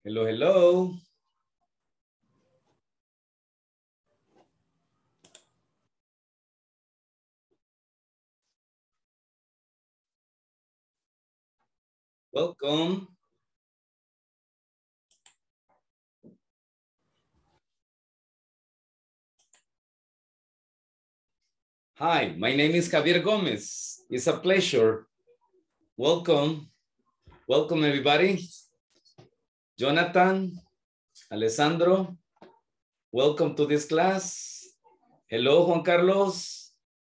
Hello, hello. Welcome. Hi, my name is Javier Gomez. It's a pleasure. Welcome. Welcome, everybody. Jonathan, Alessandro, welcome to this class. Hello, Juan Carlos.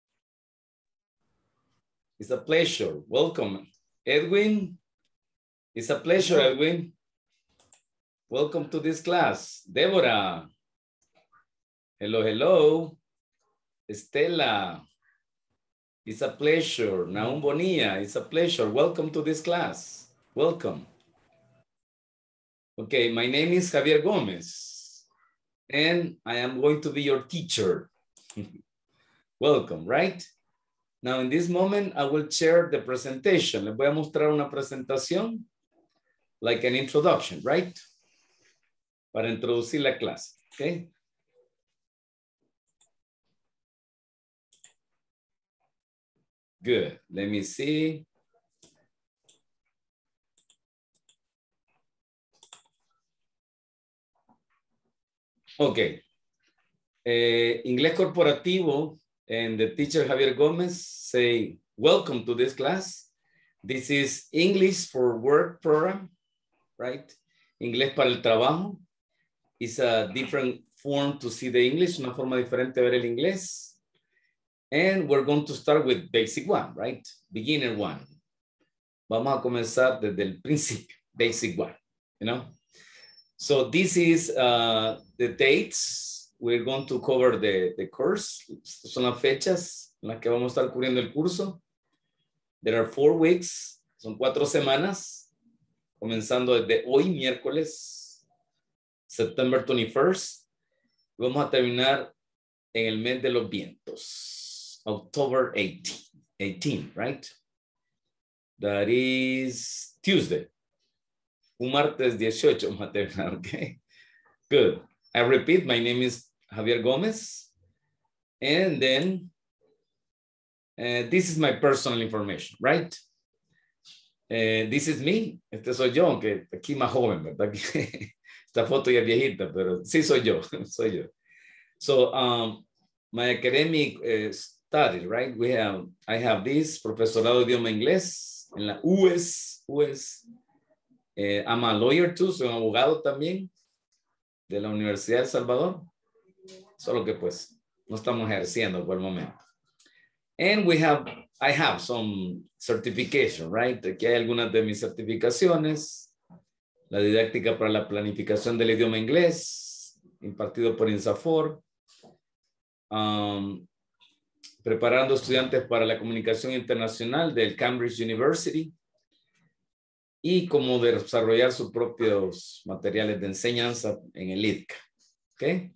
It's a pleasure. Welcome. Edwin, it's a pleasure, hello. Edwin. Welcome to this class. Deborah. Hello, hello. Estela. It's a pleasure. Naum Bonilla, it's a pleasure. Welcome to this class. Welcome. Okay, my name is Javier Gomez, and I am going to be your teacher. Welcome, right? Now, in this moment, I will share the presentation. Les voy a mostrar una presentación, like an introduction, right? Para introducir la clase, okay? Good, let me see. Okay. Inglés corporativo and the teacher Javier Gomez say, welcome to this class. This is English for Work program, right? Inglés para el trabajo. It's a different form to see the English, una forma diferente de ver el inglés. And we're going to start with basic one, right? Beginner one. Vamos a comenzar desde el principio, basic one, you know? So this is the dates. We're going to cover the course. Son las fechas en las que vamos a estar cubriendo el curso. There are 4 weeks. Son 4 semanas. Comenzando desde hoy, miércoles, September 21st. Vamos a terminar en el mes de los vientos. October 18, right? That is Tuesday. Un martes 18 vamos a terminar, okay? Good. I repeat, my name is Javier Gomez. And then, this is my personal information, right? This is me. Este soy yo, aunque aquí más joven, ¿verdad? Esta foto ya es viejita, pero sí soy yo, soy yo. So, my academic study, right? I have this, profesorado de idioma inglés en la US. I'm a lawyer too, soy un abogado también de la Universidad de El Salvador. Solo que pues no estamos ejerciendo por el momento. And I have some certification, right? Aquí hay algunas de mis certificaciones. La didáctica para la planificación del idioma inglés, impartido por INSAFOR. Preparando estudiantes para la comunicación internacional del Cambridge University. Y cómo desarrollar sus propios materiales de enseñanza en el ITCA. ¿Okay?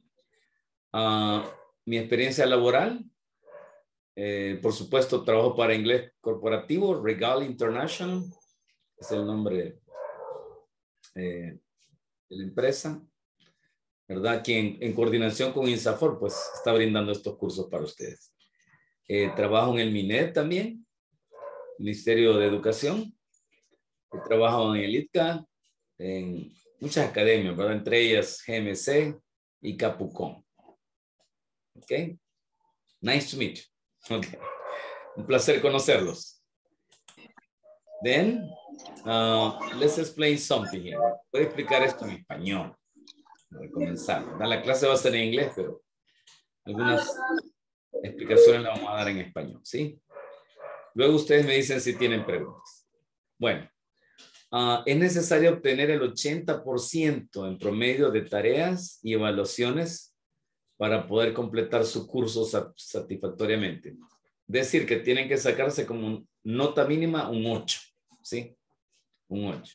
Mi experiencia laboral, por supuesto, trabajo para inglés corporativo, Regal International, es el nombre de la empresa, ¿verdad? Quien en coordinación con INSAFOR, pues está brindando estos cursos para ustedes. Trabajo en el MINED también, Ministerio de Educación. He trabajado en el ITCA, en muchas academias, ¿verdad? Entre ellas GMC y Capucón. Ok. Nice to meet you. Okay. Un placer conocerlos. Then, let's explain something here. Voy a explicar esto en español. Para comenzar, ¿verdad? La clase va a ser en inglés, pero algunas explicaciones las vamos a dar en español, ¿sí? Luego ustedes me dicen si tienen preguntas. Bueno. Es necesario obtener el 80% en promedio de tareas y evaluaciones para poder completar su curso satisfactoriamente. Es decir, que tienen que sacarse como nota mínima un 8, ¿sí? Un 8.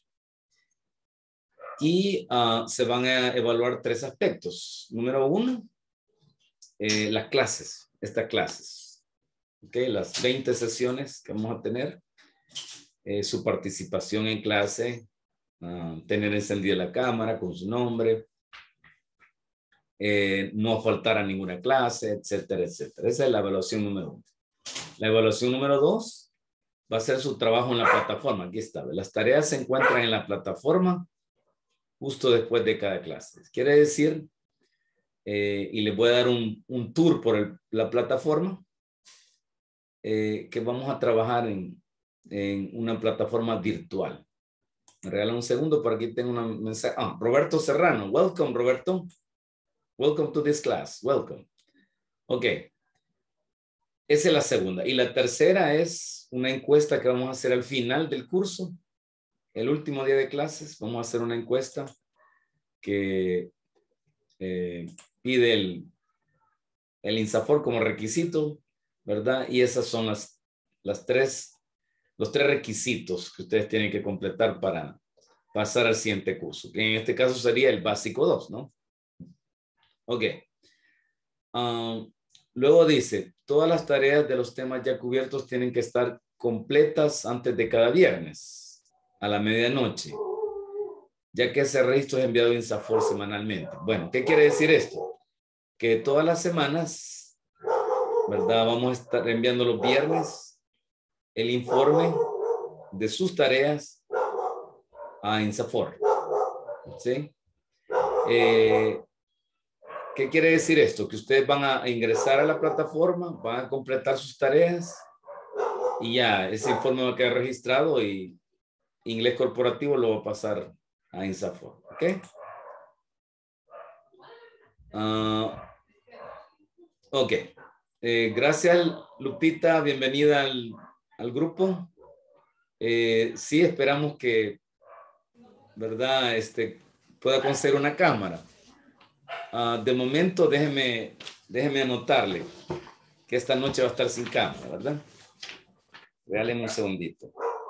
Y se van a evaluar 3 aspectos. Número 1, las clases, estas clases. ¿Ok? Las 20 sesiones que vamos a tener. Su participación en clase, tener encendida la cámara con su nombre, no faltar a ninguna clase, etcétera, etcétera. Esa es la evaluación número 1. La evaluación número 2 va a ser su trabajo en la plataforma. Aquí está. Las tareas se encuentran en la plataforma justo después de cada clase. Quiere decir, y les voy a dar un tour por la plataforma, que vamos a trabajar en una plataforma virtual. Me regalan un segundo, por aquí tengo un mensaje. Roberto Serrano. Welcome, Roberto. Welcome to this class. Welcome. Ok. Esa es la segunda. Y la tercera es una encuesta que vamos a hacer al final del curso. El último día de clases vamos a hacer una encuesta que pide el INSAFORP como requisito, ¿verdad? Y esas son los tres requisitos que ustedes tienen que completar para pasar al siguiente curso, que en este caso sería el básico 2, ¿no? Ok. Luego dice, todas las tareas de los temas ya cubiertos tienen que estar completas antes de cada viernes a la medianoche, ya que ese registro es enviado a INSAFORP semanalmente. Bueno, ¿qué quiere decir esto? Que todas las semanas, ¿verdad? Vamos a estar enviando los viernes el informe de sus tareas a INSAFORP, ¿sí? ¿Qué quiere decir esto? Que ustedes van a ingresar a la plataforma, van a completar sus tareas y ya ese informe va a quedar registrado y Inglés Corporativo lo va a pasar a INSAFORP, ¿ok? Ok. Gracias, Lupita. Bienvenida al grupo. Sí, esperamos que, ¿verdad? Pueda conseguir una cámara. De momento, déjeme anotarle que esta noche va a estar sin cámara, ¿verdad? Regáleme un segundito.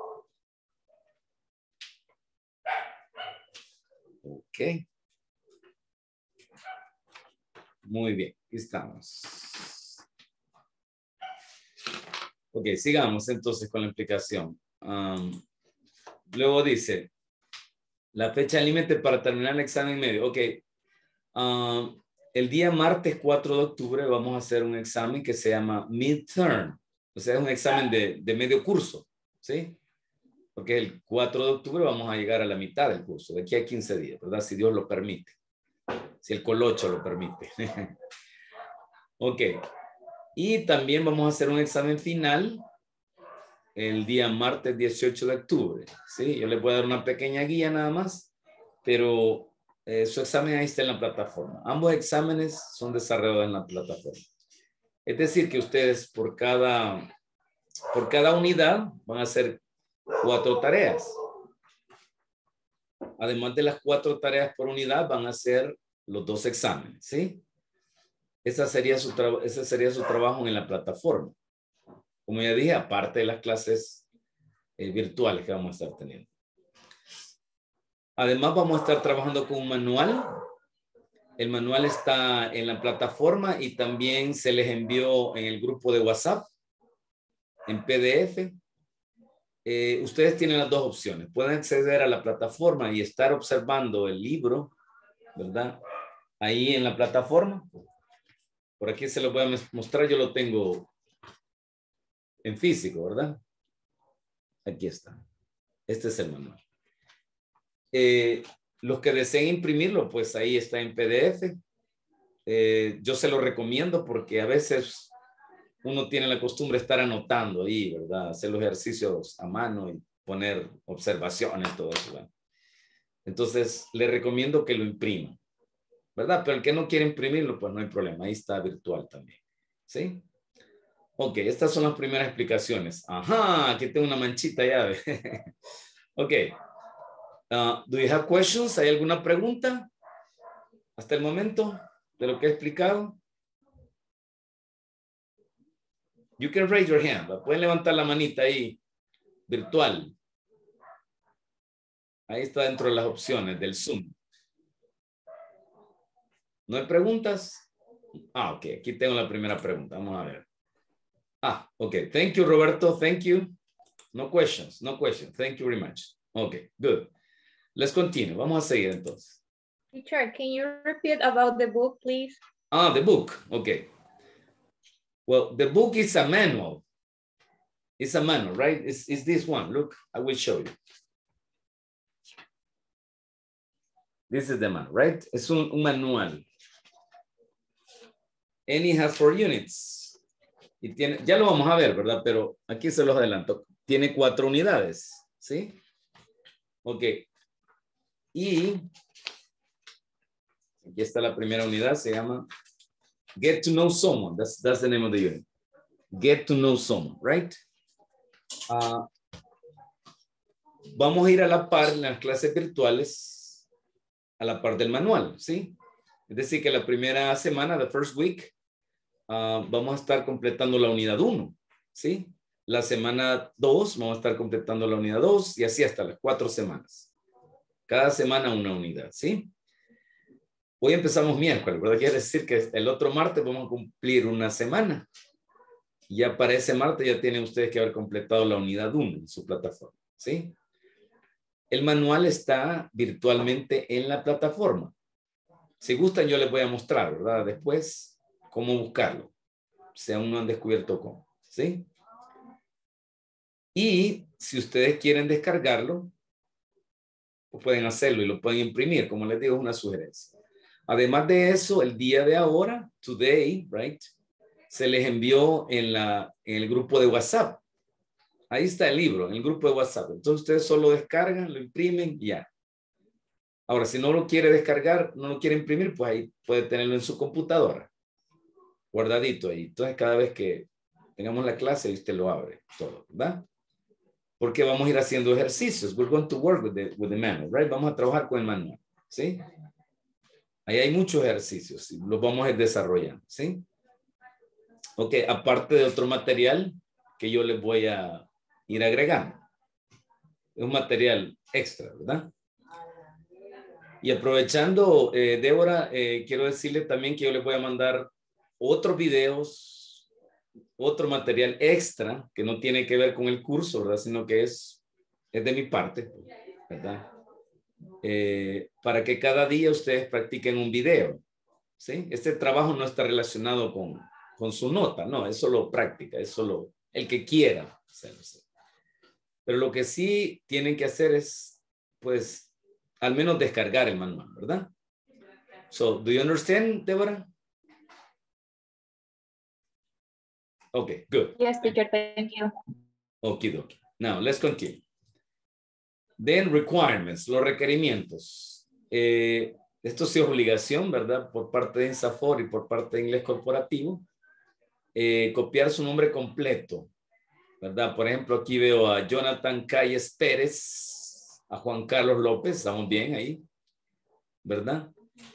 Ok. Muy bien, aquí estamos. Ok, sigamos entonces con la explicación. Luego dice, la fecha límite para terminar el examen medio. Ok. El día martes 4 de octubre vamos a hacer un examen que se llama midterm. O sea, es un examen de medio curso, ¿sí? Porque el 4 de octubre vamos a llegar a la mitad del curso, de aquí a 15 días, ¿verdad? Si Dios lo permite. Si el colocho lo permite. Ok. Y también vamos a hacer un examen final el día martes 18 de octubre, ¿sí? Yo les voy a dar una pequeña guía nada más, pero su examen ahí está en la plataforma. Ambos exámenes son desarrollados en la plataforma. Es decir, que ustedes por cada unidad van a hacer 4 tareas. Además de las 4 tareas por unidad, van a hacer los 2 exámenes, ¿sí? Ese sería su trabajo en la plataforma. Como ya dije, aparte de las clases virtuales que vamos a estar teniendo. Además, vamos a estar trabajando con un manual. El manual está en la plataforma y también se les envió en el grupo de WhatsApp, en PDF. Ustedes tienen las 2 opciones. Pueden acceder a la plataforma y estar observando el libro, ¿verdad? Ahí en la plataforma. Por aquí se lo voy a mostrar. Yo lo tengo en físico, ¿verdad? Aquí está. Este es el manual. Los que deseen imprimirlo, pues ahí está en PDF. Yo se lo recomiendo porque a veces uno tiene la costumbre de estar anotando ahí, ¿verdad? Hacer los ejercicios a mano y poner observaciones, todo eso, ¿verdad? Entonces, le recomiendo que lo imprima, ¿verdad? Pero el que no quiere imprimirlo, pues no hay problema. Ahí está virtual también, ¿sí? Ok, estas son las primeras explicaciones. Ajá, aquí tengo una manchita ya. Ok. Do you have questions? ¿Hay alguna pregunta hasta el momento de lo que he explicado? You can raise your hand. Pueden levantar la manita ahí, virtual. Ahí está dentro de las opciones del Zoom. ¿No hay preguntas? Ok, aquí tengo la primera pregunta. Vamos a ver. Ok. Thank you, Roberto. Thank you. No questions. No questions. Thank you very much. Ok, good. Let's continue. Vamos a seguir entonces. Teacher, can you repeat about the book, please? Ah, the book. Okay. Well, the book is a manual. It's a manual, right? It's this one. Look, I will show you. This is the manual, right? Es un manual. And it has 4 units. Y tiene, ya lo vamos a ver, ¿verdad? Pero aquí se los adelanto. Tiene 4 unidades, ¿sí? Ok. Y aquí está la primera unidad, se llama Get to Know Someone. That's the name of the unit. Get to Know Someone, right? Vamos a ir a la par en las clases virtuales, a la par del manual, ¿sí? Es decir, que la primera semana, the first week, vamos a estar completando la unidad 1, ¿sí? La semana 2 vamos a estar completando la unidad 2 y así hasta las 4 semanas. Cada semana una unidad, ¿sí? Hoy empezamos miércoles, ¿verdad? Quiere decir que el otro martes vamos a cumplir una semana. Ya para ese martes ya tienen ustedes que haber completado la unidad 1 en su plataforma, ¿sí? El manual está virtualmente en la plataforma. Si gustan, yo les voy a mostrar, ¿verdad? Después, cómo buscarlo. Si aún no han descubierto cómo, ¿sí? Y si ustedes quieren descargarlo, pues pueden hacerlo y lo pueden imprimir. Como les digo, es una sugerencia. Además de eso, el día de ahora, today, right, se les envió en el grupo de WhatsApp. Ahí está el libro, en el grupo de WhatsApp. Entonces ustedes solo descargan, lo imprimen y ya. Ahora, si no lo quiere descargar, no lo quiere imprimir, pues ahí puede tenerlo en su computadora. Guardadito ahí. Entonces cada vez que tengamos la clase, usted lo abre todo, ¿verdad? Porque vamos a ir haciendo ejercicios. We're going to work with the manual, right? Vamos a trabajar con el manual, ¿sí? Ahí hay muchos ejercicios y los vamos a ir desarrollando, ¿sí? Ok, aparte de otro material que yo les voy a ir agregando. Es un material extra, ¿verdad? Y aprovechando, Débora, quiero decirle también que yo les voy a mandar otros videos, otro material extra que no tiene que ver con el curso, ¿verdad? Sino que es de mi parte, ¿verdad? Para que cada día ustedes practiquen un video, ¿sí? Este trabajo no está relacionado con su nota, no, es solo práctica, es solo el que quiera hacerlo. Pero lo que sí tienen que hacer es, pues, al menos descargar el manual, ¿verdad? So, do you understand, Deborah? Okay, good. Yes, teacher, thank you. Okie dokie. Now, let's continue. Then, requirements, los requerimientos. Esto sí es obligación, ¿verdad? Por parte de INSAFOR y por parte de Inglés Corporativo. Copiar su nombre completo, ¿verdad? Por ejemplo, aquí veo a Jonathan Calles Pérez, a Juan Carlos López, estamos bien ahí, ¿verdad?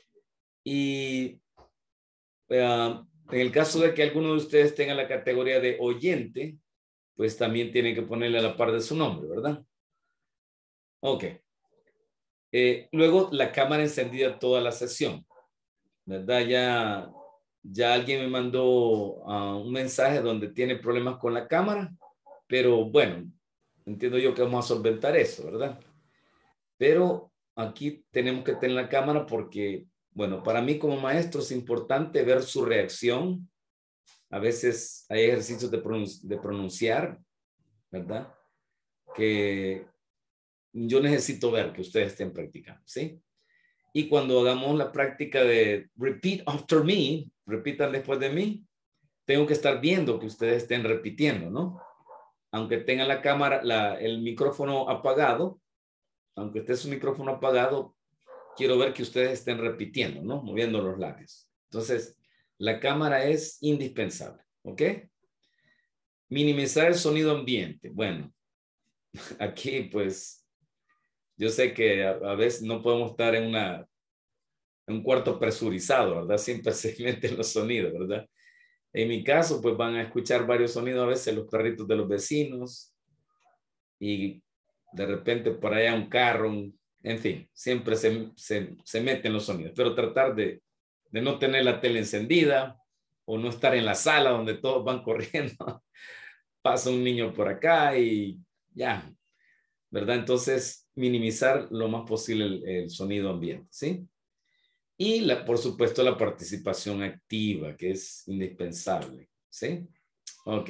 Y en el caso de que alguno de ustedes tenga la categoría de oyente, pues también tienen que ponerle a la par de su nombre, ¿verdad? Ok. Luego, la cámara encendida toda la sesión, ¿verdad? Ya alguien me mandó un mensaje donde tiene problemas con la cámara, pero bueno, entiendo yo que vamos a solventar eso, ¿verdad? Pero aquí tenemos que tener la cámara porque, bueno, para mí como maestro es importante ver su reacción. A veces hay ejercicios de pronunciar, ¿verdad? Que yo necesito ver que ustedes estén practicando, ¿sí? Y cuando hagamos la práctica de repeat after me, repitan después de mí, tengo que estar viendo que ustedes estén repitiendo, ¿no? Aunque tengan la cámara, el micrófono apagado, aunque esté su micrófono apagado, quiero ver que ustedes estén repitiendo, ¿no? Moviendo los labios. Entonces, la cámara es indispensable, ¿ok? Minimizar el sonido ambiente. Bueno, aquí pues yo sé que a veces no podemos estar en un cuarto presurizado, ¿verdad? Siempre se meten los sonidos, ¿verdad? En mi caso, pues van a escuchar varios sonidos, a veces los perritos de los vecinos y de repente por allá un carro, en fin, siempre se meten los sonidos, pero tratar de no tener la tele encendida o no estar en la sala donde todos van corriendo. Pasa un niño por acá y ya, ¿verdad? Entonces, minimizar lo más posible el sonido ambiente, ¿sí? Y por supuesto la participación activa, que es indispensable, ¿sí? Ok.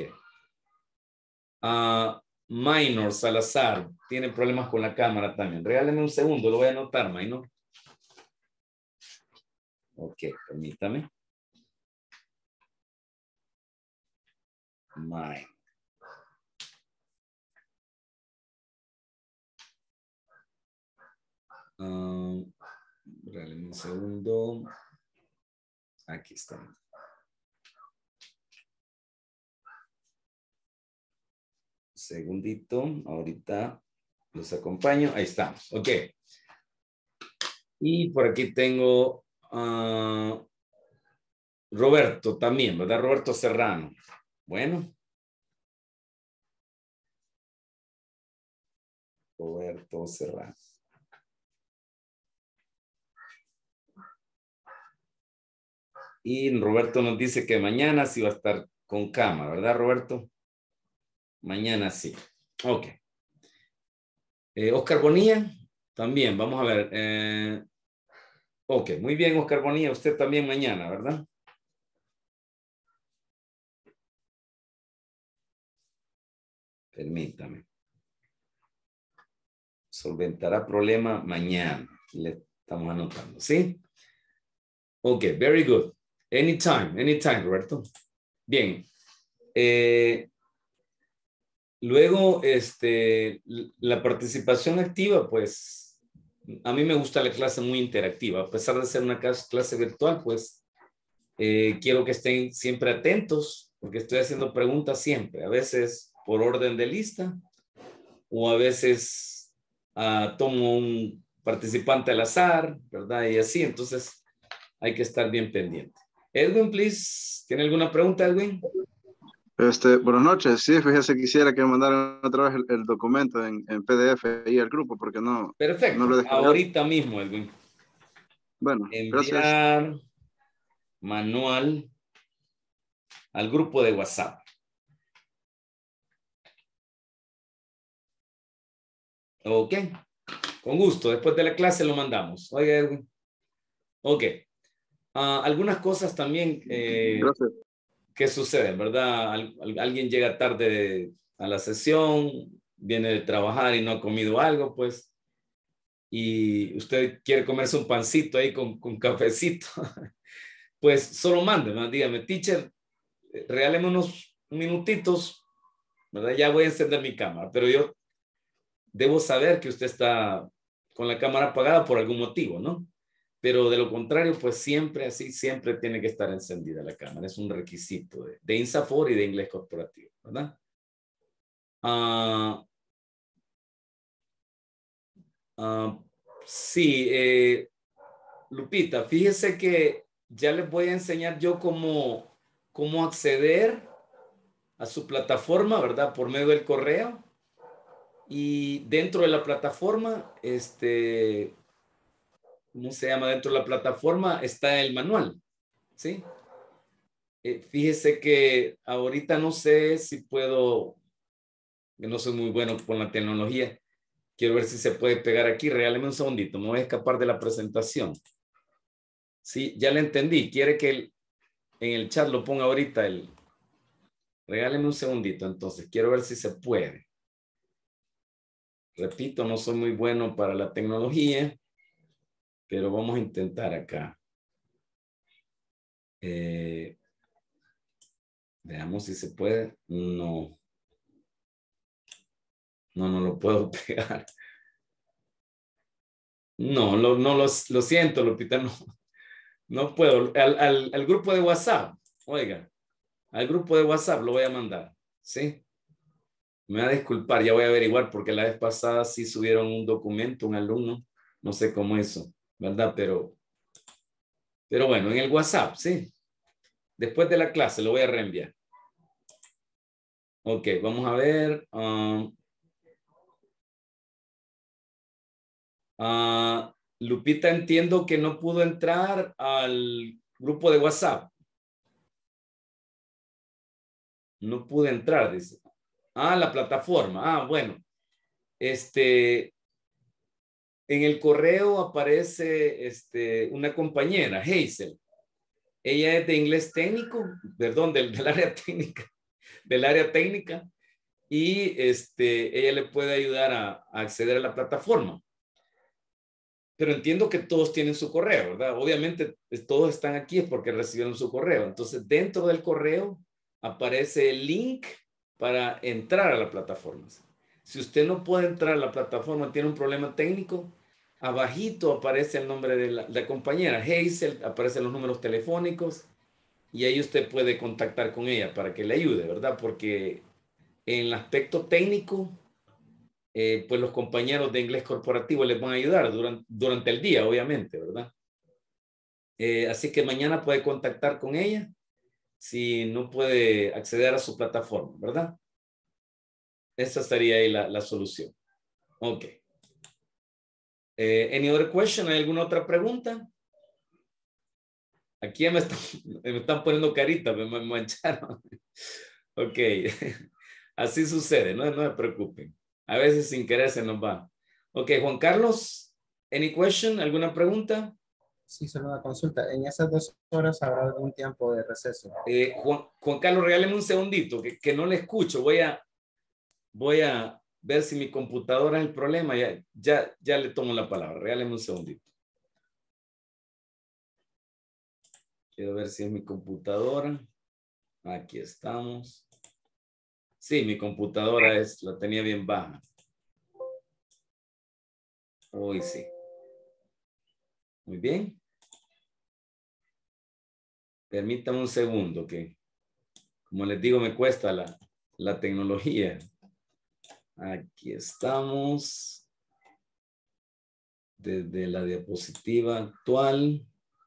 Minor Salazar tiene problemas con la cámara también. Regáleme un segundo, lo voy a anotar, Minor. Ok, permítame. Minor. Regáleme un segundo. Aquí está. Segundito, ahorita los acompaño. Ahí estamos, ok. Y por aquí tengo Roberto también, ¿verdad? Roberto Serrano. Bueno. Roberto Serrano. Y Roberto nos dice que mañana sí va a estar con cámara, ¿verdad, Roberto? Mañana sí. Ok. Oscar Bonilla, también, vamos a ver. Ok, muy bien, Oscar Bonilla, usted también mañana, ¿verdad? Permítame. Solventará problema mañana. Le estamos anotando, ¿sí? Ok, very good. Anytime, Roberto. Bien. Luego, la participación activa, pues, a mí me gusta la clase muy interactiva. A pesar de ser una clase virtual, pues, quiero que estén siempre atentos, porque estoy haciendo preguntas siempre, a veces por orden de lista, o a veces tomo un participante al azar, ¿verdad? Y así, entonces hay que estar bien pendiente. Edwin, please, ¿tiene alguna pregunta, Edwin? Buenas noches. Sí, fíjese, quisiera que me mandaran otra vez el documento en PDF ahí al grupo, porque no Perfecto, lo he descargado. ahorita mismo, Edwin. Bueno, gracias. Enviar manual al grupo de WhatsApp. Ok, con gusto. Después de la clase lo mandamos. Oiga, Edwin. Ok. Algunas cosas también Gracias. que suceden, ¿verdad? Alguien llega tarde a la sesión, viene de trabajar y no ha comido algo, pues, y usted quiere comerse un pancito ahí con cafecito, pues solo mándeme, dígame, teacher, regáleme unos minutitos, ¿verdad? Ya voy a encender mi cámara, pero yo debo saber que usted está con la cámara apagada por algún motivo, ¿no? Pero de lo contrario, pues siempre así, siempre tiene que estar encendida la cámara. Es un requisito de INSAFOR y de inglés corporativo, ¿verdad? Sí, Lupita, fíjese que ya les voy a enseñar yo cómo acceder a su plataforma, ¿verdad? Por medio del correo. Y dentro de la plataforma, ¿cómo se llama? Dentro de la plataforma está el manual, ¿sí? Fíjese que ahorita no sé si puedo, que no soy muy bueno con la tecnología. Quiero ver si se puede pegar aquí. Regáleme un segundito, me voy a escapar de la presentación. Sí, ya le entendí. Quiere que en el chat lo ponga ahorita Regáleme un segundito, entonces. Quiero ver si se puede. Repito, no soy muy bueno para la tecnología, pero vamos a intentar acá. Veamos si se puede. No. No lo puedo pegar. No, lo siento, Lupita, no puedo. Al grupo de WhatsApp, oiga, al grupo de WhatsApp lo voy a mandar, ¿sí? Me va a disculpar, ya voy a averiguar porque la vez pasada sí subieron un documento, un alumno, no sé cómo eso, ¿verdad? Pero bueno, en el WhatsApp, ¿sí? Después de la clase lo voy a reenviar. Ok, vamos a ver. Lupita, entiendo que no pudo entrar al grupo de WhatsApp. No pude entrar, dice. La plataforma. Bueno. En el correo aparece una compañera, Hazel. Ella es de inglés técnico, perdón, del área técnica, y ella le puede ayudar a acceder a la plataforma. Pero entiendo que todos tienen su correo, ¿verdad? Obviamente todos están aquí es porque recibieron su correo. Entonces, dentro del correo aparece el link para entrar a la plataforma. Si usted no puede entrar a la plataforma, tiene un problema técnico, abajito aparece el nombre de la compañera, Hazel, aparecen los números telefónicos y ahí usted puede contactar con ella para que le ayude, ¿verdad? Porque en el aspecto técnico, pues los compañeros de inglés corporativo les van a ayudar durante el día, obviamente, ¿verdad? Así que mañana puede contactar con ella si no puede acceder a su plataforma, ¿verdad? Esa sería ahí la solución. Ok. Any other question? ¿Hay alguna otra pregunta? Aquí ya me están poniendo carita, me mancharon. Ok. Así sucede, no se preocupen. A veces sin querer se nos va. Ok, Juan Carlos, any question? ¿Alguna pregunta? Sí, solo una consulta. ¿En esas 2 horas habrá algún tiempo de receso? Juan Carlos, regáleme un segundito, que no le escucho. Voy a ver si mi computadora es el problema. Ya le tomo la palabra. Regáleme un segundito. Quiero ver si es mi computadora. Aquí estamos. Sí, mi computadora la tenía bien baja. Hoy sí. Muy bien. Permítame un segundo, que como les digo, me cuesta la tecnología. Aquí estamos. Desde la diapositiva actual.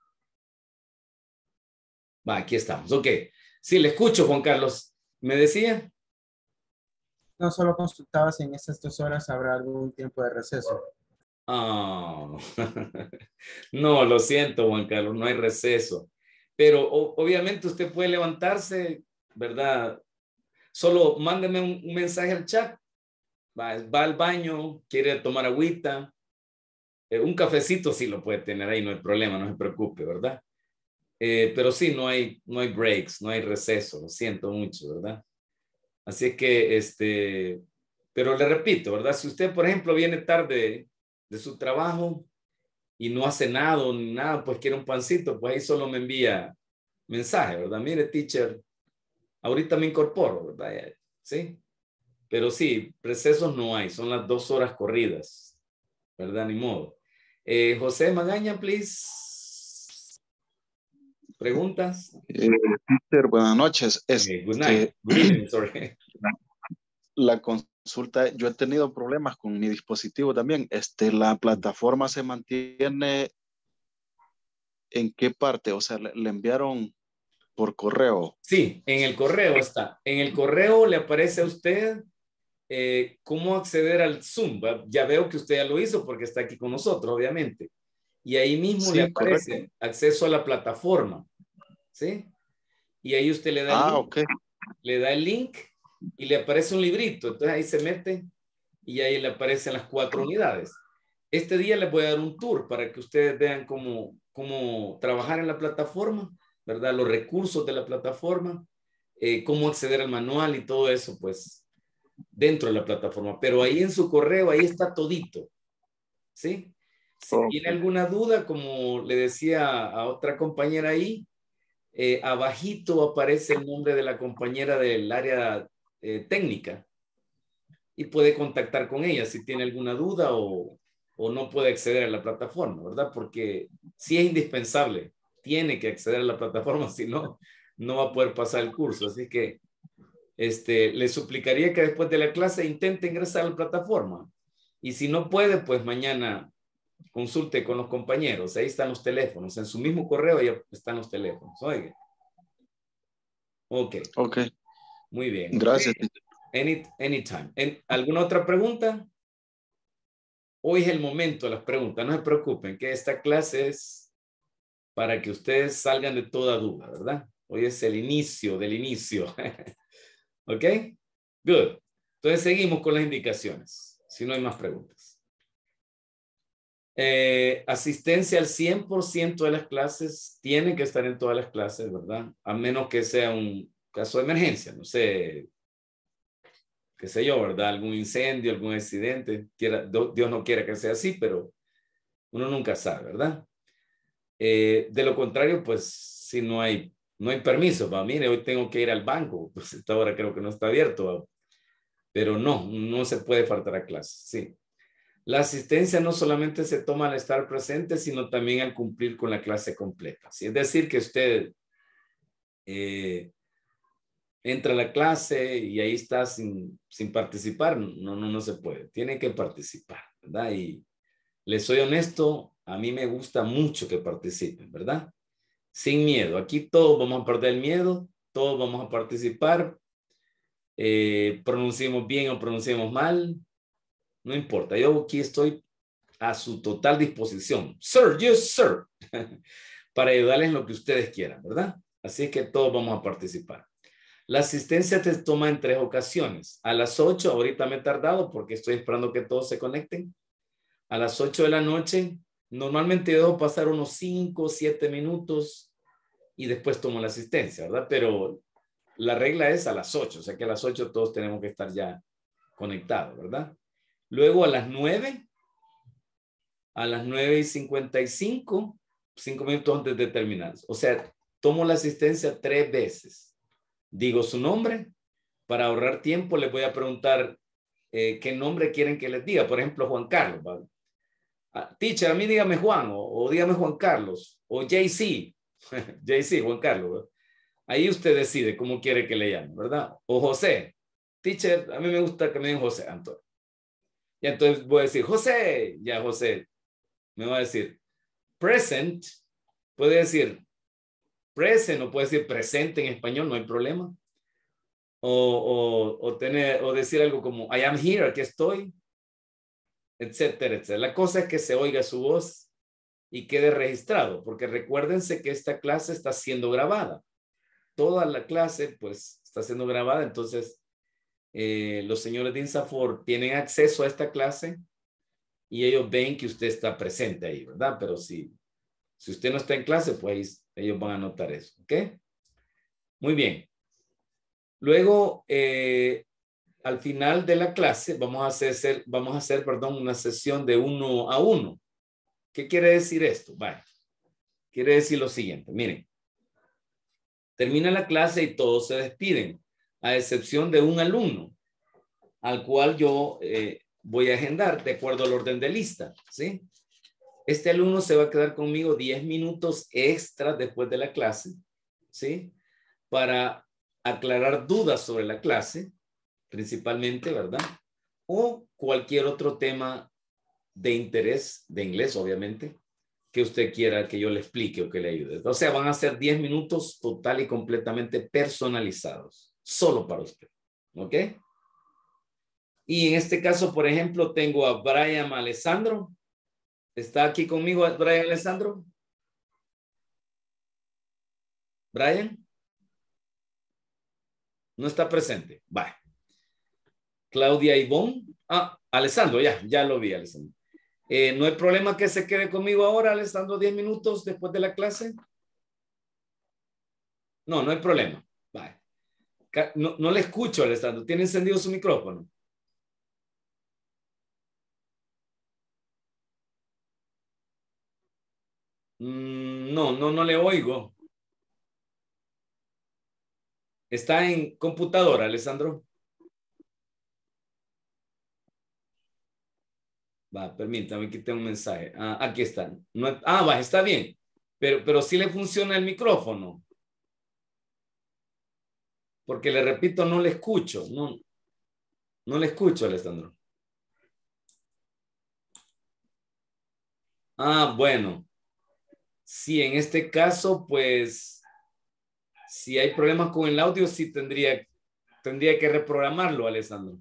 Va, aquí estamos. Ok. Sí, le escucho, Juan Carlos. ¿Me decía? No, solo consultaba si en esas 2 horas habrá algún tiempo de receso. Oh. No, lo siento, Juan Carlos, no hay receso. Pero obviamente usted puede levantarse, ¿verdad? Solo mándeme un mensaje al chat. Va al baño, quiere tomar agüita. Un cafecito sí lo puede tener ahí, no hay problema, no se preocupe, ¿verdad? Pero sí, no hay breaks, no hay receso, lo siento mucho, ¿verdad? Así es que, pero le repito, ¿verdad? Si usted, por ejemplo, viene tarde de su trabajo y no ha cenado ni nada, pues quiere un pancito, pues ahí solo me envía mensaje, ¿verdad? Mire, teacher, ahorita me incorporo, ¿verdad? Sí, pero sí, recesos no hay, son las 2 horas corridas, ¿verdad? Ni modo. José Magaña, please. ¿Preguntas? Teacher, buenas noches. Good night. Good evening, sorry. La consulta, yo he tenido problemas con mi dispositivo también. ¿La plataforma se mantiene en qué parte? O sea, le enviaron por correo. Sí, en el correo está. En el correo le aparece a usted cómo acceder al Zoom. Ya veo que usted ya lo hizo porque está aquí con nosotros, obviamente. Y ahí mismo le Sí, correcto. aparece acceso a la plataforma. ¿Sí? Y ahí usted le da el link, Ok. le da el link y le aparece un librito. Entonces ahí se mete y ahí le aparecen las 4 unidades. Este día les voy a dar un tour para que ustedes vean cómo trabajar en la plataforma, ¿verdad? Los recursos de la plataforma, cómo acceder al manual y todo eso, pues, dentro de la plataforma. Pero ahí en su correo, ahí está todito, ¿sí? Si tiene alguna duda, como le decía a otra compañera ahí, abajito aparece el nombre de la compañera del área técnica y puede contactar con ella si tiene alguna duda o no puede acceder a la plataforma, ¿verdad? Porque sí es indispensable, tiene que acceder a la plataforma, si no, no va a poder pasar el curso. Así que le suplicaría que después de la clase intente ingresar a la plataforma. Y si no puede, pues mañana consulte con los compañeros. Ahí están los teléfonos. En su mismo correo ya están los teléfonos. Oiga. Ok. Ok. Muy bien. Gracias. Anytime. ¿Alguna otra pregunta? Hoy es el momento de las preguntas. No se preocupen, que esta clase es para que ustedes salgan de toda duda, ¿verdad? Hoy es el inicio del inicio. ¿Ok? Good. Entonces seguimos con las indicaciones, si no hay más preguntas. Asistencia al 100% de las clases, tienen que estar en todas las clases, ¿verdad? A menos que sea un caso de emergencia, no sé, qué sé yo, ¿verdad? Algún incendio, algún accidente. Dios no quiera que sea así, pero uno nunca sabe, ¿verdad? De lo contrario, pues si no hay permiso, ¿va? Mire, hoy tengo que ir al banco, pues esta hora creo que no está abierto, ¿va? Pero no se puede faltar a clase, sí. La asistencia no solamente se toma al estar presente, sino también al cumplir con la clase completa. ¿Sí? Es decir, que usted entra a la clase y ahí está sin participar, no se puede. Tiene que participar, ¿verdad? Y les soy honesto, a mí me gusta mucho que participen, ¿verdad? Sin miedo. Aquí todos vamos a perder el miedo, todos vamos a participar. Pronunciemos bien o pronunciemos mal, no importa. Yo aquí estoy a su total disposición. Sir, yes, sir. Para ayudarles en lo que ustedes quieran, ¿verdad? Así es que todos vamos a participar. La asistencia te toma en 3 ocasiones. A las 8, ahorita me he tardado porque estoy esperando que todos se conecten. A las 8 de la noche, normalmente dejo pasar unos 5 o 7 minutos y después tomo la asistencia, ¿verdad? Pero la regla es a las 8, o sea que a las 8 todos tenemos que estar ya conectados, ¿verdad? Luego a las 9 y 55, 5 minutos antes de terminar. O sea, tomo la asistencia 3 veces. Digo su nombre. Para ahorrar tiempo les voy a preguntar qué nombre quieren que les diga. Por ejemplo, Juan Carlos, ¿vale? Teacher, a mí dígame Juan o dígame Juan Carlos o JC. JC, Juan Carlos, ¿verdad? Ahí usted decide cómo quiere que le llame, ¿verdad? O José. Teacher, a mí me gusta que me digan José, Antonio. Y entonces voy a decir, José, ya José me va a decir, present, puede decir present o puede decir presente en español, no hay problema. O decir algo como, I am here, aquí estoy, etcétera, etcétera. La cosa es que se oiga su voz y quede registrado, porque recuérdense que esta clase está siendo grabada. Toda la clase, pues, está siendo grabada, entonces los señores de INSAFORP tienen acceso a esta clase y ellos ven que usted está presente ahí, ¿verdad? Pero si usted no está en clase, pues ellos van a notar eso, ¿ok? Muy bien. Luego, al final de la clase, vamos a hacer una sesión de 1 a 1. ¿Qué quiere decir esto? Vale. Quiere decir lo siguiente, miren. Termina la clase y todos se despiden, a excepción de un alumno, al cual yo voy a agendar de acuerdo al orden de lista, ¿sí? Este alumno se va a quedar conmigo 10 minutos extra después de la clase, ¿sí? Para aclarar dudas sobre la clase, principalmente, ¿verdad? O cualquier otro tema de interés, de inglés, obviamente, que usted quiera que yo le explique o que le ayude. O sea, van a ser 10 minutos total y completamente personalizados, solo para usted, ¿ok? Y en este caso, por ejemplo, tengo a Brian Alessandro. ¿Está aquí conmigo Brian Alessandro? ¿Brian? No está presente. Vale. Claudia Ivonne. Alessandro, ya lo vi, Alessandro. ¿No hay problema que se quede conmigo ahora, Alessandro, 10 minutos después de la clase? No hay problema. Vale. No le escucho, Alessandro. ¿Tiene encendido su micrófono? No le oigo. ¿Está en computadora, Alessandro? Va, permítame que tenga un mensaje. Aquí está. Está bien. Pero sí le funciona el micrófono. Porque le repito, no le escucho. No le escucho, Alessandro. Bueno. Sí, en este caso, pues, si hay problemas con el audio, sí tendría que reprogramarlo, Alessandro.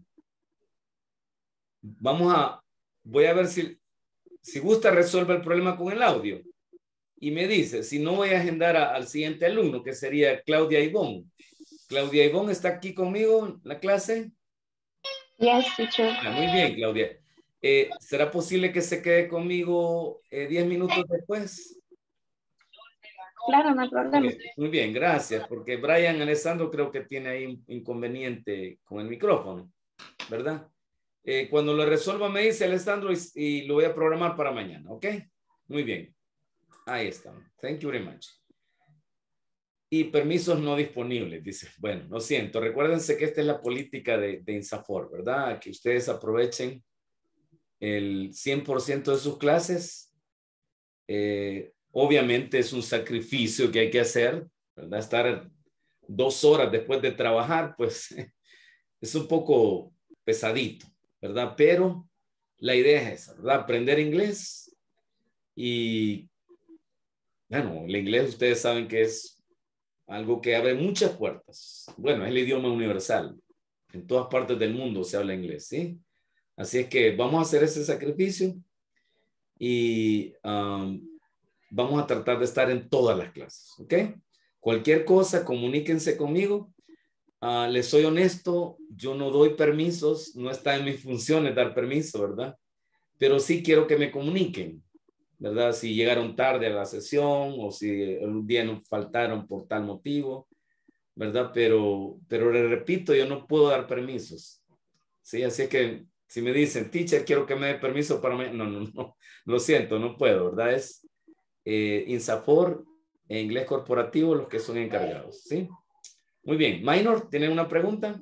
Voy a ver si gusta resuelve el problema con el audio. Y me dice, si no voy a agendar al siguiente alumno, que sería Claudia Ivonne. Claudia Ivonne está aquí conmigo en la clase. Yes, teacher. Muy bien, Claudia. ¿Será posible que se quede conmigo 10 minutos después? Claro, no hay problema. Ok, muy bien, gracias, porque Brian Alessandro creo que tiene ahí un inconveniente con el micrófono, ¿verdad? Cuando lo resuelva me dice Alessandro y lo voy a programar para mañana, ¿ok? Muy bien, ahí está. Thank you very much. Y permisos no disponibles, dice. Bueno, lo siento, recuérdense que esta es la política de INSAFOR, ¿verdad? Que ustedes aprovechen el 100% de sus clases. Obviamente es un sacrificio que hay que hacer, ¿verdad? Estar 2 horas después de trabajar, pues es un poco pesadito, ¿verdad? Pero la idea es esa, ¿verdad? Aprender inglés y, bueno, el inglés ustedes saben que es algo que abre muchas puertas. Bueno, es el idioma universal. En todas partes del mundo se habla inglés, ¿sí? Así es que vamos a hacer ese sacrificio y vamos a tratar de estar en todas las clases, ¿ok? Cualquier cosa, comuníquense conmigo. Les soy honesto, yo no doy permisos, no está en mis funciones dar permiso, ¿verdad? Pero sí quiero que me comuniquen, ¿verdad? Si llegaron tarde a la sesión o si un día nos faltaron por tal motivo, ¿verdad? Pero le repito, yo no puedo dar permisos, ¿sí? Así es que si me dicen, teacher, quiero que me dé permiso para mí, no, lo siento, no puedo, ¿verdad? Es INSAFOR e inglés corporativo los que son encargados, ¿sí? Muy bien. Minor, ¿tienen una pregunta?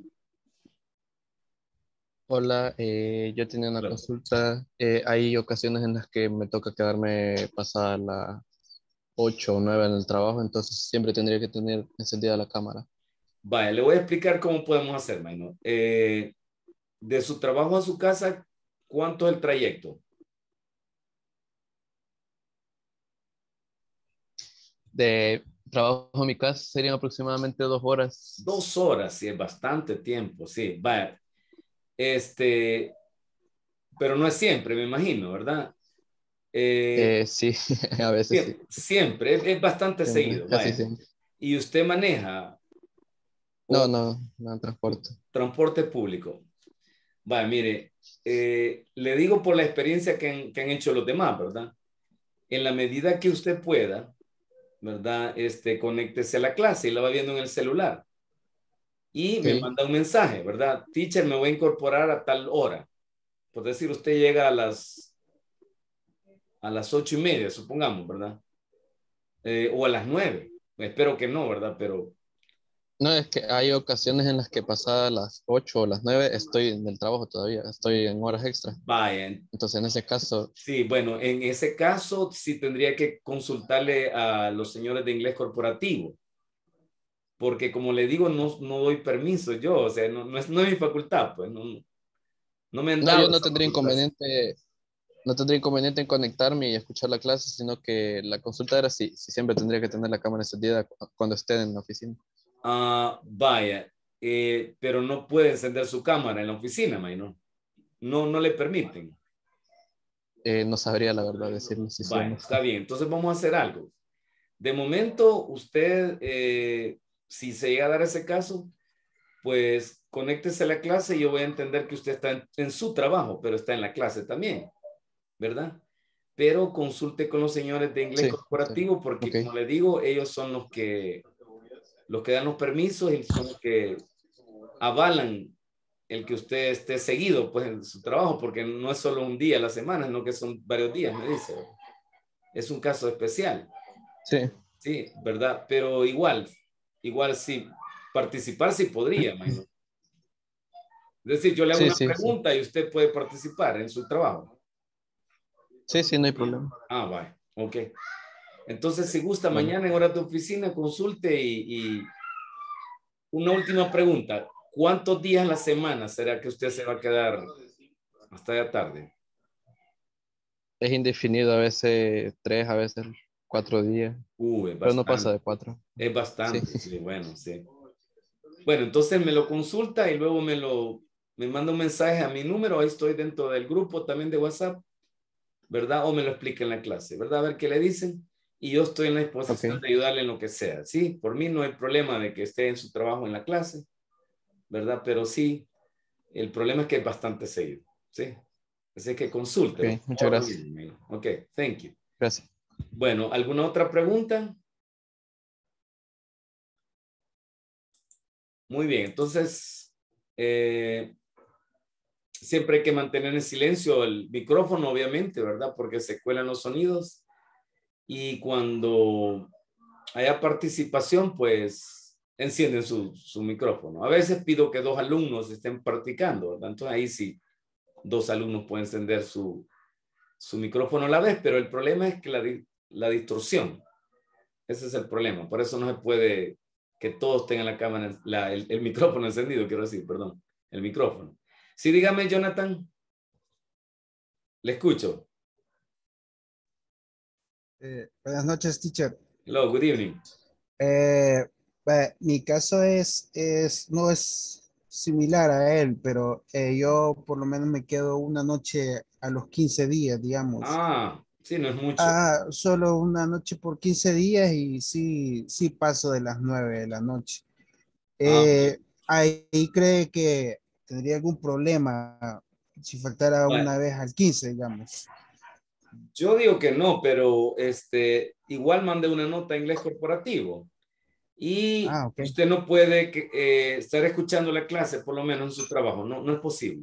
Hola, yo tenía una Claro. consulta. Hay ocasiones en las que me toca quedarme pasada las 8 o 9 en el trabajo, entonces siempre tendría que tener encendida la cámara. Vaya, le voy a explicar cómo podemos hacer, Minor. De su trabajo a su casa, ¿cuánto es el trayecto? De trabajo a mi casa serían aproximadamente 2 horas. 2 horas, sí, es bastante tiempo, sí. Vaya, pero no es siempre, me imagino, ¿verdad? Sí, a veces sí, Siempre, es bastante siempre, seguido, casi vaya. siempre. ¿Y usted maneja No, o no, no transporte. transporte público? Vaya, mire, le digo por la experiencia que han hecho los demás, ¿verdad? En la medida que usted pueda, ¿verdad? Conéctese a la clase y la va viendo en el celular. Y me Sí, manda un mensaje, ¿verdad? Teacher, me voy a incorporar a tal hora. Por decir, usted llega a las 8:30, supongamos, ¿verdad? O a las 9. Espero que no, ¿verdad? Pero no, es que hay ocasiones en las que pasadas las 8 o las 9 estoy en el trabajo todavía, estoy en horas extra. vaya, Entonces, en ese caso, sí, bueno, en ese caso sí tendría que consultarle a los señores de inglés corporativo, porque como le digo, no doy permiso yo, o sea, no es mi facultad, pues no me han no, dado yo no esa tendría facultad. inconveniente, no tendría inconveniente en conectarme y escuchar la clase, sino que la consulta era si siempre tendría que tener la cámara encendida cuando esté en la oficina. Vaya, pero no puede encender su cámara en la oficina, Maynor. No le permiten. No sabría la verdad decirle si sí o Vaya, no. está bien. Entonces vamos a hacer algo. De momento, usted, si se llega a dar ese caso, pues conéctese a la clase y yo voy a entender que usted está en su trabajo, pero está en la clase también, ¿verdad? Pero consulte con los señores de inglés Sí, sí. corporativo porque, Ok, como le digo, ellos son los que dan los permisos y son los que avalan el que usted esté seguido pues en su trabajo, porque no es solo un día a la semana, sino que son varios días, me dice. Es un caso especial, sí, sí, ¿verdad? Pero igual sí, participar sí podría, Maynor. Es decir, yo le hago sí, una sí, sí. pregunta y usted puede participar en su trabajo. Sí, sí, no hay problema. Vale, ok. Entonces, si gusta, Bueno, mañana en hora de oficina, consulte y una última pregunta. ¿Cuántos días a la semana será que usted se va a quedar hasta ya tarde? es indefinido, a veces 3, a veces 4 días, Es pero no pasa bastante. de 4. Es Sí, bastante, sí, bueno, sí. Bueno, entonces me lo consulta y luego me manda un mensaje a mi número, ahí estoy dentro del grupo también de WhatsApp, ¿verdad? O me lo explica en la clase, ¿verdad? A ver qué le dicen. Y yo estoy en la ok. disposición de ayudarle en lo que sea, ¿sí? Por mí no hay problema de que esté en su trabajo en la clase, ¿verdad? Pero sí, el problema es que es bastante seguido, ¿sí? Así que consulte. Ok, muchas gracias. Ok, thank you. Gracias. Bueno, ¿alguna otra pregunta? Muy bien, entonces, siempre hay que mantener en silencio el micrófono, obviamente, ¿verdad? Porque se cuelan los sonidos. Y cuando haya participación, pues encienden su micrófono. A veces pido que 2 alumnos estén practicando, ¿verdad? Entonces ahí sí, 2 alumnos pueden encender su micrófono a la vez, pero el problema es que la distorsión, ese es el problema. Por eso no se puede que todos tengan la cámara, el micrófono encendido, quiero decir, perdón, el micrófono. Sí, dígame, Jonathan. Le escucho. Buenas noches, teacher. Hello, good evening. Mi caso no es similar a él, pero yo por lo menos me quedo una noche a los 15 días, digamos. Ah, sí, no es mucho. Solo una noche por 15 días y sí paso de las 9 de la noche. Ahí cree que tendría algún problema si faltara Bueno, una vez al 15, digamos. yo digo que no, pero igual mandé una nota en inglés corporativo y Ok. usted no puede estar escuchando la clase, por lo menos en su trabajo. No, no es posible.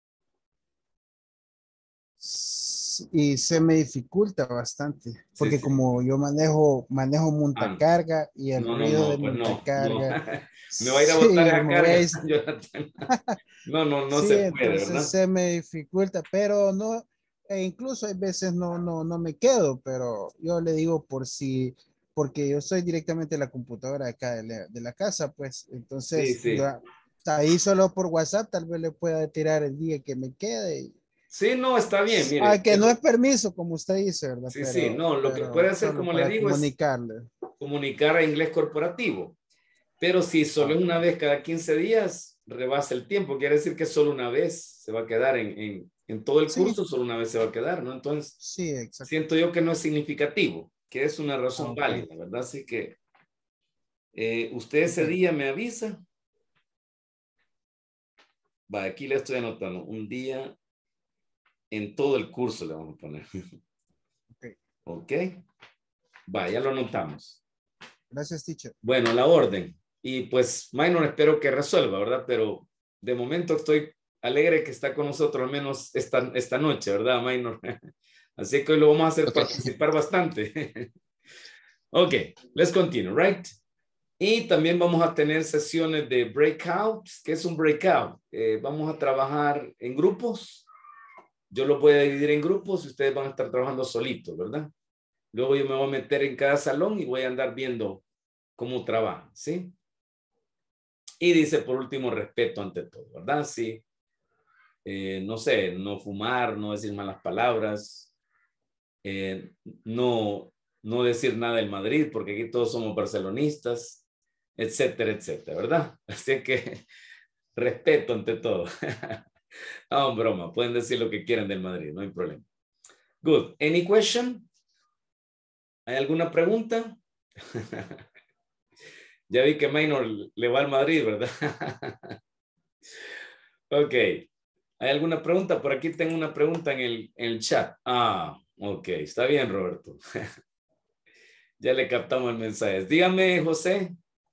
Y se me dificulta bastante, porque Sí. como yo manejo montacarga y el ruido de Pues no. montacarga, Me va a ir a botar sí, esa me voy carga, a Jonathan. No sí, se puede, entonces ¿verdad? se me dificulta, pero no, incluso hay veces no me quedo, pero yo le digo porque yo soy directamente de la computadora acá de la casa, pues, entonces Sí. ahí solo por WhatsApp tal vez le pueda tirar el día que me quede. Sí, no, está bien, mire. Que no es permiso, como usted dice, ¿verdad? Sí, no, lo que puede hacer, Solo como le para digo, es comunicarle. comunicar a inglés corporativo. Pero si solo es una vez cada 15 días, rebasa el tiempo. Quiere decir que solo una vez se va a quedar en todo el curso, solo una vez se va a quedar, ¿no? Entonces, sí, exacto. siento yo que no es significativo, que es una razón Ok. válida, ¿verdad? Así que usted ese día me avisa. Va, aquí le estoy anotando. Un día en todo el curso le vamos a poner. Ok. Va, ya lo anotamos. Gracias, teacher. Bueno, la orden. Y pues, Minor, espero que resuelva, ¿verdad? Pero de momento estoy alegre que está con nosotros al menos esta noche, ¿verdad, Minor? Así que hoy lo vamos a hacer participar bastante. Ok, let's continue, right? Y también vamos a tener sesiones de breakouts. ¿Qué es un breakout? Vamos a trabajar en grupos. Yo los voy a dividir en grupos y ustedes van a estar trabajando solitos, ¿verdad? Luego yo me voy a meter en cada salón y voy a andar viendo cómo trabajan, ¿sí? Y dice, por último, respeto ante todo, ¿verdad? Sí. No sé, no fumar, no decir malas palabras, no decir nada del Madrid, porque aquí todos somos barcelonistas, etcétera, etcétera, ¿verdad? Así que respeto ante todo. No, broma, pueden decir lo que quieran del Madrid, no hay problema. Good. Any question? ¿Hay alguna pregunta? Ya vi que Maynor le va al Madrid, ¿verdad? Ok. ¿Hay alguna pregunta? Por aquí tengo una pregunta en el chat. Ok. Está bien, Roberto. Ya le captamos el mensaje. Dígame, José.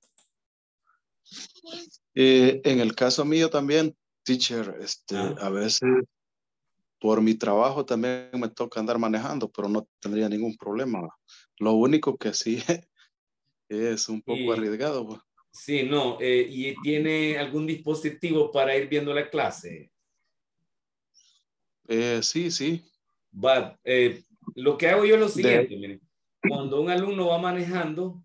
En el caso mío también, teacher, a veces por mi trabajo también me toca andar manejando, pero no tendría ningún problema. Lo único que sí es un poco arriesgado, pues. Sí, no. ¿Y tiene algún dispositivo para ir viendo la clase? Sí. Lo que hago yo es lo siguiente, miren. Cuando un alumno va manejando,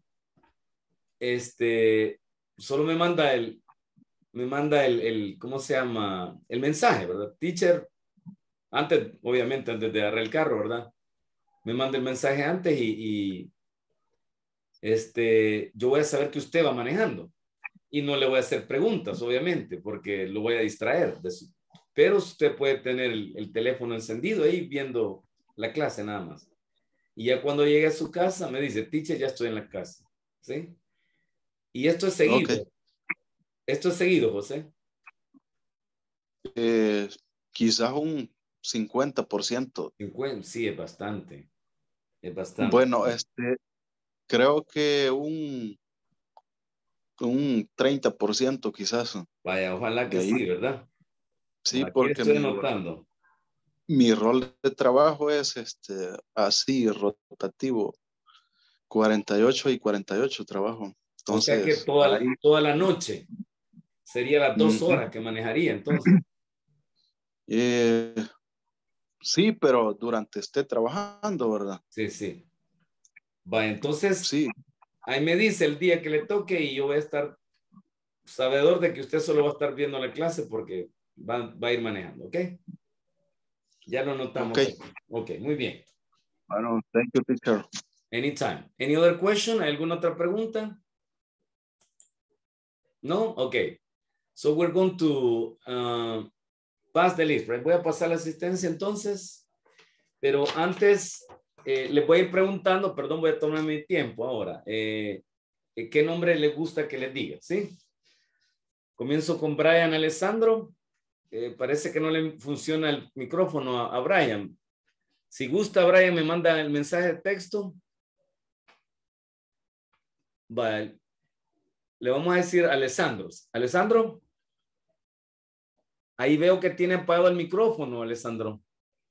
solo me manda ¿cómo se llama? El mensaje, ¿verdad? Teacher, obviamente antes de agarrar el carro, ¿verdad? Me manda el mensaje antes y yo voy a saber que usted va manejando y no le voy a hacer preguntas, obviamente, porque lo voy a distraer. Pero usted puede tener el teléfono encendido ahí viendo la clase nada más. Y ya cuando llegue a su casa me dice, teacher, ya estoy en la casa. ¿Sí? Y esto es seguido. Okay. Esto es seguido, José. Quizás 50%. 50, sí, es bastante. Es bastante. Bueno, creo que un 30% quizás. Vaya, ojalá que De ahí. sí, ¿verdad? Sí, Aquí porque estoy anotando. mi rol de trabajo es así, rotativo. 48 y 48 trabajo. O sea que Entonces, ahí. toda la noche sería las 2 Ujú. horas que manejaría entonces. Eh, sí, pero durante esté trabajando, ¿verdad? Sí, sí. Va, entonces, Sí, ahí me dice el día que le toque y yo voy a estar sabedor de que usted solo va a estar viendo la clase porque va a ir manejando, ¿ok? Ya lo notamos. ok. Aquí. Ok, muy bien. Bueno, thank you, teacher. Anytime. Any other question? ¿Alguna otra pregunta? No? Ok. So we're going to pass the list, right? Voy a pasar la asistencia entonces, pero antes les voy a ir preguntando, perdón, voy a tomar mi tiempo ahora. ¿Qué nombre le gusta que les diga? ¿Sí? Comienzo con Brian Alessandro. Parece que no le funciona el micrófono a Brian. Si gusta, Brian me manda el mensaje de texto. Vale. Le vamos a decir Alessandro. Alessandro. Ahí veo que tiene apagado el micrófono, Alessandro.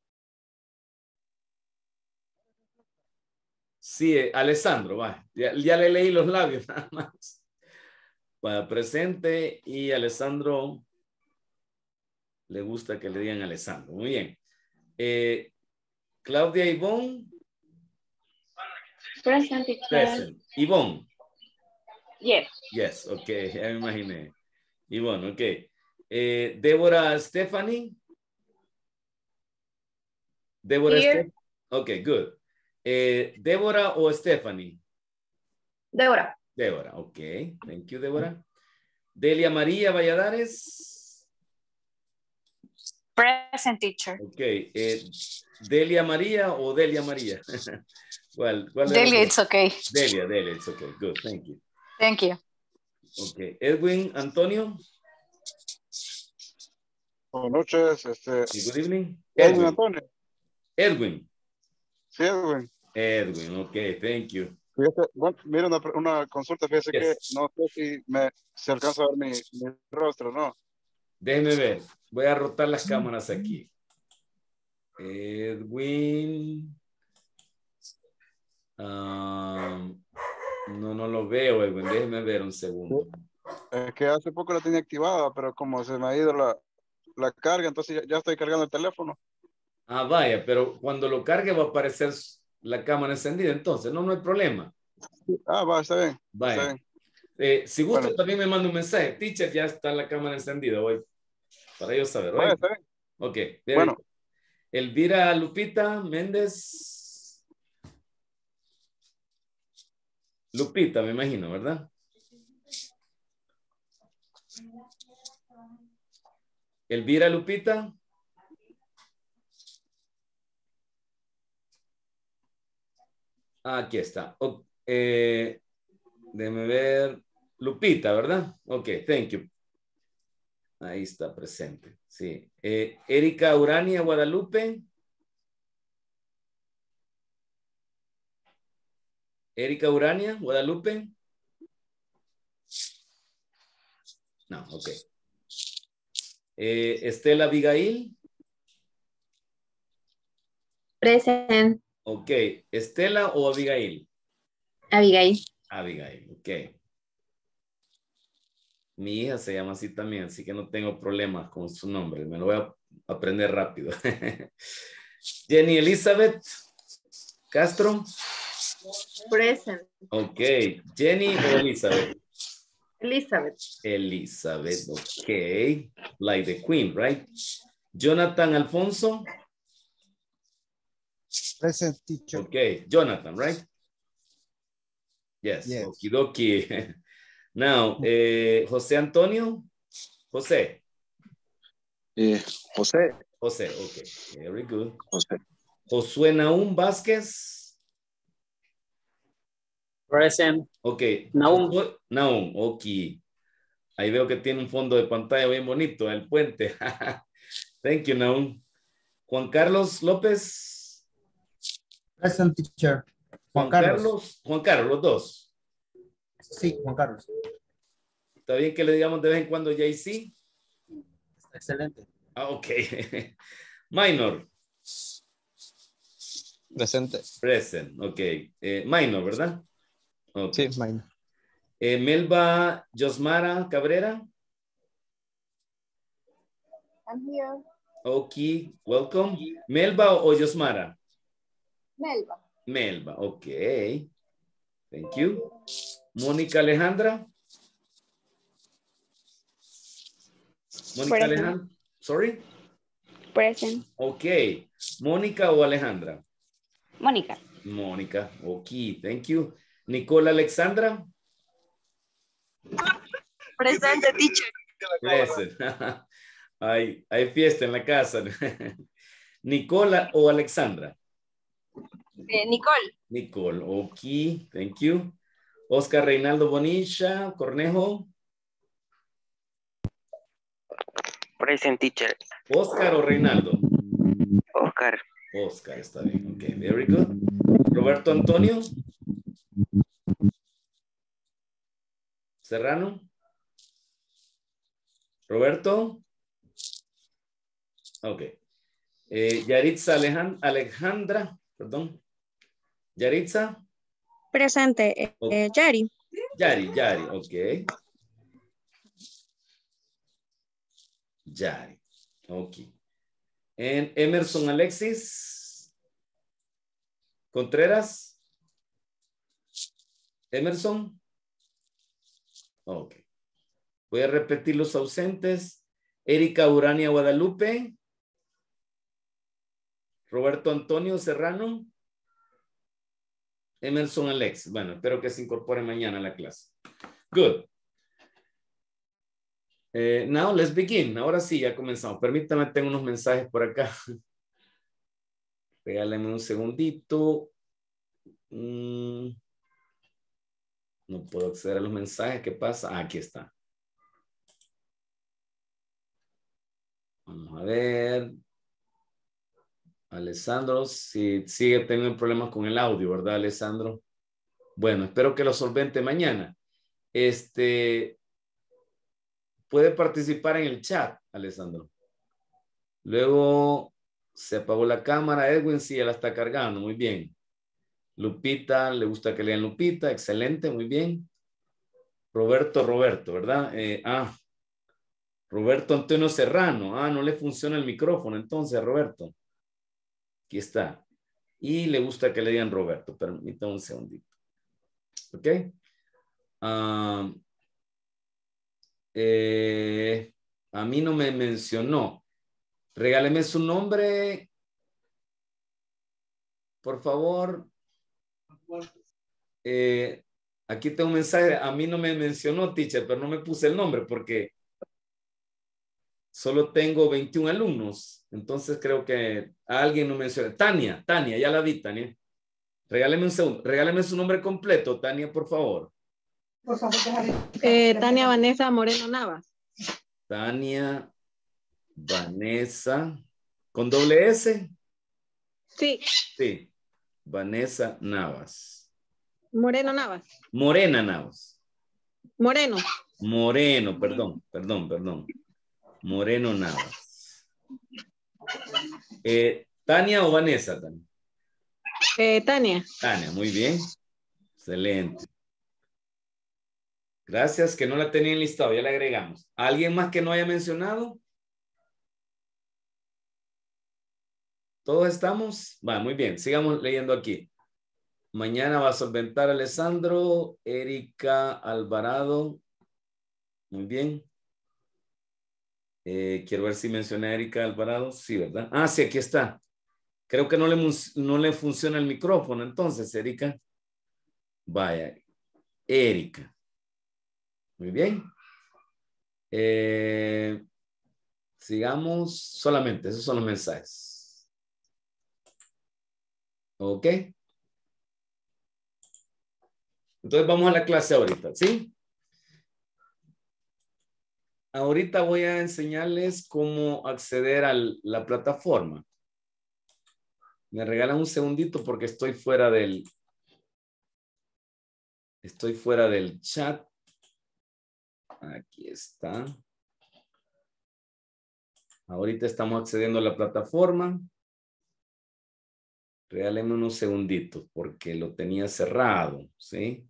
Sí, Alessandro, va. Ya le leí los labios nada más. Va, presente y Alessandro le gusta que le digan Alessandro. Muy bien. Claudia Ivonne. Present, teacher. Present. Ivonne. Yes. Yes, ok, ya me imaginé. Ivonne, ok. Débora Stephanie. Débora Here. Stephanie. Ok, good. Débora o Stephanie? Deborah. Débora, ok. Thank you, Débora. Delia María Valladares. Present, teacher. Ok. Delia María o Delia María? ¿Cuál Delia, it's okay. Delia, it's okay. Good, thank you. Thank you. Ok. Edwin Antonio. Buenas noches. Good evening. Edwin Antonio. Edwin. Sí, Edwin. Edwin, ok, thank you. Fíjate, bueno, mira una consulta, fíjese Yes. que no sé si se alcanza a ver mi rostro, ¿no? Déjeme ver. Voy a rotar las cámaras aquí. Edwin. No lo veo, Edwin. Déjeme ver un segundo. Es que hace poco la tenía activada, pero como se me ha ido la carga, entonces ya estoy cargando el teléfono. Ah, vaya, pero cuando lo cargue va a aparecer la cámara encendida, entonces no hay problema. Ah, va, está bien. Vaya. Está bien. Si gusta, Bueno. también me manda un mensaje. Teacher, ya está la cámara encendida hoy. Para yo saber. Vaya, está bien. Ok. Bueno. Elvira Lupita Méndez. Lupita, me imagino, ¿verdad? Elvira Lupita. Aquí está. Déjeme ver. Lupita, ¿verdad? Ok, thank you. Ahí está presente. Sí. Erika Urania Guadalupe. Erika Urania Guadalupe. No, ok. Estela Abigail. Present. Ok. ¿Estela o Abigail? Abigail. Abigail, ok. Mi hija se llama así también, así que no tengo problemas con su nombre. Me lo voy a aprender rápido. Jenny Elizabeth Castro. Present. Ok. Jenny o Elizabeth? Elizabeth. Elizabeth, ok. Like the queen, right? Jonathan Alfonso. Present, teacher. Ok. Jonathan, right? Yes. Yes. Okidoki. Now, José Antonio. José. José. José, ok. Very good. José. Josué Naum Vázquez. Present. Ok. Naum. Naum, ok. Ahí veo que tiene un fondo de pantalla bien bonito, el puente. Thank you, Naum. Juan Carlos López. Present, teacher. Juan Carlos, los dos. Sí, Juan Carlos. ¿Está bien que le digamos de vez en cuando JC? Excelente. Ah, ok. Minor. Presente. Present, ok. Minor, ¿verdad? Okay. Sí, minor. Melba Josmara Cabrera. I'm here. Ok, welcome. Melba o Josmara? Melba. Melba, ok. Thank you. Mónica Alejandra. Mónica Present. Alejandra. Sorry. Present. Ok. Mónica o Alejandra? Mónica. Mónica. Ok, thank you. Nicola Alexandra. Presente, teacher. Present. hay fiesta en la casa. Nicola o Alexandra? Nicole. Nicole. Ok, thank you. Oscar Reinaldo Bonilla Cornejo. Present, teacher. Oscar o Reinaldo? Oscar. Oscar, está bien. Ok, very good. Roberto Antonio Serrano. Roberto. Ok. Yaritza Alejandra, perdón. Yaritza. Presente. Okay. Yari. Yari, ok. Yari, ok. And Emerson Alexis Contreras. Emerson. Ok. Voy a repetir los ausentes. Erika Urania Guadalupe. Roberto Antonio Serrano. Emerson Alexis. Bueno, espero que se incorpore mañana a la clase. Good. Now let's begin. Ahora sí, ya comenzamos. Permítame, tengo unos mensajes por acá. Regálame un segundito. No puedo acceder a los mensajes. ¿Qué pasa? Ah, aquí está. Vamos a ver. Alessandro, si sigue teniendo problemas con el audio, ¿verdad, Alessandro? Bueno, espero que lo solvente mañana. Puede participar en el chat, Alessandro. Luego se apagó la cámara. Edwin, sí, ya la está cargando. Muy bien. Lupita, le gusta que lean Lupita. Excelente, muy bien. Roberto, ¿verdad? Roberto Antonio Serrano. No le funciona el micrófono entonces, Roberto. Aquí está. Y le gusta que le digan Roberto. Permítame un segundito. ¿Ok? A mí no me mencionó. Regáleme su nombre. Por favor. Aquí tengo un mensaje. A mí no me mencionó, teacher, pero no me puse el nombre porque solo tengo 21 alumnos. Entonces creo que a alguien no mencioné. Tania, ya la vi, Tania. Regáleme un segundo. Regáleme su nombre completo, Tania, por favor. Tania Vanessa Moreno Navas. Tania Vanessa. ¿Con doble S? Sí. Sí. Vanessa Navas. Moreno Navas. Morena Navas. Moreno. Moreno, perdón. Moreno Navas. ¿Tania o Vanessa? Tania. Tania, muy bien. Excelente. Gracias, que no la tenía enlistado, ya la agregamos. ¿Alguien más que no haya mencionado? ¿Todos estamos? Va, muy bien, sigamos leyendo aquí. Mañana va a solventar Alessandro, Erika Alvarado. Muy bien. Quiero ver si mencioné a Erika Alvarado. Sí, ¿verdad? Sí, aquí está. Creo que no le funciona el micrófono, entonces, Erika. Vaya. Erika. Muy bien. Sigamos solamente. Esos son los mensajes. Ok. Entonces vamos a la clase ahorita, ¿sí? Ahorita voy a enseñarles cómo acceder a la plataforma. Me regalan un segundito porque estoy fuera del chat. Aquí está. Ahorita estamos accediendo a la plataforma. Regálenme unos segunditos porque lo tenía cerrado, ¿sí?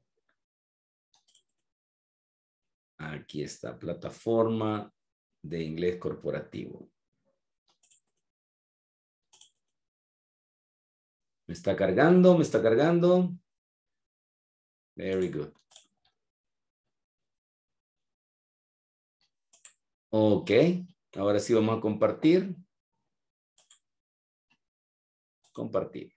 Aquí está, plataforma de inglés corporativo. Me está cargando, me está cargando. Very good. Ok, ahora sí vamos a compartir. Compartir.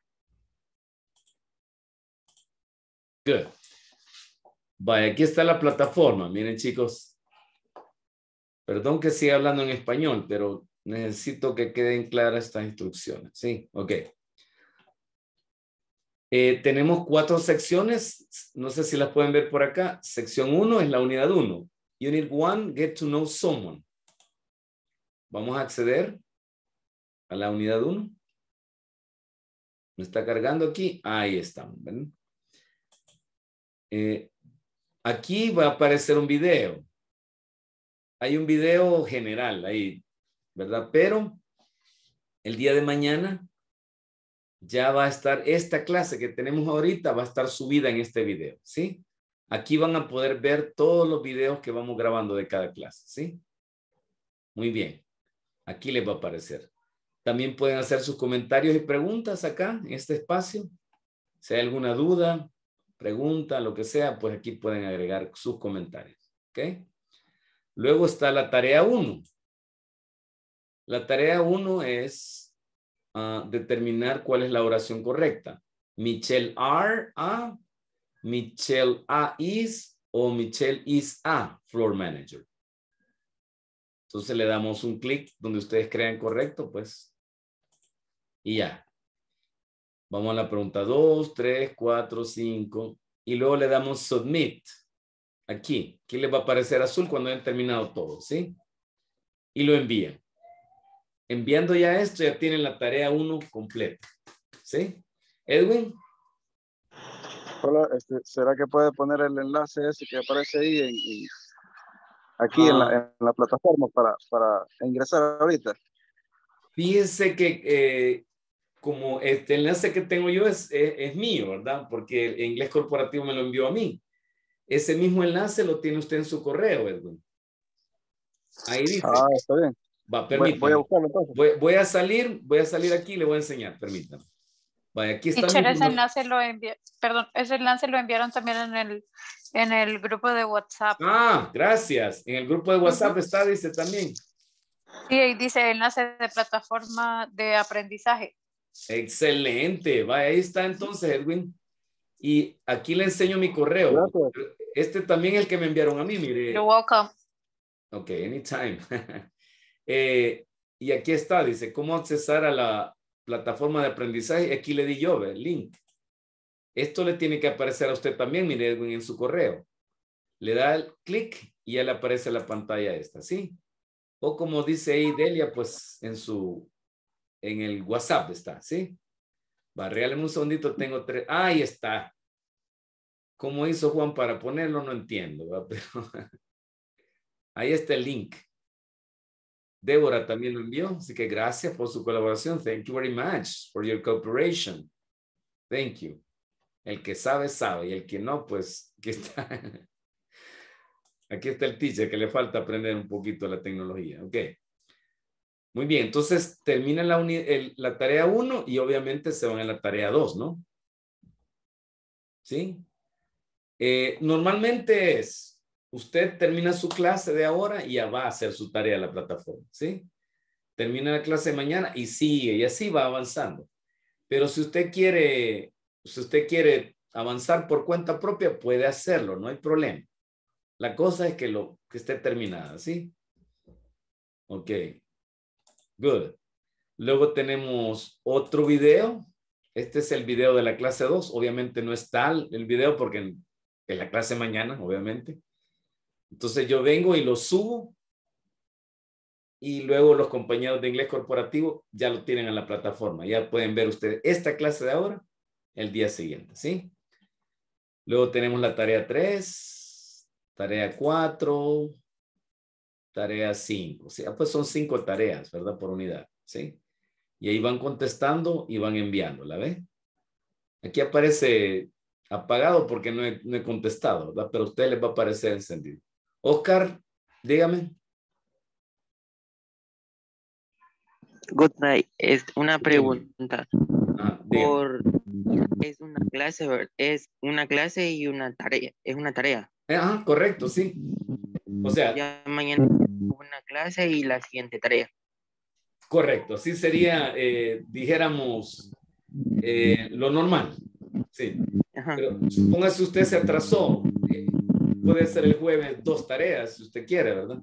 Good. Vaya, aquí está la plataforma. Miren, chicos. Perdón que siga hablando en español, pero necesito que queden claras estas instrucciones. Sí, ok. Tenemos 4 secciones. No sé si las pueden ver por acá. Sección 1 es la unidad 1. Unit 1, get to know someone. Vamos a acceder a la unidad 1. ¿Me está cargando aquí? Ahí estamos. ¿Ven? Aquí va a aparecer un video. Hay un video general ahí, ¿verdad? Pero el día de mañana ya va a estar esta clase que tenemos ahorita, va a estar subida en este video, ¿sí? Aquí van a poder ver todos los videos que vamos grabando de cada clase, ¿sí? Muy bien. Aquí les va a aparecer. También pueden hacer sus comentarios y preguntas acá, en este espacio. Si hay alguna duda, pregunta, lo que sea, pues aquí pueden agregar sus comentarios, ¿ok? Luego está la tarea 1. La tarea 1 es determinar cuál es la oración correcta. Michelle are a, Michelle a is o Michelle is a floor manager. Entonces le damos un clic donde ustedes crean correcto, pues. Y ya. Vamos a la pregunta 2, 3, 4, 5. Y luego le damos submit. Aquí les va a aparecer azul cuando hayan terminado todo, ¿sí? Y lo envían. Enviando ya esto, ya tienen la tarea 1 completa, ¿sí? Edwin. Hola, ¿será que puede poner el enlace ese que aparece ahí aquí en la plataforma para ingresar ahorita? Fíjense que como este enlace que tengo yo es mío, ¿verdad? Porque el inglés corporativo me lo envió a mí. Ese mismo enlace lo tiene usted en su correo, Edwin. Ahí dice. Está bien. Va, permítame. Voy a buscarlo entonces. Voy a salir aquí y le voy a enseñar, permítame. Vaya, aquí está. Teacher, ese enlace ese enlace lo enviaron también en el grupo de WhatsApp. Gracias. En el grupo de WhatsApp está, dice también. Sí, ahí dice enlace de plataforma de aprendizaje. Excelente. Vaya, ahí está entonces, Edwin. Y aquí le enseño mi correo. Gracias. Este también es el que me enviaron a mí, mire. You're welcome. Ok, anytime. Y aquí está, dice, ¿cómo accesar a la plataforma de aprendizaje? Aquí le di yo, el link. Esto le tiene que aparecer a usted también, mire, Edwin, en su correo. Le da el clic y ya le aparece la pantalla esta, ¿sí? O como dice ahí Delia, pues en el WhatsApp está, ¿sí? Va, regáleme un segundito, tengo 3. Ahí está. ¿Cómo hizo Juan para ponerlo? No entiendo, ¿verdad? Pero ahí está el link. Débora también lo envió, así que gracias por su colaboración. Thank you very much for your cooperation. Thank you. El que sabe, sabe. Y el que no, pues, aquí está. Aquí está el teacher que le falta aprender un poquito la tecnología. Ok. Muy bien, entonces terminan la tarea 1 y obviamente se van a la tarea 2, ¿no? ¿Sí? Normalmente usted termina su clase de ahora y ya va a hacer su tarea en la plataforma, ¿sí? Termina la clase de mañana y sigue y así va avanzando. Pero si usted quiere avanzar por cuenta propia, puede hacerlo, no hay problema. La cosa es que esté terminada, ¿sí? Ok. Good. Luego tenemos otro video. Este es el video de la clase 2. Obviamente no está el video porque en la clase mañana, obviamente. Entonces yo vengo y lo subo y luego los compañeros de inglés corporativo ya lo tienen en la plataforma. Ya pueden ver ustedes esta clase de ahora el día siguiente, ¿sí? Luego tenemos la tarea 3, tarea 4, tarea 5. O sea, pues son 5 tareas, ¿verdad? Por unidad, ¿sí? Y ahí van contestando y van enviando, ¿la ve? Aquí aparece apagado porque no he contestado, ¿verdad? Pero a ustedes les va a aparecer encendido. Oscar, dígame. Good night. Es una Dígame. pregunta. Dígame. Es una clase, es una clase y una tarea. Es una tarea. Ajá, correcto, sí. O sea, ya mañana una clase y la siguiente tarea. Correcto, así sería, dijéramos, lo normal. Sí. Ajá. Pero supóngase usted se atrasó. Puede ser el jueves 2 tareas, si usted quiere, ¿verdad?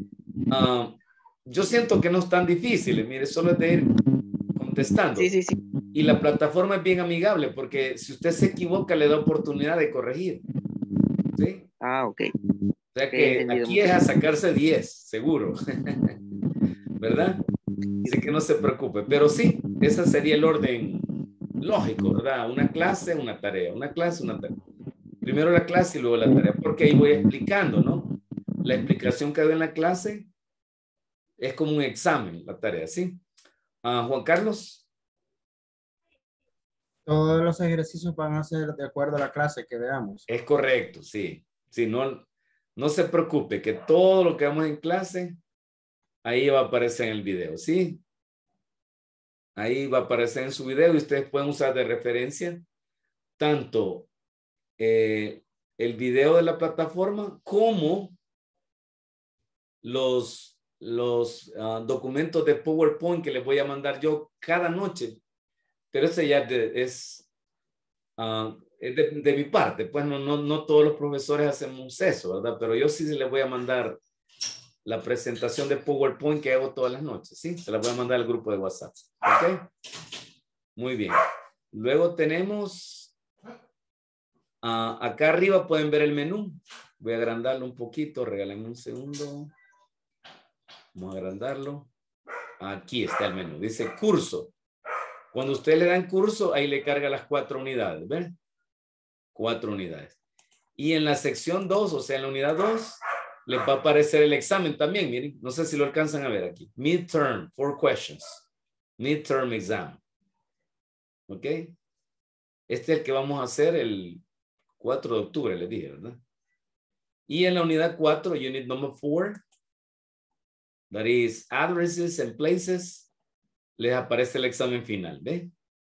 Yo siento que no es tan difícil. Mire, solo es de ir contestando. Sí, sí, sí. Y la plataforma es bien amigable porque si usted se equivoca, le da oportunidad de corregir. ¿Sí? Ah, ok. O sea que aquí es a sacarse 10, seguro. ¿Verdad? Así que no se preocupe. Pero sí, ese sería el orden lógico, ¿verdad? Una clase, una tarea. Una clase, una tarea. Primero la clase y luego la tarea. Porque ahí voy explicando, ¿no? La explicación que doy en la clase es como un examen, la tarea, ¿sí? Juan Carlos. Todos los ejercicios van a ser de acuerdo a la clase que veamos. Es correcto, sí. Sí, no se preocupe, que todo lo que vemos en clase, ahí va a aparecer en el video, ¿sí? Ahí va a aparecer en su video y ustedes pueden usar de referencia tanto el video de la plataforma como los documentos de PowerPoint que les voy a mandar yo cada noche. Pero ese ya es de mi parte. Pues no todos los profesores hacemos eso, ¿verdad? Pero yo sí les voy a mandar la presentación de PowerPoint que hago todas las noches, ¿sí? Se la voy a mandar al grupo de WhatsApp, ¿ok? Muy bien. Luego tenemos, acá arriba pueden ver el menú. Voy a agrandarlo un poquito, regálenme un segundo. Vamos a agrandarlo. Aquí está el menú, dice curso. Cuando usted le dan curso, ahí le carga las 4 unidades, ¿ven? 4 unidades. Y en la sección 2, o sea, en la unidad 2, les va a aparecer el examen también, miren. No sé si lo alcanzan a ver aquí. Midterm, 4 questions. Midterm exam. ¿Ok? Este es el que vamos a hacer el 4 de octubre, les dije, ¿verdad? Y en la unidad 4, unit number 4, that is addresses and places, les aparece el examen final, ¿ve?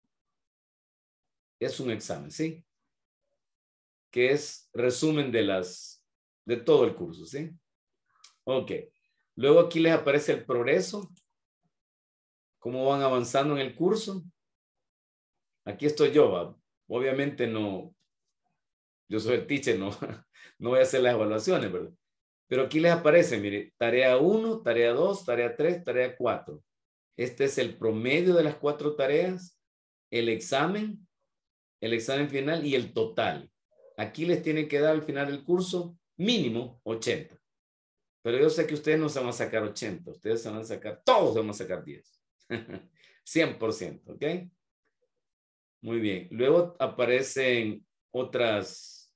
Es un examen, ¿sí? Que es resumen de todo el curso, ¿sí? Ok. Luego aquí les aparece el progreso, cómo van avanzando en el curso. Aquí estoy yo, ¿va? Obviamente no, yo soy el teacher, no voy a hacer las evaluaciones, ¿verdad? Pero aquí les aparece, mire, tarea 1, tarea 2, tarea 3, tarea 4. Este es el promedio de las 4 tareas, el examen final y el total. Aquí les tienen que dar al final del curso mínimo 80. Pero yo sé que ustedes no se van a sacar 80. Ustedes se van a sacar, todos se van a sacar 10. 100%, ¿ok? Muy bien. Luego aparecen otros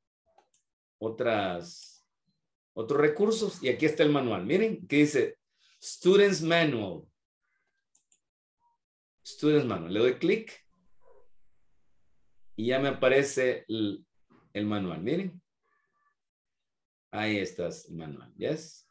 recursos y aquí está el manual. Miren que dice Students Manual. Students Manual. Le doy clic y ya me aparece el manual. Miren. Ahí está el manual. Yes.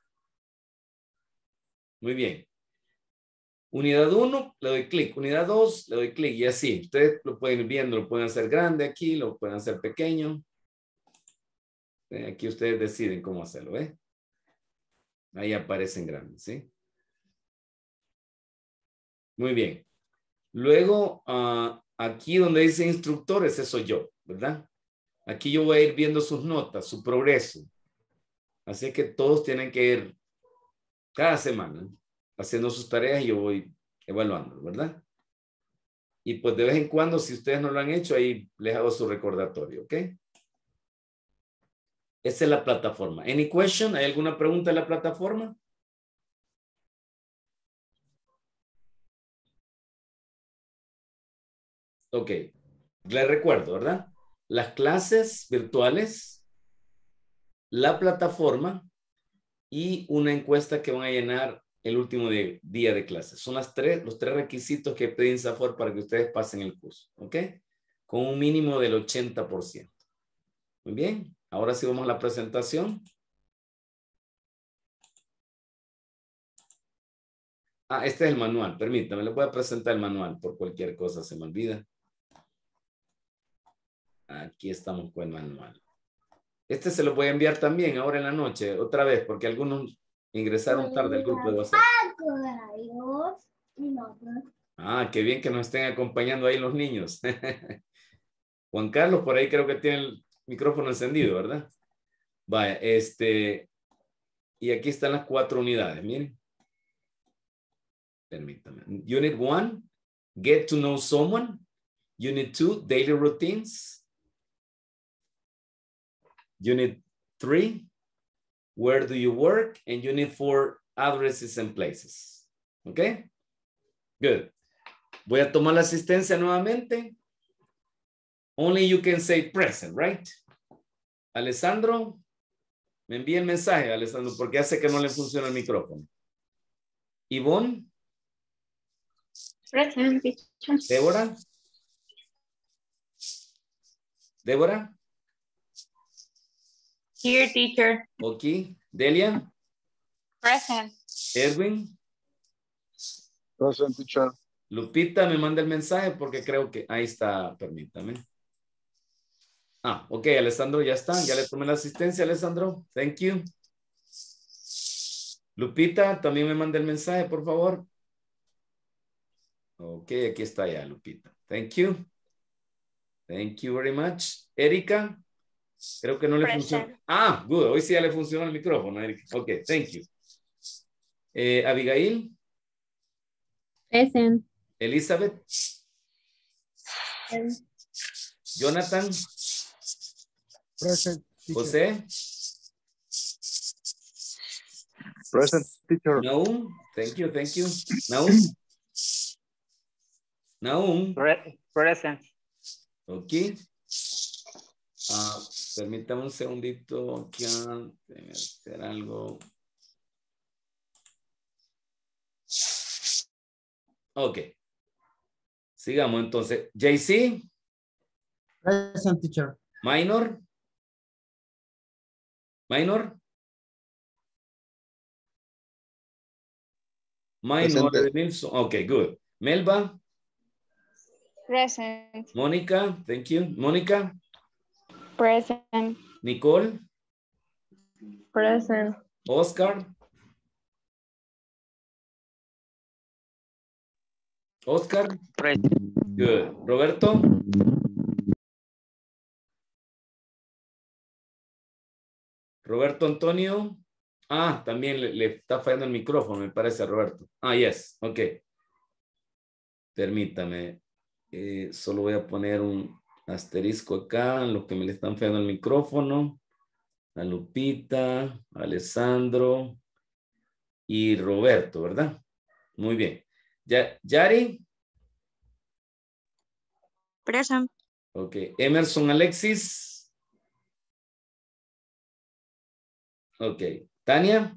Muy bien. Unidad 1, le doy clic. Unidad 2, le doy clic y así. Ustedes lo pueden ir viendo, lo pueden hacer grande aquí, lo pueden hacer pequeño. Aquí ustedes deciden cómo hacerlo, ¿eh? Ahí aparecen grandes, ¿sí? Muy bien. Luego, aquí donde dice instructores, eso soy yo, ¿verdad? Aquí yo voy a ir viendo sus notas, su progreso. Así que todos tienen que ir cada semana haciendo sus tareas y yo voy evaluando, ¿verdad? Y pues de vez en cuando, si ustedes no lo han hecho, ahí les hago su recordatorio, ¿ok? Esa es la plataforma. Any question? ¿Hay alguna pregunta en la plataforma? Ok, les recuerdo, ¿verdad? Las clases virtuales, la plataforma y una encuesta que van a llenar el último día de clases. Son los tres requisitos que piden Safor para que ustedes pasen el curso, ¿ok? Con un mínimo del 80%. Muy bien, ahora sí vamos a la presentación. Ah, este es el manual, permítame, les voy a presentar el manual por cualquier cosa, se me olvida. Aquí estamos con el manual. Este se lo voy a enviar también ahora en la noche, otra vez, porque algunos ingresaron tarde al grupo de WhatsApp. Ah, qué bien que nos estén acompañando ahí los niños. Juan Carlos, por ahí creo que tiene el micrófono encendido, ¿verdad? Vaya, y aquí están las 4 unidades, miren. Permítame. Unit 1, get to know someone. Unit 2, daily routines. Unit 3, where do you work? And Unit 4, addresses and places. ¿Ok? Good. Voy a tomar la asistencia nuevamente. Only you can say present, right? Alessandro, me envía el mensaje, Alessandro, porque hace que no le funciona el micrófono. Ivonne. Present, teacher. Débora. Débora. Here, teacher. Ok. Delia. Present. Edwin. Present, teacher. Lupita me manda el mensaje porque creo que ahí está, permítame. Ah, ok, Alessandro ya está, ya le tomé la asistencia, Alessandro. Thank you. Lupita, también me manda el mensaje, por favor. Ok, aquí está ya, Lupita. Thank you. Thank you very much. Erika, creo que no le funciona. Ah, good, hoy sí ya le funcionó el micrófono, Erika. Ok, thank you. Abigail. Present. Elizabeth. Jonathan. Present, teacher. José. Present, teacher. Naum. Thank you, thank you. Naum. Naum. Present. Ok. Permítame un segundito. Aquí déjame hacer algo. Ok. Sigamos entonces. JC. Present, teacher. Minor. Minor. Minor Presente. de Nilsson. Ok, good. Melba. Present. Mónica. Thank you. Mónica. Present. Nicole. Present. Oscar. Oscar. Present. Good. Roberto. Roberto Antonio. Ah, también le está fallando el micrófono, me parece, a Roberto. Ah, yes. Ok. Permítame. Solo voy a poner un asterisco acá en lo que me le están fallando el micrófono. A Lupita, a Alessandro y Roberto, ¿verdad? Muy bien. Yari. Present. Ok. Emerson Alexis. Ok. Tania.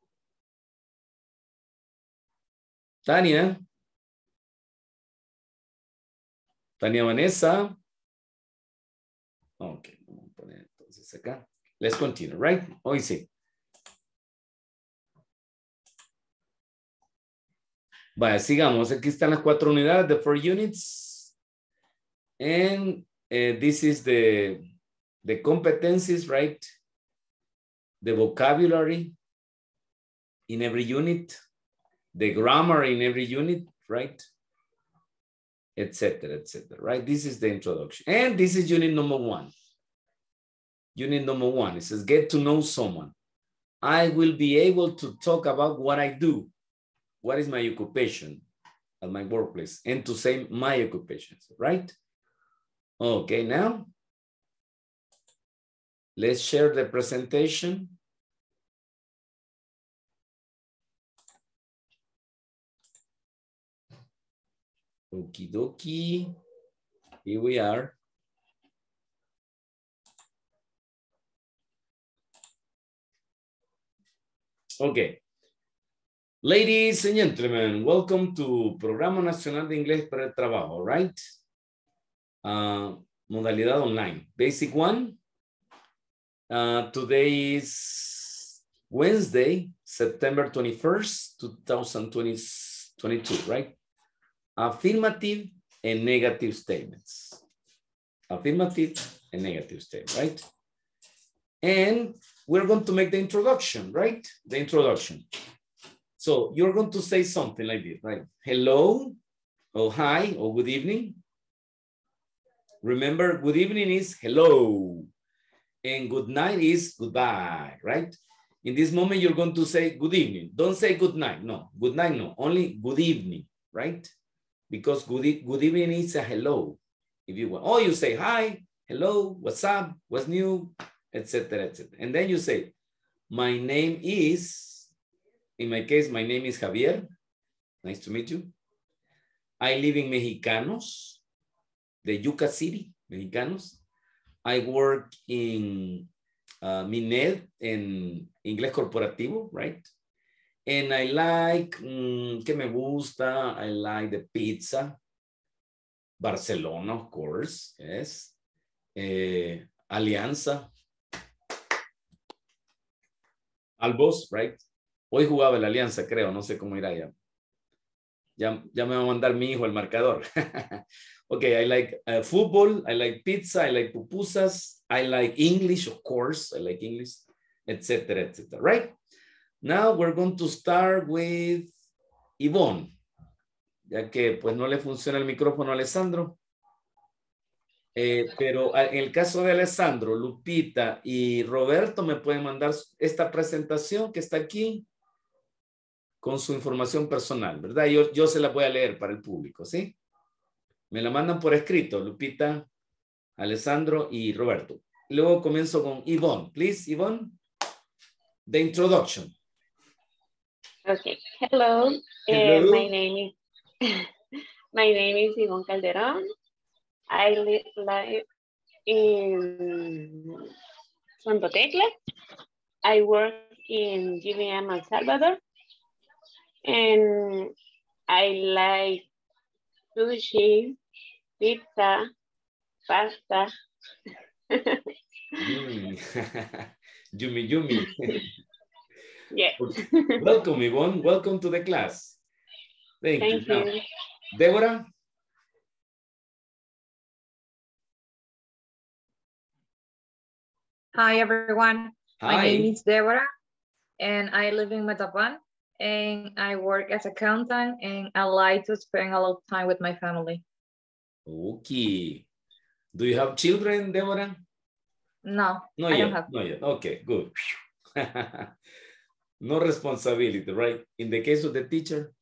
Tania. Tania Vanessa. Ok. Vamos a poner entonces acá. Let's continue, right? Hoy sí. Vaya, sigamos. Aquí están las 4 unidades, the 4 units. And this is the competencies, right? The vocabulary in every unit, the grammar in every unit, right? Etc., etc., right? This is the introduction. And this is unit number 1. Unit number 1, it says, get to know someone. I will be able to talk about what I do. What is my occupation at my workplace? And to say my occupations, right? Okay, now let's share the presentation. Okie dokie. Here we are. Okay. Ladies and gentlemen, welcome to Programa Nacional de Inglés para el Trabajo, right? Modalidad online. Basic one. Today is Wednesday, September 21st, 2022, right? Affirmative and negative statements. Affirmative and negative statements, right? And we're going to make the introduction, right? The introduction. So you're going to say something like this, right? Hello, or hi, or good evening. Remember, good evening is hello. And good night is goodbye, right? In this moment, you're going to say good evening. Don't say good night. No, good night, no. Only good evening, right? Because good evening is a hello. If you want, oh, you say hi, hello, what's up, what's new, etc., etc. And then you say, my name is, in my case, my name is Javier. Nice to meet you. I live in Mexicanos, the Yucca City, Mexicanos. I work in Minet en inglés corporativo, right? And I like, ¿qué me gusta? I like the pizza. Barcelona, of course, yes. Alianza. Albos, right? Hoy jugaba el Alianza, creo, no sé cómo irá ya. Ya me va a mandar mi hijo el marcador. Okay, I like football, I like pizza, I like pupusas, I like English, of course, I like English, etc., etc., right? Now we're going to start with Yvonne, ya que pues no le funciona el micrófono a Alessandro. Pero en el caso de Alessandro, Lupita y Roberto me pueden mandar esta presentación que está aquí con su información personal, ¿verdad? Yo se la voy a leer para el público, ¿sí? Me la mandan por escrito, Lupita, Alessandro y Roberto. Luego comienzo con Yvonne. Please, Yvonne, the introduction. Okay. Hello. Hello. My name is Yvonne Calderon. I live in Santo Tecla. I work in GBM El Salvador. And I like sushi, pizza, pasta. Yummy, yummy. Yeah. Welcome, Yvonne. Welcome to the class. Thank you. Now, Deborah. Hi, everyone. Hi. My name is Deborah, and I live in Metapan, and I work as accountant, and I like to spend a lot of time with my family. Okay. Do you have children, Deborah? No, Not I yet. don't have. Not yet. Okay, good. No responsibility, right? In the case of the teacher.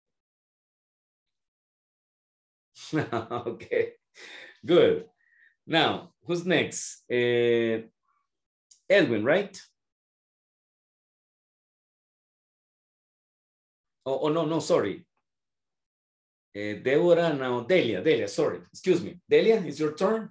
Okay, good. Now, who's next? Edwin, right? Oh, no, sorry. Deborah, now Delia, sorry. Excuse me. Delia, it's your turn.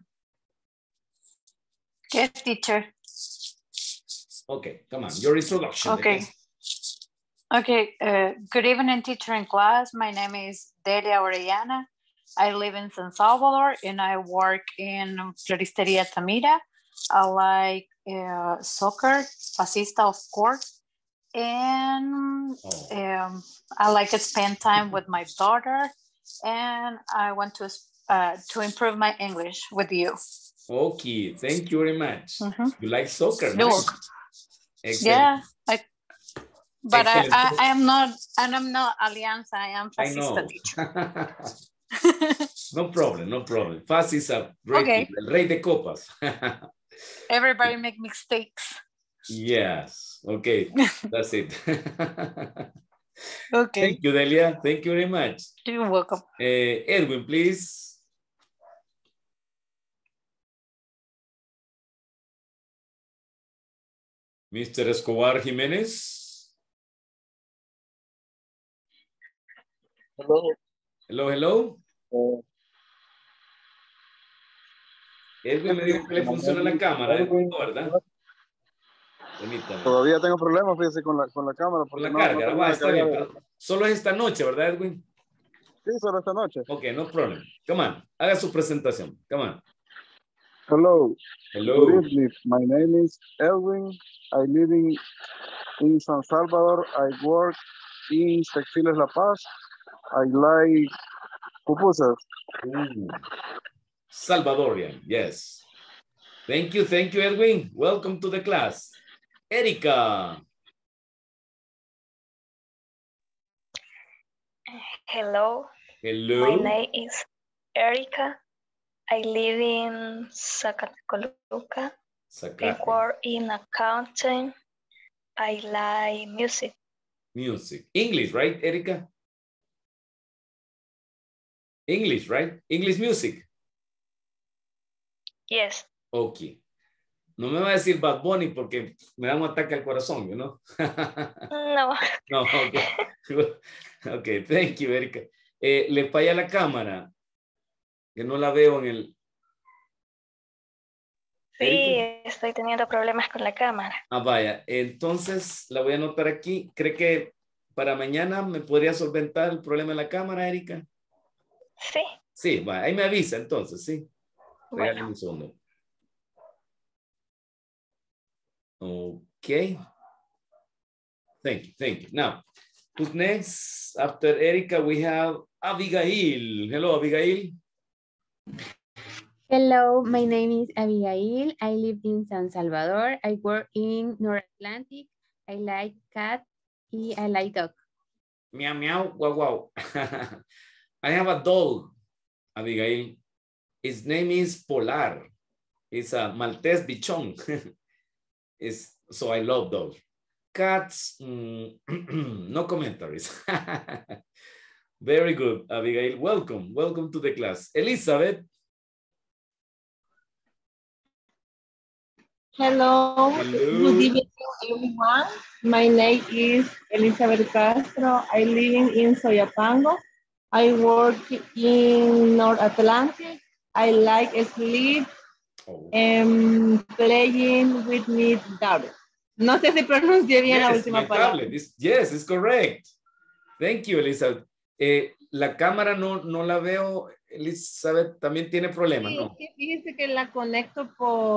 Yes, teacher. Okay, come on, your introduction. Okay. Okay, good evening, teacher and class. My name is Delia Orellana. I live in San Salvador and I work in Floristeria Tamira. I like soccer, fascista, of course. And I like to spend time with my daughter. And I want to improve my English with you. Okay, thank you very much. You like soccer, no? Nice. Excellent. Yeah, but I am not, and I'm not Alianza, I am fascista teacher. No problem, no problem. Fascista, great people, el rey de copas. Everybody make mistakes. Yes, okay, that's it. Okay. Thank you, Delia. Thank you very much. You're welcome. Edwin, please. Mr. Escobar Jimenez. Hello. Hello, hello. Edwin me dijo que le funciona la cámara, Edwin, ¿no, verdad? Permítame. Todavía tengo problemas, fíjese, con la cámara. Con la Porque carga, termina va, de está bien, cargar. pero solo es esta noche, ¿verdad, Edwin? Sí, solo esta noche. Ok, no problem. Come on, haga su presentación. Come on. Hello. Hello. Good evening. My name is Edwin. I live in San Salvador. I work in Textiles La Paz. I like pupusas. Ooh. Salvadorian, yes. Thank you, Edwin. Welcome to the class. Erika. Hello. Hello. My name is Erica. I live in Zacatecoluca. I work in accounting. I like music. Music. English, right, Erika? English, right? English music. Yes. Ok. No me va a decir Bad Bunny porque me da un ataque al corazón, ¿no? No. No, ok. Ok, thank you, Erika. Le falla la cámara, que no la veo en el... Sí, Erika. estoy teniendo problemas con la cámara. Ah, vaya. Entonces, la voy a anotar aquí. ¿Cree que para mañana me podría solventar el problema de la cámara, Erika? Sí. Sí, vaya. Ahí me avisa entonces, sí. Regálame Bueno. un segundo. Okay. Thank you. Now, who's next? After Erika, we have Abigail. Hello, Abigail. Hello, my name is Abigail. I live in San Salvador. I work in North Atlantic. I like cat and I like dog. Meow, meow, wow, wow. I have a dog, Abigail. His name is Polar. It's a Maltese bichon. So I love dogs. Cats, no commentaries. Very good, Abigail. Welcome to the class. Elizabeth. Hello. Hello. Good evening, everyone. My name is Elizabeth Castro. I live in Soyapango. I work in North Atlantic. I like sleep and playing with my daughter. No sé si pronuncié bien la última palabra. Yes, it's correct. Thank you, Elizabeth. La cámara no la veo. Elizabeth también tiene problemas, Sí, ¿no? sí, fíjese que la conecto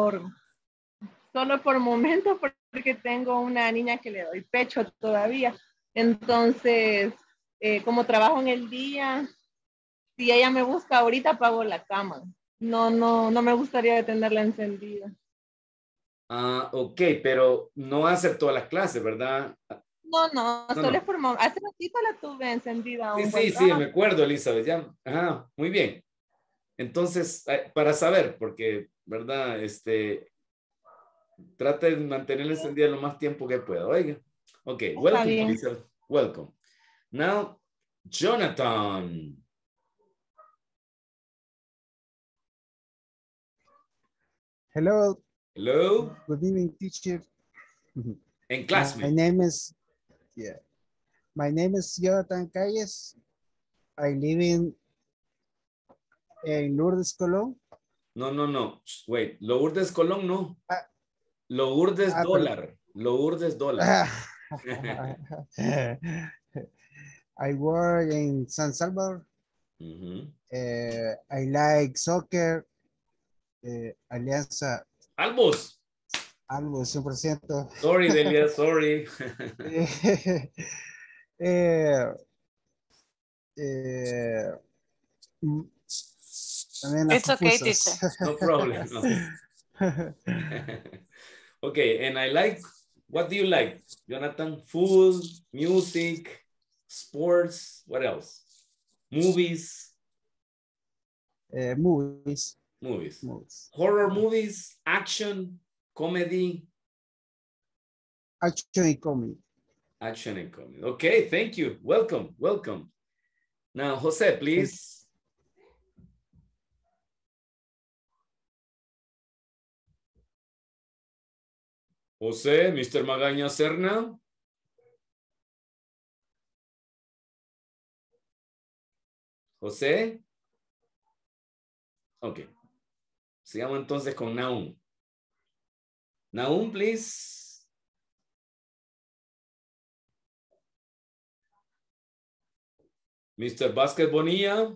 solo por momentos porque tengo una niña que le doy pecho todavía. Entonces, como trabajo en el día, si ella me busca ahorita apago la cámara. No me gustaría tenerla encendida. Ah, ok, pero no hace todas las clases, ¿verdad? No, solo es por momentos. Hace ratito la tuve encendida. Sí, me acuerdo, Elizabeth. Ya, ajá, muy bien. Entonces, para saber, porque, ¿verdad? Trate de mantenerla encendida lo más tiempo que pueda. Oiga. Ok, welcome, Elizabeth. Welcome. Now, Jonathan. Hello. Hello. Good evening, teacher. And classmate. My name is Jonathan Calles. I live in Lourdes, Colón. No. Wait, Lourdes Colón, no. Lourdes dólar. Lourdes dólar. I work in San Salvador. I like soccer. Alianza. Albos. Albos, 100%. Sorry, Delia, sorry. It's okay, teacher. No problem. No. Okay, and I like, what do you like, Jonathan? Food, music, sports, what else? Movies? Movies. Horror movies, action, comedy? Action and comedy. Action and comedy. Okay, thank you. Welcome. Now, Jose, please. Jose, Mr. Magaña Serna. Jose. Okay. Sigamos entonces con Nahum. Nahum, please. Mr. Vázquez Bonilla.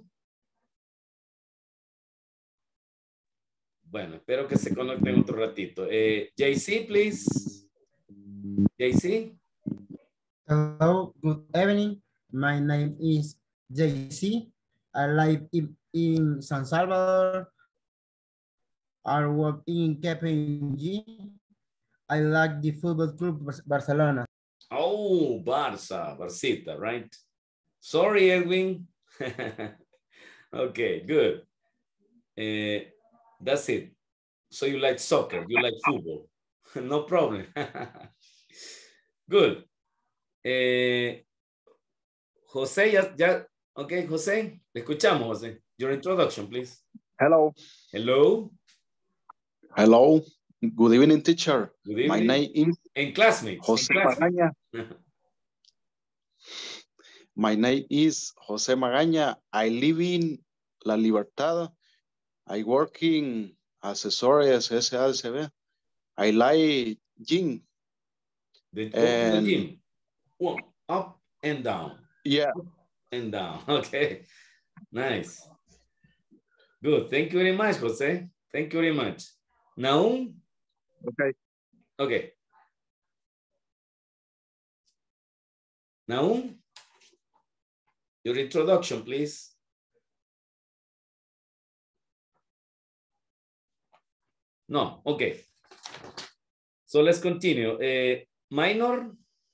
Bueno, espero que se conecten otro ratito. JC, please. JC. Hello, good evening. My name is JC. I live in San Salvador. I work in KPMG. I like the football club Barcelona. Oh, Barcita, right? Sorry, Edwin. Okay, good. That's it. So you like soccer, you like football. No problem. Good. José, ya, okay, José, le escuchamos, José. Your introduction, please. Hello. Hello. Hello. Good evening, teacher. Good evening. My name is En classmates. José Magaña. My name is José Magaña. I live in La Libertad. I work in Accesorios SADCB. I like gym. The gym. One, up and down. Yeah. Up and down. Okay. Nice. Good. Thank you very much, Jose. Thank you very much. Nahum? Okay. Okay. Nahum? Your introduction, please. No, okay. So let's continue. Minor?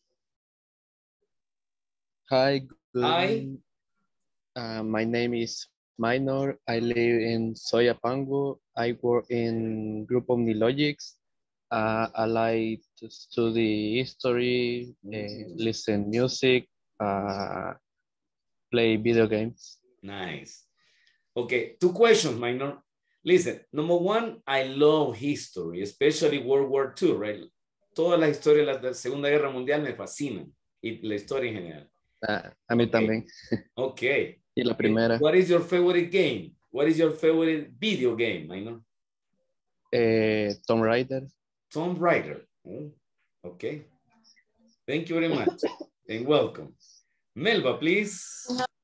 Hi, good Hi. evening. My name is Minor. I live in Soyapango. I work in Group Omnilogics. I like to study history, listen music, play video games. Nice. Okay, 2 questions, Minor. Listen, number 1, I love history, especially World War II, right? Todas las historias de la Segunda Guerra Mundial me fascinan y la historia en general. A mí también. Okay. Y la primera. What is your favorite game? What is your favorite video game, Minor? Tomb Raider. Tomb Raider. Oh, okay. Thank you very much and welcome. Melba, please.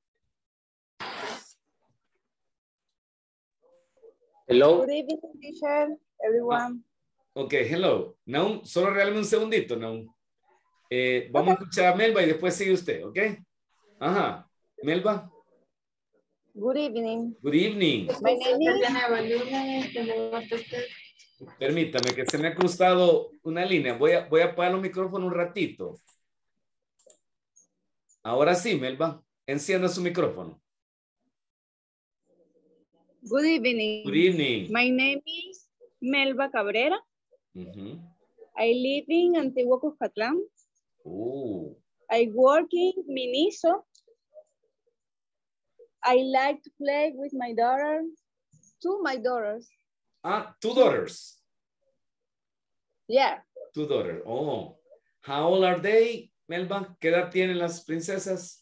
Hello. Good evening, teacher, everyone. Okay, hello. Nahum, solo regálame un segundito, Nahum. Vamos a escuchar a Melba y después sigue usted, ¿ok? Ajá. Melba. Good evening. Good evening. My name is... Permítame que se me ha cruzado una línea. Voy a apagar los micrófonos un ratito. Ahora sí, Melba. Encienda su micrófono. Good evening. Good evening. My name is Melba Cabrera. I live in Antigua Cuscatlán. Oh. I work in Miniso. I like to play with my daughter. My daughters. Ah, 2 daughters. Yeah. 2 daughters. Oh. How old are they, Melba? ¿Qué edad tienen las princesas?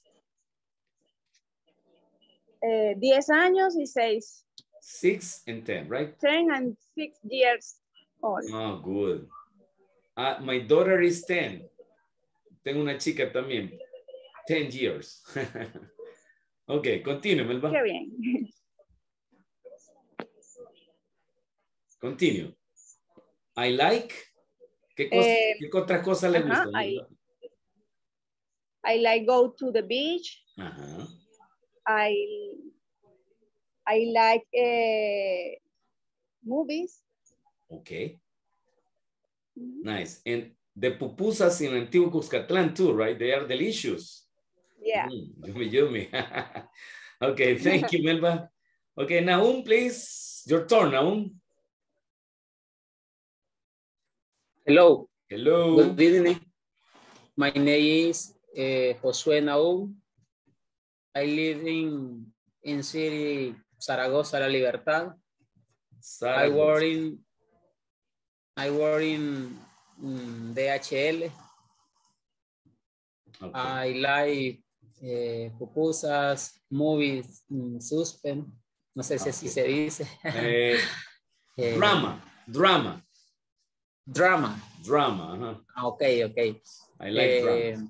10 años y 6. 6 and 10, right? 10 and 6 years old. Oh, good. My daughter is 10. Tengo una chica también. 10 years. Ok, continue, Melba. Qué bien. Continue. I like. ¿Qué otras cosas le gustan? I like go to the beach. I like movies. Okay. Nice. And the pupusas in Antiguo Cuscatlán too, right? They are delicious. Yeah. Yummy, yummy. Okay, thank you, Melba. Okay, Nahum, please. Your turn, Nahum. Hello. Hello. Good evening. My name is Josué Nahum. I live in city Zaragoza, La Libertad. I work in DHL. Okay. I like pupusas, movies, suspense. No sé si así se dice. Drama. Drama. Okay. I like drama.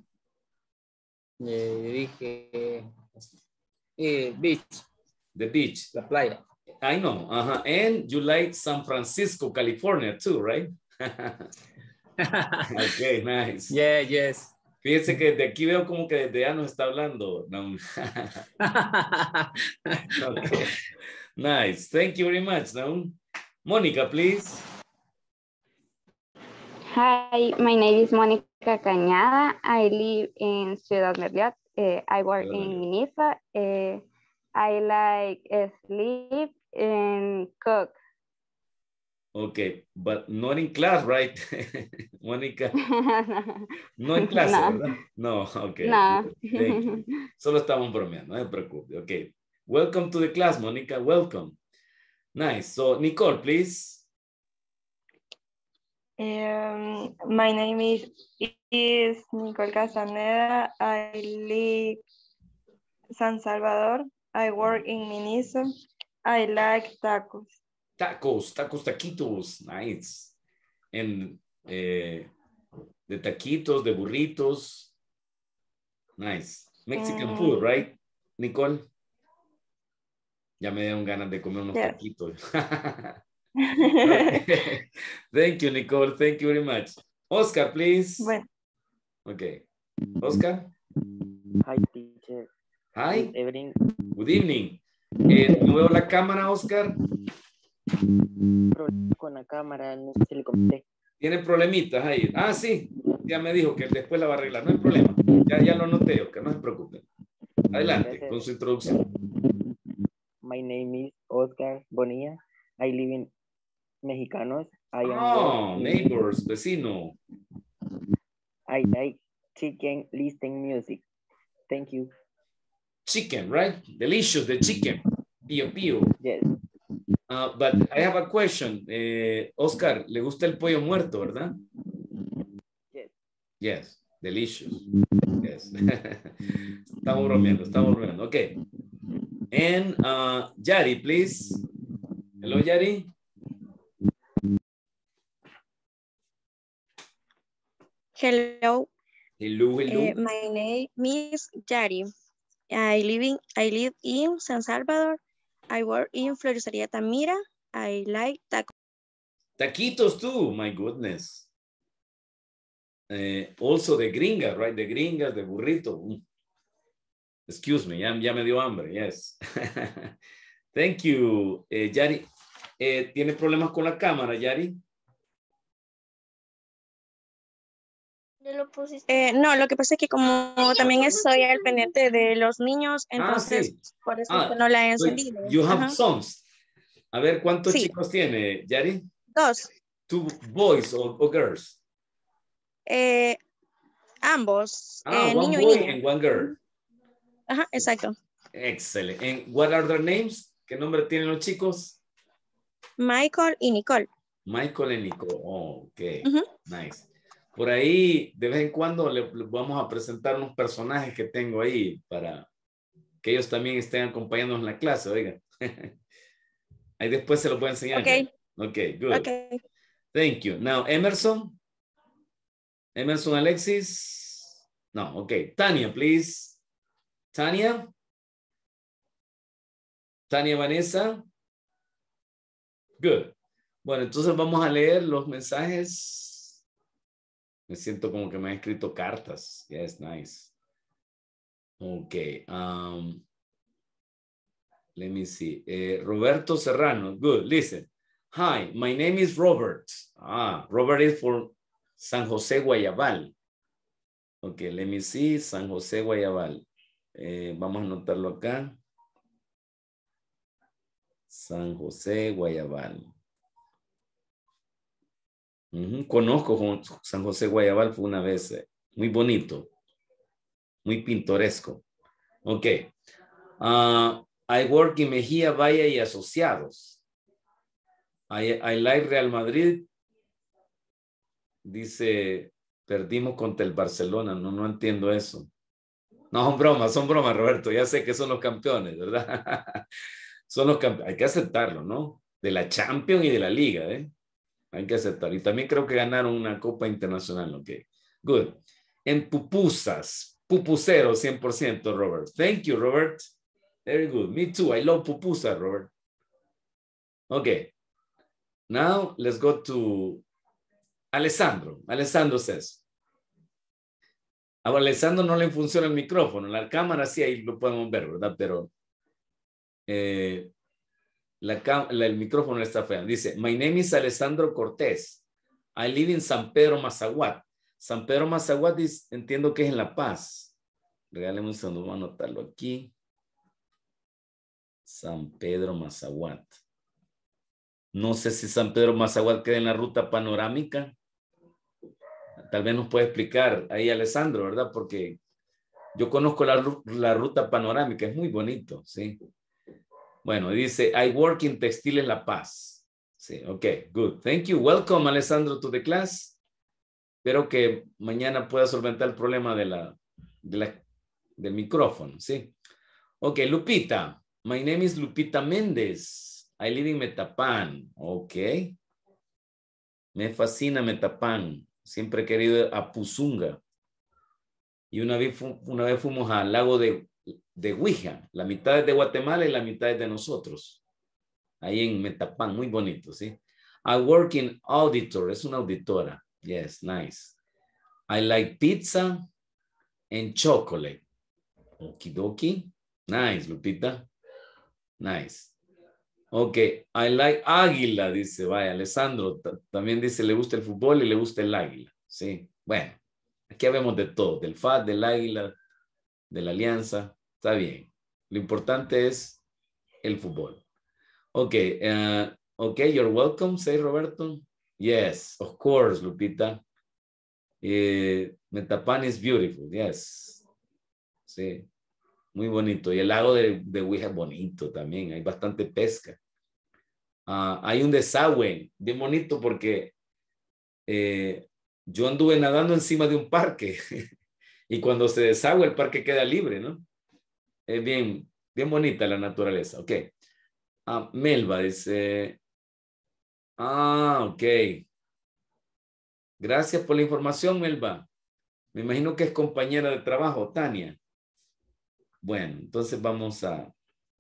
Dije beach. The beach. La playa. I know. And you like San Francisco, California too, right? Okay, nice. Yeah, yes. Fíjense que de aquí veo como que desde ya nos está hablando. No. Okay. Nice. Thank you very much. No? Monica, please. Hi, my name is Monica Cañada. I live in Ciudad Merliot. I work in Minifa. I like sleep and cook. Okay, but not in class, right? Monica. No en clase, No. ¿verdad? No, okay. No. Thank you. Solo estamos bromeando, no se preocupe. Okay. Welcome to the class, Monica. Welcome. Nice. So, Nicole, please. My name is Nicole Casaneda. I live San Salvador. I work in Miniso. I like tacos. Taquitos. Nice. And de taquitos, de burritos. Nice. Mexican food, right, Nicole? Ya me dieron ganas de comer unos taquitos. Okay. Thank you, Nicole. Thank you very much. Oscar, please. Bueno. Okay. Oscar? Hi, teacher. Hi. Good evening. Good evening. ¿No veo la cámara, Oscar? Con la cámara, no sé si le comenté. ¿Tiene problemitas ahí? Ah, sí. Ya me dijo que después la va a arreglar. No hay problema. Ya lo noté, Oscar. No se preocupe. Adelante, con su introducción. My name is Oscar Bonilla. I live in Mexicanos. I am neighbors, vecino. I like chicken listening music. Thank you. Chicken, right? Delicious, the chicken. Pío, pío. Yes. But I have a question. Oscar, ¿le gusta el pollo muerto, verdad? Yes. Yes, delicious. Yes. Estamos bromeando. Okay. And Yari, please. Hello, Yari. Hello. Hello. My name is Yari. I live in San Salvador. I work in Floristería Tamira. I like tacos. Taquitos too, my goodness. Also the gringa, right? The gringas, the burrito. Excuse me, ya me dio hambre, yes. Thank you, Yari. ¿Tiene problemas con la cámara, Yari? No, lo que pasa es que como también estoy al pendiente de los niños, entonces sí. por eso es que no la he So encendido. you have sons. A ver, ¿cuántos Sí. chicos tiene, Yari? 2. 2 boys or girls? Ambos, One niño y boy niña. and one girl. Ajá, exacto. Excellent. And what are their names? ¿Qué nombre tienen los chicos? Michael y Nicole. Michael y Nicole. Oh, ok. Ujú. Nice. Por ahí, de vez en cuando, le vamos a presentar unos personajes que tengo ahí para que ellos también estén acompañándonos en la clase, oigan. Ahí después se los voy a enseñar. Ok. Ok, good. Okay. Thank you. Now, Emerson. Emerson Alexis. No, ok. Tania, please. Tania. Tania Vanessa. Good. Bueno, entonces vamos a leer los mensajes. Me siento como que me han escrito cartas. Yes, nice. Okay. Let me see. Roberto Serrano. Good. Listen. Hi, my name is Robert. Robert is for San José Guayabal. Okay, let me see. San José Guayabal. Vamos a anotarlo acá. San José Guayabal. Conozco San José Guayabal, fue una vez muy bonito, muy pintoresco. Ok. I work in Mejía, Valle y Asociados. I like Real Madrid. Dice, perdimos contra el Barcelona. No entiendo eso. No, son bromas, Roberto. Ya sé que son los campeones, ¿verdad? Son los campeones. Hay que aceptarlo, ¿no? de la Champions y de la Liga, ¿eh? Hay que aceptar. Y también creo que ganaron una Copa Internacional, ok. Good. En pupusas, pupusero 100%, Robert. Thank you, Robert. Very good. Me too. I love pupusas, Robert. Okay. Now let's go to Alessandro. Alessandro says. A Alessandro no le funciona el micrófono. La cámara sí, ahí lo podemos ver, ¿verdad? Pero el micrófono está feo. Dice, my name is Alessandro Cortés. I live in San Pedro Mazaguat. San Pedro Mazaguat entiendo que es en La Paz. Regáleme un segundo, voy a anotarlo aquí. San Pedro Mazaguat. No sé si San Pedro Mazaguat queda en la ruta panorámica. Tal vez nos puede explicar ahí Alessandro, ¿verdad? Porque yo conozco la ruta panorámica, es muy bonito, ¿sí? Bueno, dice, I work in Textiles La Paz. Sí, ok, good. Thank you. Welcome, Alessandro, to the class. Espero que mañana pueda solventar el problema del micrófono, ¿sí? Ok, Lupita. My name is Lupita Méndez. I live in Metapan. Ok. Me fascina Metapan. Siempre he querido ir a Puzunga. Y una vez fuimos al lago de Huija. La mitad es de Guatemala y la mitad es de nosotros. Ahí en Metapan. Muy bonito, ¿sí? I work in auditor. Es una auditora. Yes, nice. I like pizza and chocolate. Okidoki. Nice, Lupita. Nice. Ok, I like águila, dice, vaya, Alessandro. También dice, le gusta el fútbol y le gusta el águila. Sí, bueno, aquí hablamos de todo, del FAT, del águila, de la alianza. Está bien. Lo importante es el fútbol. Ok, okay, you're welcome, say Roberto. Yes, of course, Lupita. Metapan is beautiful, yes. Sí, muy bonito. Y el lago de Huija es bonito también, hay bastante pesca. Hay un desagüe bien bonito porque yo anduve nadando encima de un parque y cuando se desagüe el parque queda libre, ¿no? Es bien bonita la naturaleza. Ok. Melba dice, ok. Gracias por la información, Melba. Me imagino que es compañera de trabajo, Tania. Bueno, entonces vamos a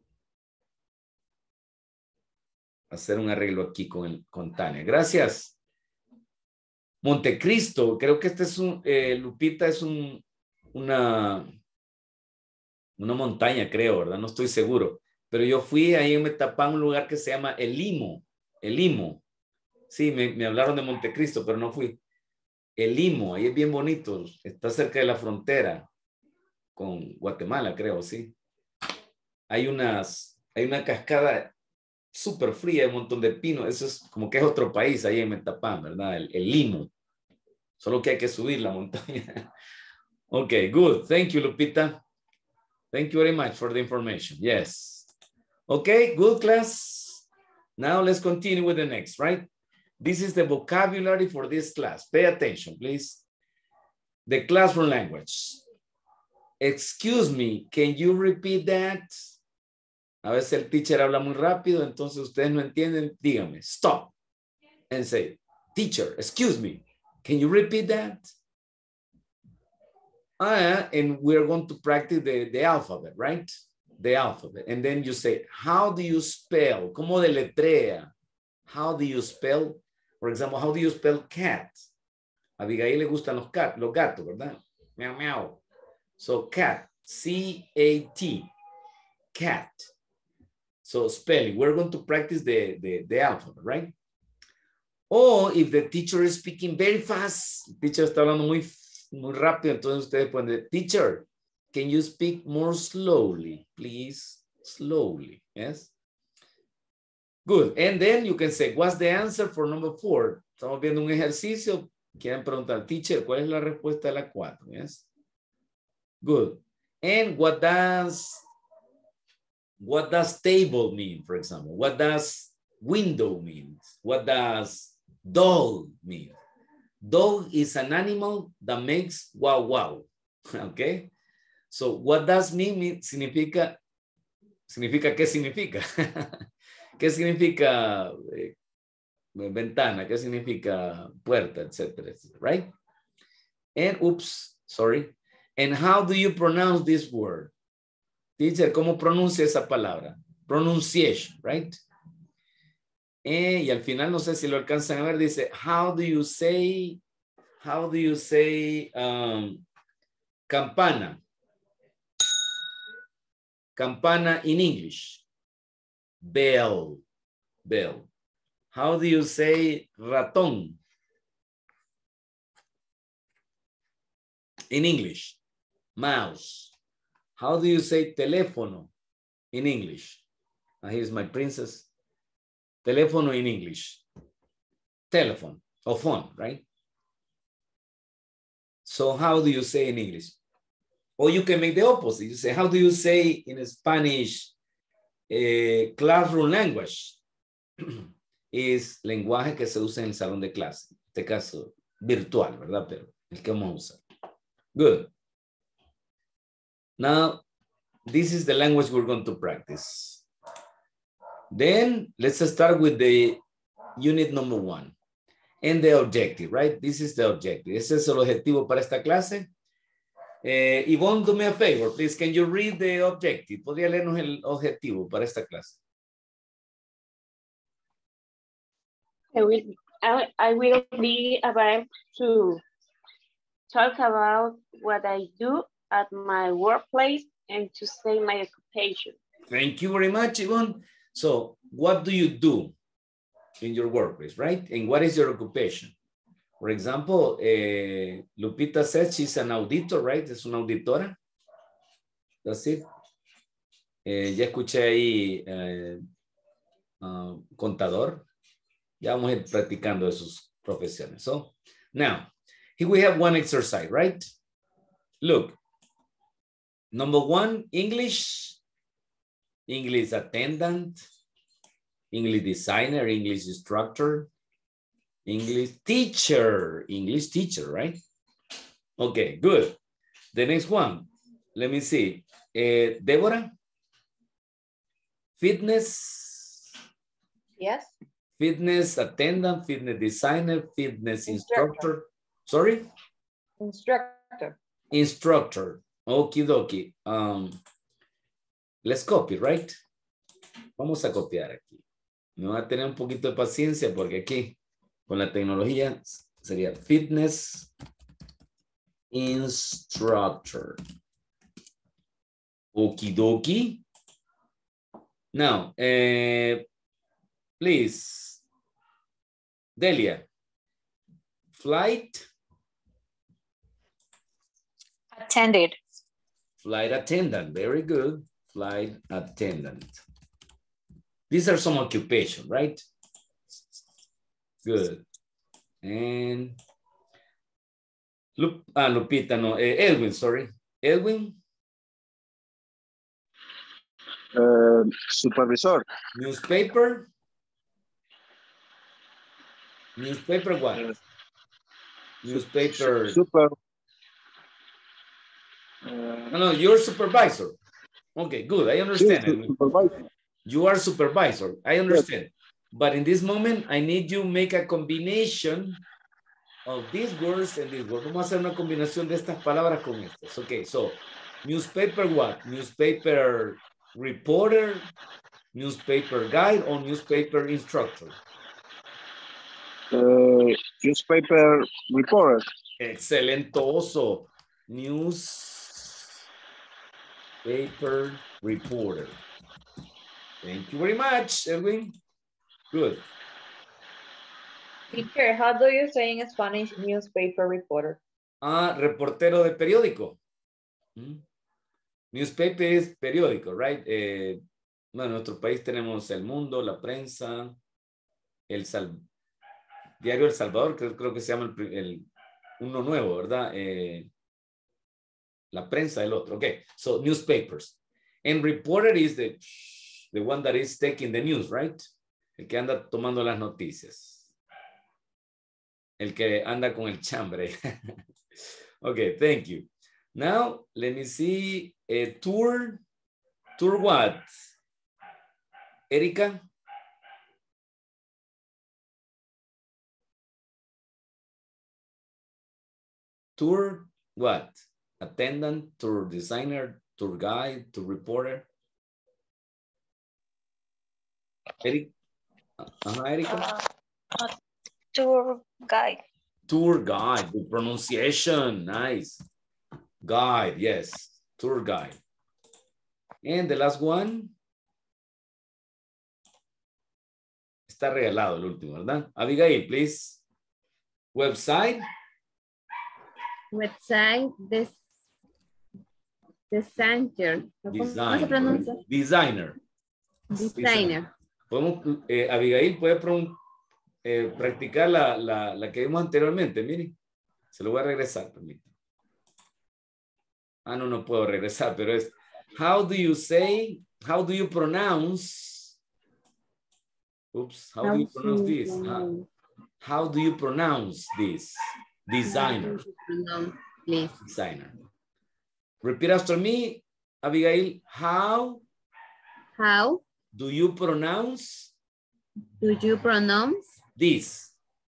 hacer un arreglo aquí con Tania. Gracias. Montecristo, creo que este es Lupita, es una montaña, creo, ¿verdad? No estoy seguro. Pero yo fui ahí en Metapán a un lugar que se llama El Limo. El Limo. Sí, me hablaron de Montecristo, pero no fui. El Limo, ahí es bien bonito. Está cerca de la frontera con Guatemala, creo, sí. Hay una cascada súper fría, un montón de pinos. Eso es como que es otro país ahí en Metapán, ¿verdad? El Limo. Solo que hay que subir la montaña. Ok, good. Thank you, Lupita. Thank you very much for the information. Yes. Okay, good class. Now let's continue with the next, right? This is the vocabulary for this class. Pay attention, please. The classroom language. Excuse me, can you repeat that? A veces el teacher habla muy rápido, entonces ustedes no entienden. Díganme, stop. And say, teacher, excuse me, can you repeat that? And we're going to practice the alphabet, right? The alphabet. And then you say, how do you spell? ¿Cómo deletrea? How do you spell? For example, how do you spell cat? A Abigail le gustan los gatos, ¿verdad? Meow, meow. So cat, C-A-T, cat. So spelling, we're going to practice the alphabet, right? Or if the teacher is speaking very fast, el teacher está hablando muy rápido, entonces ustedes pueden decir, teacher, can you speak more slowly, please? Slowly, yes? Good, and then you can say, what's the answer for number 4? Estamos viendo un ejercicio, quieren preguntar, teacher, ¿cuál es la respuesta de la 4? Yes? Good, and what does table mean, for example? What does window mean? What does dog mean? Dog is an animal that makes wow, wow. Okay? So what does mean significa ¿qué significa? ¿Qué significa ventana? ¿Qué significa puerta, etcétera, etcétera, right? And, oops, sorry. And how do you pronounce this word? Teacher, ¿cómo pronuncia esa palabra? Pronunciation, right? Y al final, no sé si lo alcanzan a ver, dice, how do you say campana? Campana in English. Bell. Bell. How do you say ratón? In English. Mouse. How do you say teléfono in English? Here's my princess. Teléfono in English. Telephone or phone, right? So how do you say in English? Or you can make the opposite. You say, how do you say in Spanish classroom language? Es lenguaje que se usa en el salón de clase. En este caso, virtual, ¿verdad? Pero el que vamos a usar. Good. Now, this is the language we're going to practice. Then, let's start with the unit number 1. And the objective, right? This is the objective. Ese es el objetivo para esta clase. Yvonne, do me a favor, please. Can you read the objective? ¿Podría leernos el objetivo para esta clase? I will be about to talk about what I do at my workplace and to say my occupation. Thank you very much, Yvonne. So, what do you do in your workplace, right? And what is your occupation? For example, Lupita said she's an auditor, right? Es una auditora. That's it. Ya escuché ahí contador. Ya vamos a ir practicando sus profesiones. So, now, here we have one exercise, right? Look. Number 1, English. English attendant. English designer, English instructor, English teacher, right? Okay, good. The next one, let me see. Deborah? Fitness? Yes. Fitness attendant, fitness designer, fitness instructor. Sorry? Instructor. Instructor. Okie dokie. Let's copy, right? Vamos a copiar aquí. Me va a tener un poquito de paciencia porque aquí con la tecnología sería fitness instructor. Okie dokie. Now, please, Delia, flight. Attended. Flight attendant, very good. Flight attendant. These are some occupation, right? Good. And Lupita, no, Edwin, sorry. Edwin? Supervisor. Newspaper? Newspaper what? Newspaper. No, you're supervisor. Okay, good, I understand. Supervisor. You are supervisor, I understand. Yes. But in this moment, I need you to make a combination of these words and these words. Vamos a hacer una combinación de estas palabras con estas. Okay, so newspaper what? Newspaper reporter, newspaper guide, or newspaper instructor? Newspaper reporter. Excelentoso. Newspaper reporter. Thank you very much, Edwin. Good. Teacher, how do you say in Spanish newspaper reporter? Reportero de periódico. Newspaper es periódico, right? Bueno, en nuestro país tenemos El Mundo, La Prensa, Diario El Salvador, creo que se llama uno nuevo, ¿verdad? La Prensa, el otro. Okay, so newspapers. And reporter is the one that is taking the news, right? El que anda tomando las noticias. El que anda con el chambre. Okay, thank you. Now, let me see. Tour what? Erika? Tour, what? Attendant, tour designer, tour guide, tour reporter. Eric? Erika? Tour guide. Tour guide, good pronunciation, nice. Guide, yes, tour guide. And the last one. Está regalado el último, ¿verdad? Abigail, please. Website. Website, designer. ¿Cómo se pronuncia? Designer. Designer. Podemos, Abigail, puede practicar la que vimos anteriormente. Miren, se lo voy a regresar. Permítame. Ah, no puedo regresar, pero es how do you pronounce, oops, how do you pronounce this? How do you pronounce this? Designer. Designer. Repeat after me, Abigail. How do you pronounce this?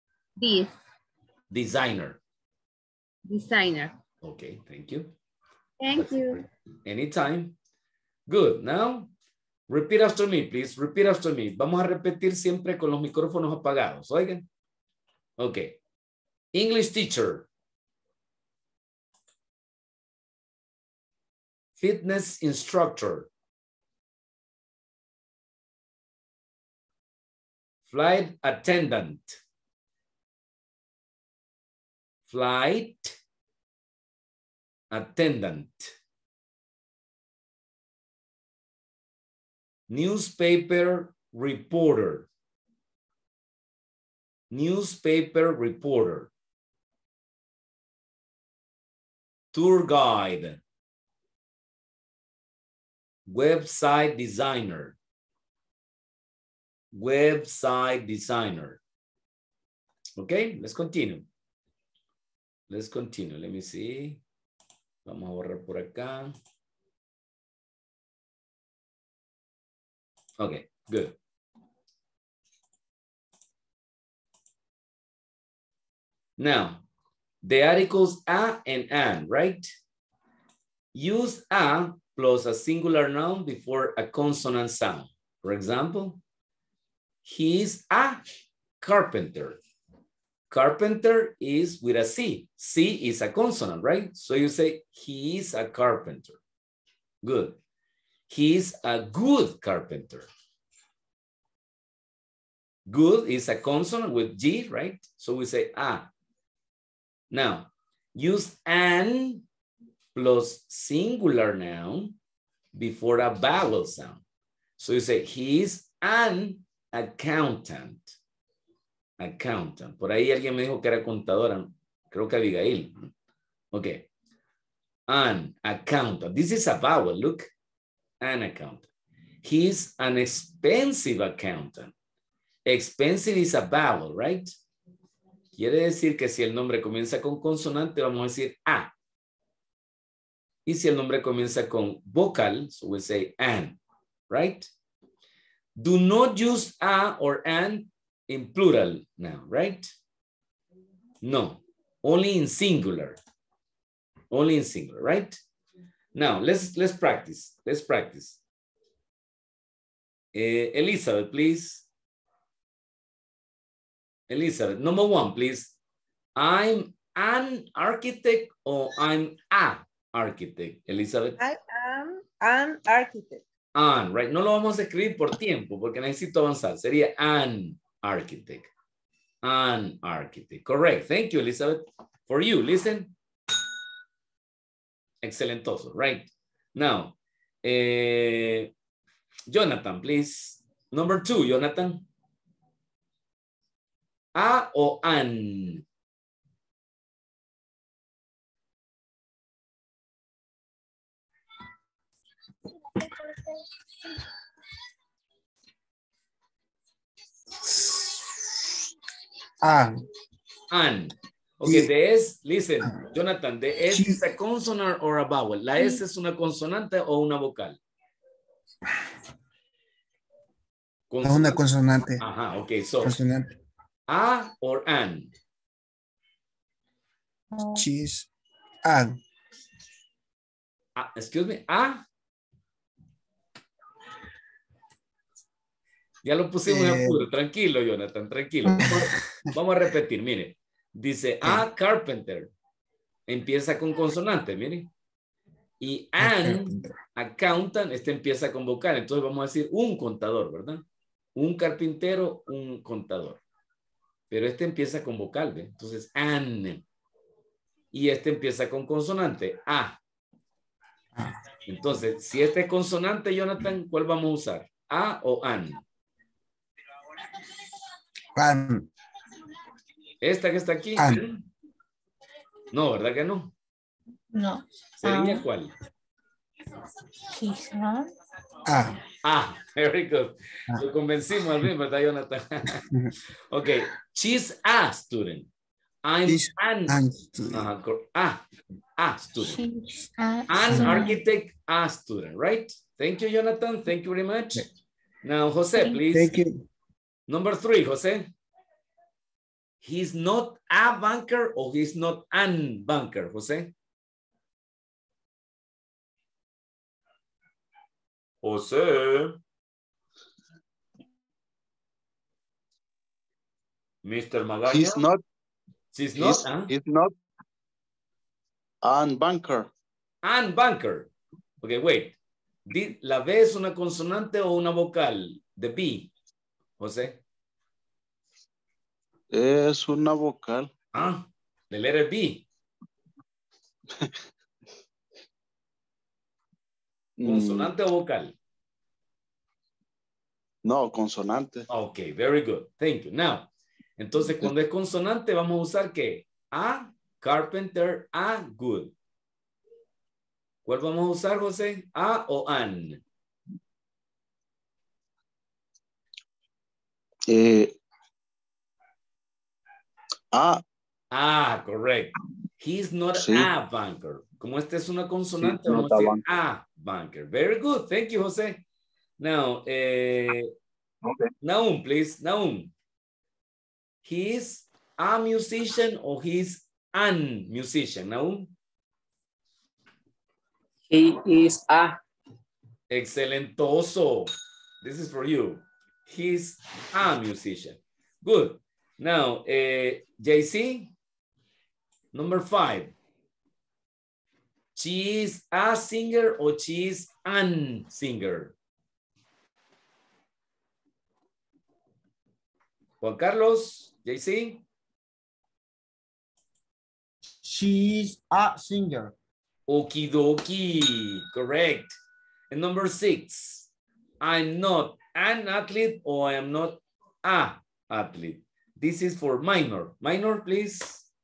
Designer. Designer. Okay, thank you. Thank you. Anytime. Good. Now, repeat after me, please. Repeat after me. Vamos a repetir siempre con los micrófonos apagados. Oigan. Okay. English teacher. Fitness instructor. Flight attendant. Flight attendant. Newspaper reporter. Newspaper reporter. Tour guide. Website designer. Website designer. Okay, let's continue. Let's continue. Let me see. Vamos a borrar por acá. Okay, good. Now, the articles a and an, right? Use a plus a singular noun before a consonant sound. For example, he is a carpenter. Carpenter is with a C. C is a consonant, right? So you say, he is a carpenter. Good. He is a good carpenter. Good is a consonant with G, right? So we say a. Now, use an plus singular noun before a vowel sound. So you say, he is an accountant. Accountant. Por ahí alguien me dijo que era contadora. Creo que Abigail. Okay. An accountant. This is a vowel. Look. An accountant. He's an expensive accountant. Expensive is a vowel, right? Quiere decir que si el nombre comienza con consonante, vamos a decir a. Y si el nombre comienza con vocal, so we say an, right? Do not use a or an in plural now, right? No, only in singular. Only in singular, right? Now, let's practice. Let's practice. Elizabeth, please. Elizabeth, number one, please. I'm an architect or I'm a architect, Elizabeth? I am an architect. An, right? No lo vamos a escribir por tiempo porque necesito avanzar. Sería an architect. An architect. Correct. Thank you, Elizabeth. For you, listen. Excelentoso, right? Now, Jonathan, please. Number two, Jonathan. A o an? An. An. Okay, the S, listen, Jonathan, the S is a consonant or a vowel. La S es una consonante o una vocal. Es una consonante. Ajá, okay, so. Consonante. A or an? Cheese. Excuse me. Ya lo pusimos en apuro. Tranquilo, Jonathan, tranquilo. Vamos a repetir, mire. Dice carpenter. Empieza con consonante, mire. Y accountant, empieza con vocal. Entonces vamos a decir un contador, ¿verdad? Un carpintero, un contador. Pero empieza con vocal, ¿ve? Entonces, an. Y empieza con consonante, a. Entonces, si es consonante, Jonathan, ¿cuál vamos a usar? ¿A o an? An. ¿Esta que está aquí? An. No, ¿verdad que no? No. ¿Sería cuál? She's not. Very good. Lo convencimos al mismo, ¿verdad, Jonathan? Ok. She's a student. I'm an student. Student. She's An architect, a student, right? Thank you, Jonathan. Thank you very much. Now, Jose, please. Thank you. Number 3, Jose. He's not a banker or he's not an banker, Jose? Jose. Mr. Magaña. He's not. He's not. He's not an banker. An banker. Okay, wait. ¿La B es una consonante o una vocal? The B, José. Es una vocal. The letter B. ¿Consonante o vocal? No, consonante. Ok, very good. Thank you. Now, entonces cuando es consonante vamos a usar ¿qué? A, carpenter, a, good. ¿Cuál vamos a usar, José? A o an. A. Correct. He's not a banker. Como esta es una consonante, vamos a decir a banker. Very good. Thank you, José. Now, Naum, please. Naum. He's a musician or he's an musician, Naum? He is a. Excelentoso. This is for you. He's a musician. Good. Now, JC, number 5. She is a singer or she is an singer? Juan Carlos, JC? She's a singer. Okie dokie, correct. And number 6, I'm not an athlete or I am not a athlete. This is for minor. Minor, please.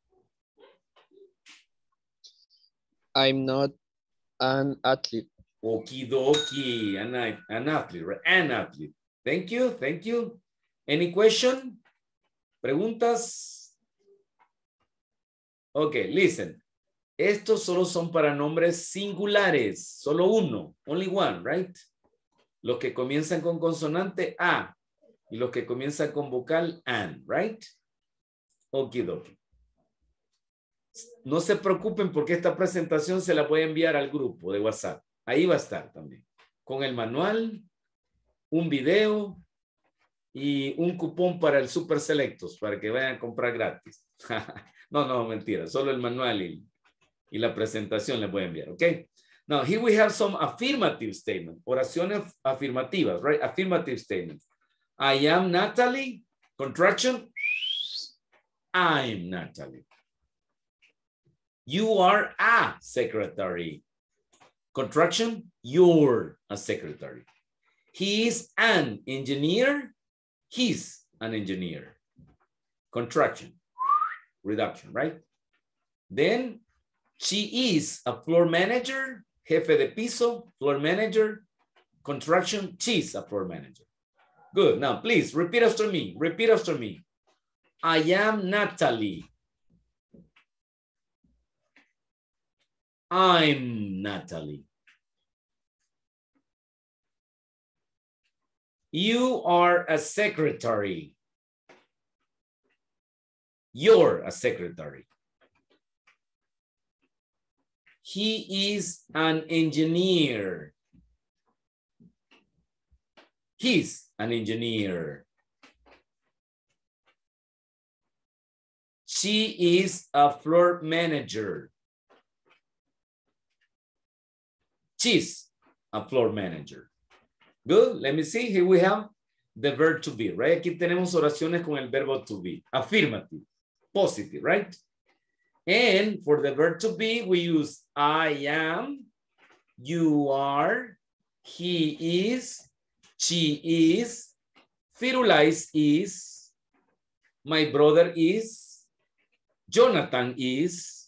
I'm not an athlete. Okie dokie, an athlete, right? An athlete. Thank you, thank you. Any question? ¿Preguntas? Okay, listen. Estos solo son para nombres singulares. Solo uno. Only one, right? Los que comienzan con consonante A y los que comienzan con vocal an, right? Okidoki. No se preocupen porque esta presentación se la voy a enviar al grupo de WhatsApp. Ahí va a estar también. Con el manual, un video y un cupón para el Super Selectos para que vayan a comprar gratis. No, mentira. Solo el manual y la presentación les voy a enviar, ¿ok? Now, here we have some affirmative statements. Oraciones afirmativas, right? Affirmative statements. I am Natalie. Contraction. I'm Natalie. You are a secretary. Contraction. You're a secretary. He is an engineer. He's an engineer. Contraction. Reduction, right? Then she is a floor manager, jefe de piso, floor manager, contraction, she's a floor manager. Good, now please repeat after me, repeat after me. I am Natalie. I'm Natalie. You are a secretary. You're a secretary. He is an engineer. He's an engineer. She is a floor manager. She's a floor manager. Good. Let me see. Here we have the verb to be, right? Aquí tenemos oraciones con el verbo to be. Affirmative, positive, right? And for the verb to be, we use I am, you are, he is, she is, Firulais is, my brother is, Jonathan is,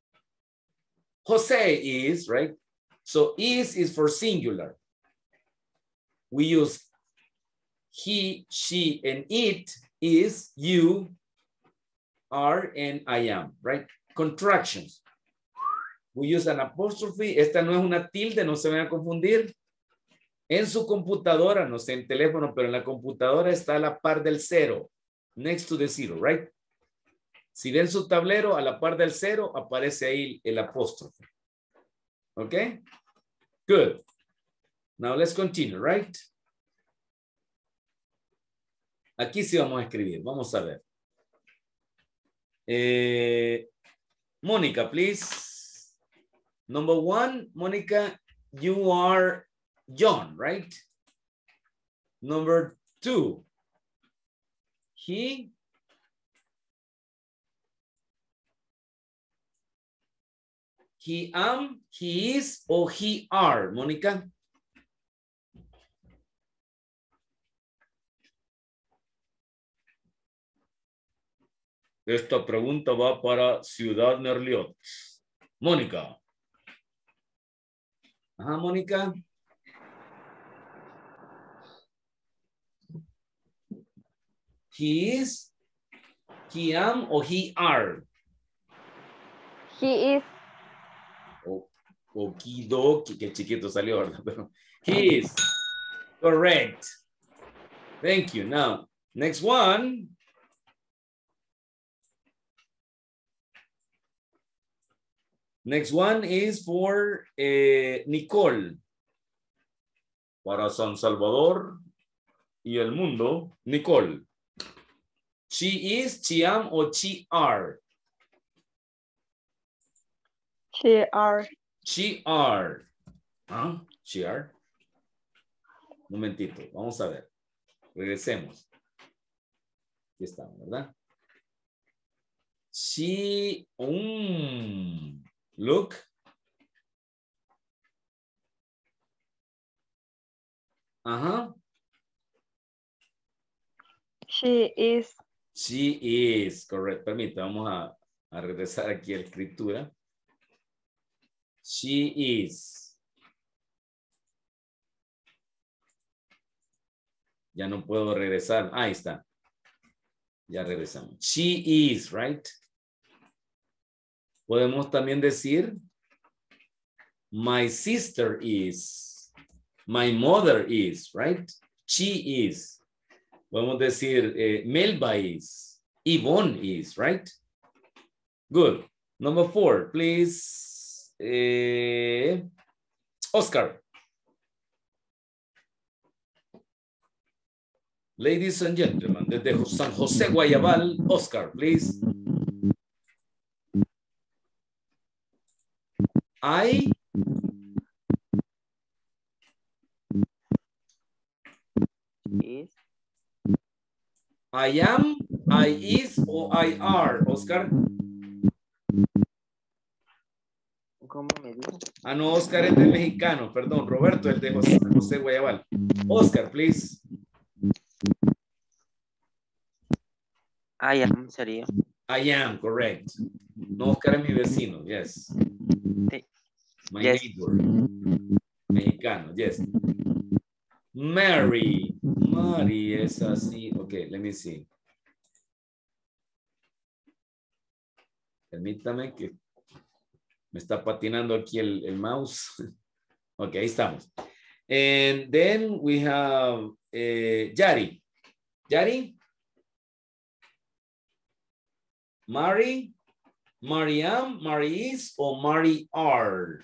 Jose is, right? So is for singular. We use he, she, and it is, you, are, and I am, right? Contractions. We use an apostrophe. Esta no es una tilde, no se van a confundir. En su computadora, no sé en teléfono, pero en la computadora está a la par del cero. Next to the zero, right? Si ven su tablero, a la par del cero, aparece ahí el apóstrofe. Okay? Good. Now let's continue, right? Aquí sí vamos a escribir. Vamos a ver. Mónica, please. Number one, Mónica, you are John, right? Number two, he am, he is, or he are, Mónica? Esta pregunta va para Ciudad Merliot. Mónica. Ajá, Mónica. He is, he am, or he are? He is. Okidoki, que chiquito salió, ¿verdad? Pero he is. Correct. Thank you. Now, next one. Next one is for Nicole. Para San Salvador y el mundo, Nicole. She is, she am, or she are? She are. She are. ¿Ah? She are. Un momentito, vamos a ver. Regresemos. Aquí estamos, ¿verdad? She, look. Ajá. She is. She is, correcto. Permítame, vamos a regresar aquí a la escritura. She is. Ya no puedo regresar. Ahí está. Ya regresamos. She is, right? Podemos también decir, my sister is. My mother is, right? She is. Podemos decir, Melba is. Yvonne is, right? Good. Number 4, please. Oscar. Ladies and gentlemen, desde San José Guayabal, Oscar, please. I is. I am, I is, or I are, Oscar. ¿Cómo me dijo? Ah, no, Oscar es de mexicano, perdón. Roberto es de José Guayabal. Oscar, please. I am sería. I am, correct. No, Oscar es mi vecino, yes. Sí. My Yes. neighbor. Mexicano, yes. Mary. Mary es así. Okay, let me see. Permítame que me está patinando aquí el mouse. Ok, ahí estamos. And then we have Yari. Yari? Mary? Mariam, Maris, or Mari R?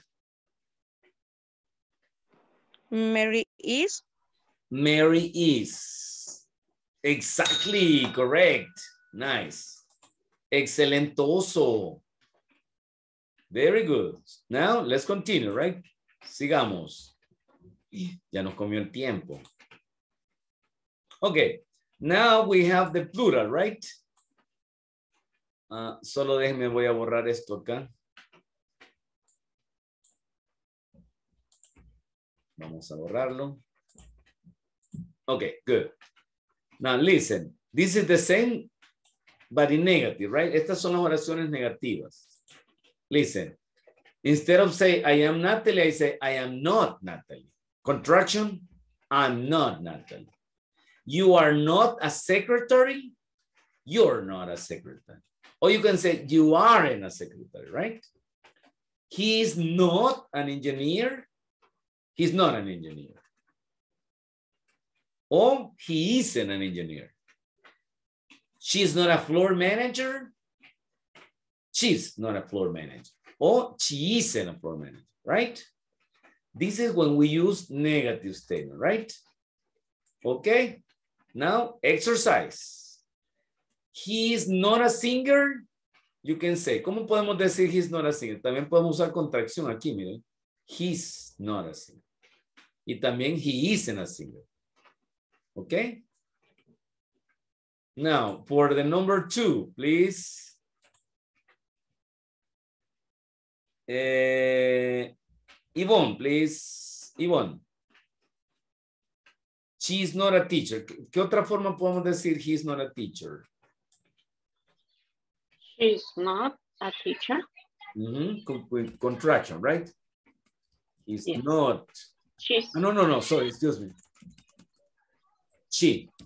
Mary is. Mary is. Exactly, correct. Nice. Excelentoso. Very good. Now, let's continue, right? Sigamos. Ya nos comió el tiempo. Okay, now we have the plural, right? Solo déjenme, voy a borrar esto acá. Vamos a borrarlo. Okay, good. Now listen, this is the same, but in negative, right? Estas son las oraciones negativas. Listen, instead of say, I am Natalie, I say, I am not Natalie. Contraction, I'm not Natalie. You are not a secretary, you're not a secretary. Or you can say, you aren't a secretary, right? He is not an engineer, he's not an engineer. Or he isn't an engineer. She's not a floor manager, she's not a floor manager. Or she isn't a floor manager, right? This is when we use negative statement, right? Okay, now exercise. He is not a singer. You can say, ¿cómo podemos decir he's not a singer? También podemos usar contracción aquí, miren. He's not a singer. Y también he isn't a singer. Okay? Now, for the number 2, please. Yvonne, please. Yvonne. She is not a teacher. ¿Qué otra forma podemos decir he's not a teacher? She's not a teacher. With contraction, right? He's not. She's. No, sorry, excuse me. She.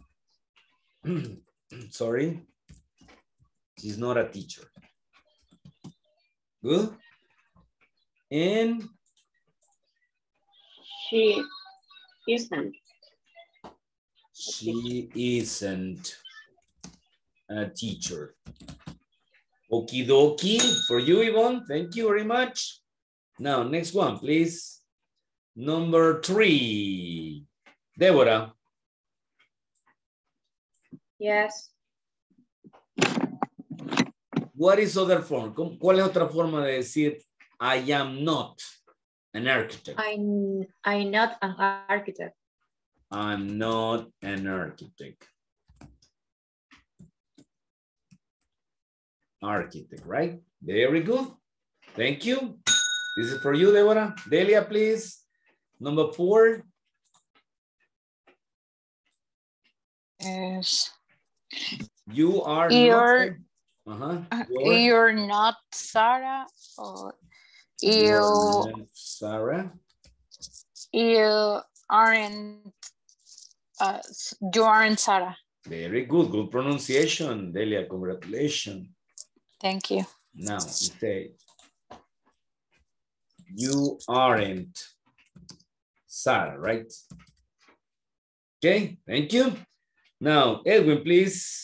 Sorry. She's not a teacher. Good. And she isn't. She isn't a teacher. Okie dokie for you, Yvonne. Thank you very much. Now, next one, please. Number 3. Deborah. Yes. What is other form? ¿Cuál es otra forma de decir I am not an architect? I'm not an architect. I'm not an architect. Architect, right? Very good. Thank you. This is for you, Deborah. Delia, please. Number 4. Yes. You are You're not Sarah, or you're not Sarah. You aren't Sarah. Very good. Good pronunciation, Delia. Congratulations. Thank you. Now, say, you aren't Sarah, right? Okay, thank you. Now, Edwin, please.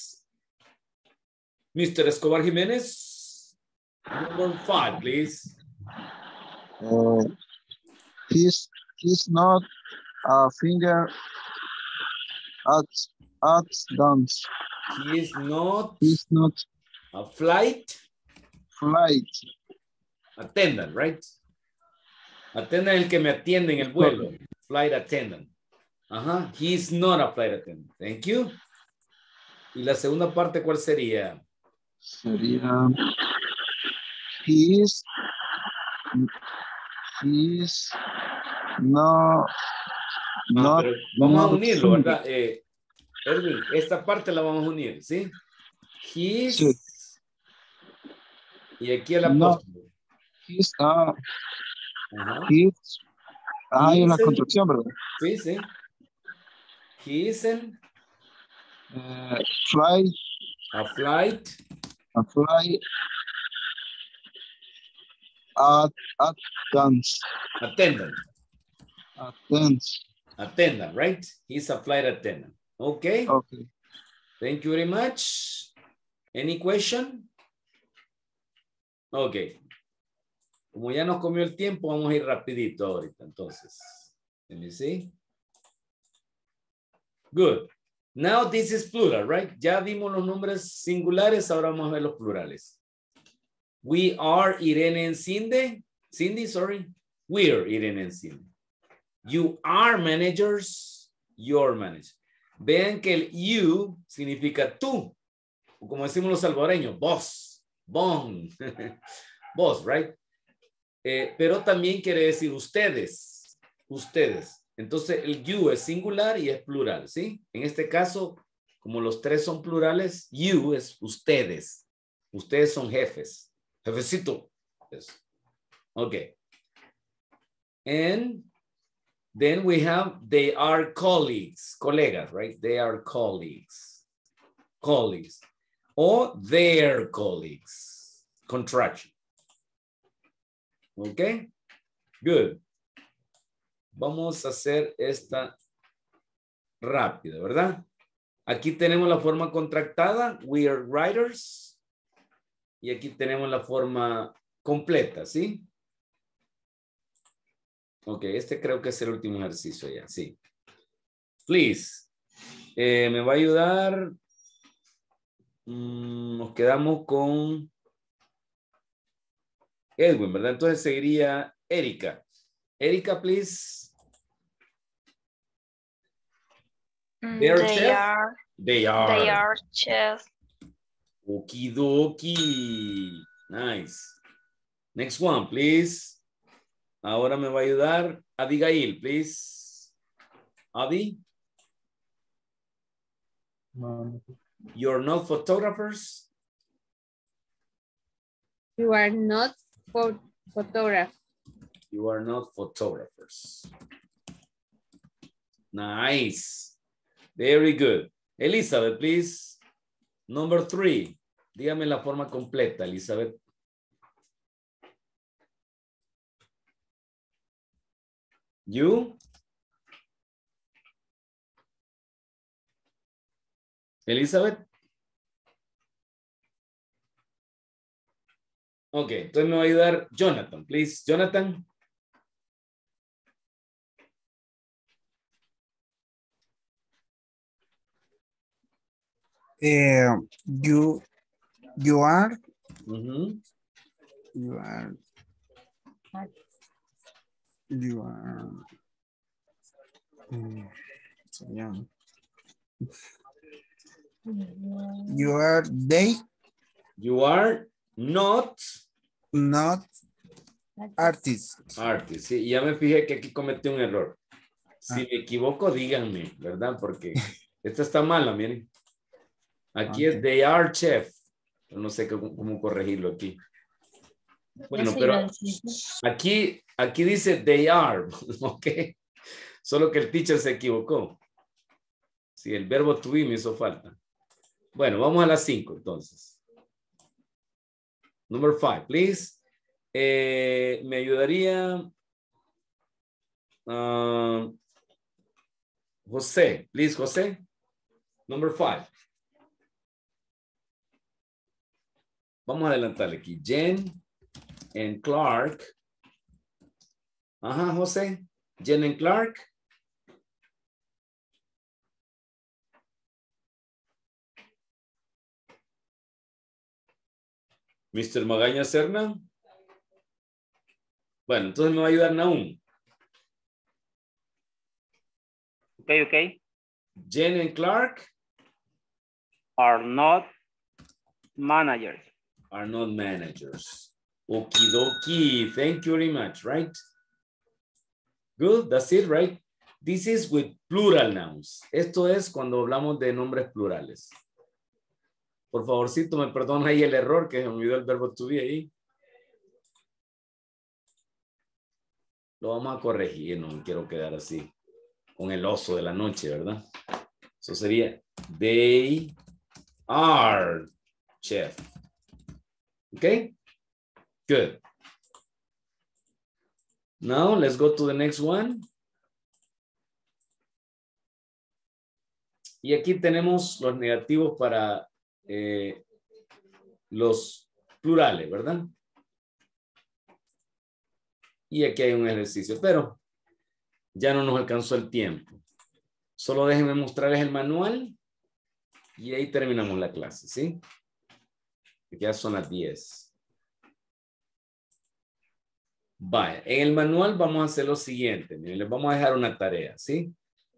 Mr. Escobar Jimenez, number 5, please. He's not a finger at dance. He's not a flight attendant, right? Attendant es el que me atiende en el vuelo. Flight attendant. He's not a flight attendant. Thank you. Y la segunda parte, ¿cuál sería? Sería he is not vamos a unirlo, ¿verdad? Erwin, esta parte la vamos a unir, ¿sí? He's sí. Y aquí el apóstol. He's hay una construcción, ¿verdad? Sí, sí. He isn't a flight at dance. Attendant, right? He's a flight attendant. Okay. Okay. Thank you very much. Any question? Ok. Como ya nos comió el tiempo, vamos a ir rapidito ahorita. Entonces, let me see. Good. Now this is plural, right? Ya vimos los nombres singulares, ahora vamos a ver los plurales. We are Irene and Cindy. Cindy, sorry. We're Irene and Cindy. You are managers. You're managers. Vean que el you significa tú. O como decimos los salvadoreños, boss, bon, boss, right? Pero también quiere decir ustedes, ustedes. Entonces el you es singular y es plural, ¿sí? En este caso, como los tres son plurales, you es ustedes. Ustedes son jefes. Jefecito. Yes. Okay. And then we have, they are colleagues, colegas, right? They are colleagues, colleagues, or their colleagues, contraction. Okay, good. Vamos a hacer esta rápida, ¿verdad? Aquí tenemos la forma contractada, we are writers, y aquí tenemos la forma completa, ¿sí? Ok, este creo que es el último ejercicio ya, sí. Please, me va a ayudar. Nos quedamos con Edwin, ¿verdad? Entonces seguiría Erika. Erika, please. They are. They are chefs. Okidoki. Nice. Next one, please. Ahora me va a ayudar Abigail, please. Abby. You're not photographers. You are not photographers. You are not photographers. Nice. Very good. Elizabeth, please. Number 3. Dígame la forma completa, Elizabeth. You? Elizabeth? Ok, entonces me va a ayudar Jonathan, please. Jonathan. You are. Mm-hmm. You are. You are they. You are not artists. Artists, sí, ya me fijé que aquí cometí un error. Si me equivoco, díganme, ¿verdad? Porque esta está mala, miren. Aquí es they are chef. No sé cómo corregirlo aquí. Bueno, pero aquí dice they are, ¿ok? Solo que el teacher se equivocó. Sí, el verbo to be me hizo falta. Bueno, vamos a las 5 entonces. Number 5, please. Me ayudaría José, please, José. Number 5. Vamos a adelantarle aquí. Jen and Clark. Ajá, José. Jen and Clark. Mr. Magaña Serna. Bueno, entonces me va a ayudar Naum. Okay. Jen and Clark are not managers. Are not managers. Okie dokie. Thank you very much, right? Good, that's it, right? This is with plural nouns. Esto es cuando hablamos de nombres plurales. Por favorcito, me perdona ahí el error que se me olvidó el verbo to be ahí. Lo vamos a corregir, no me quiero quedar así con el oso de la noche, ¿verdad? Eso sería they are chef. Okay? Good. Now let's go to the next one. Y aquí tenemos los negativos para los plurales, ¿verdad? Y aquí hay un ejercicio, pero ya no nos alcanzó el tiempo. Solo déjenme mostrarles el manual y ahí terminamos la clase, ¿sí? Ya son las 10. Vaya, en el manual vamos a hacer lo siguiente. Miren, les vamos a dejar una tarea, ¿sí?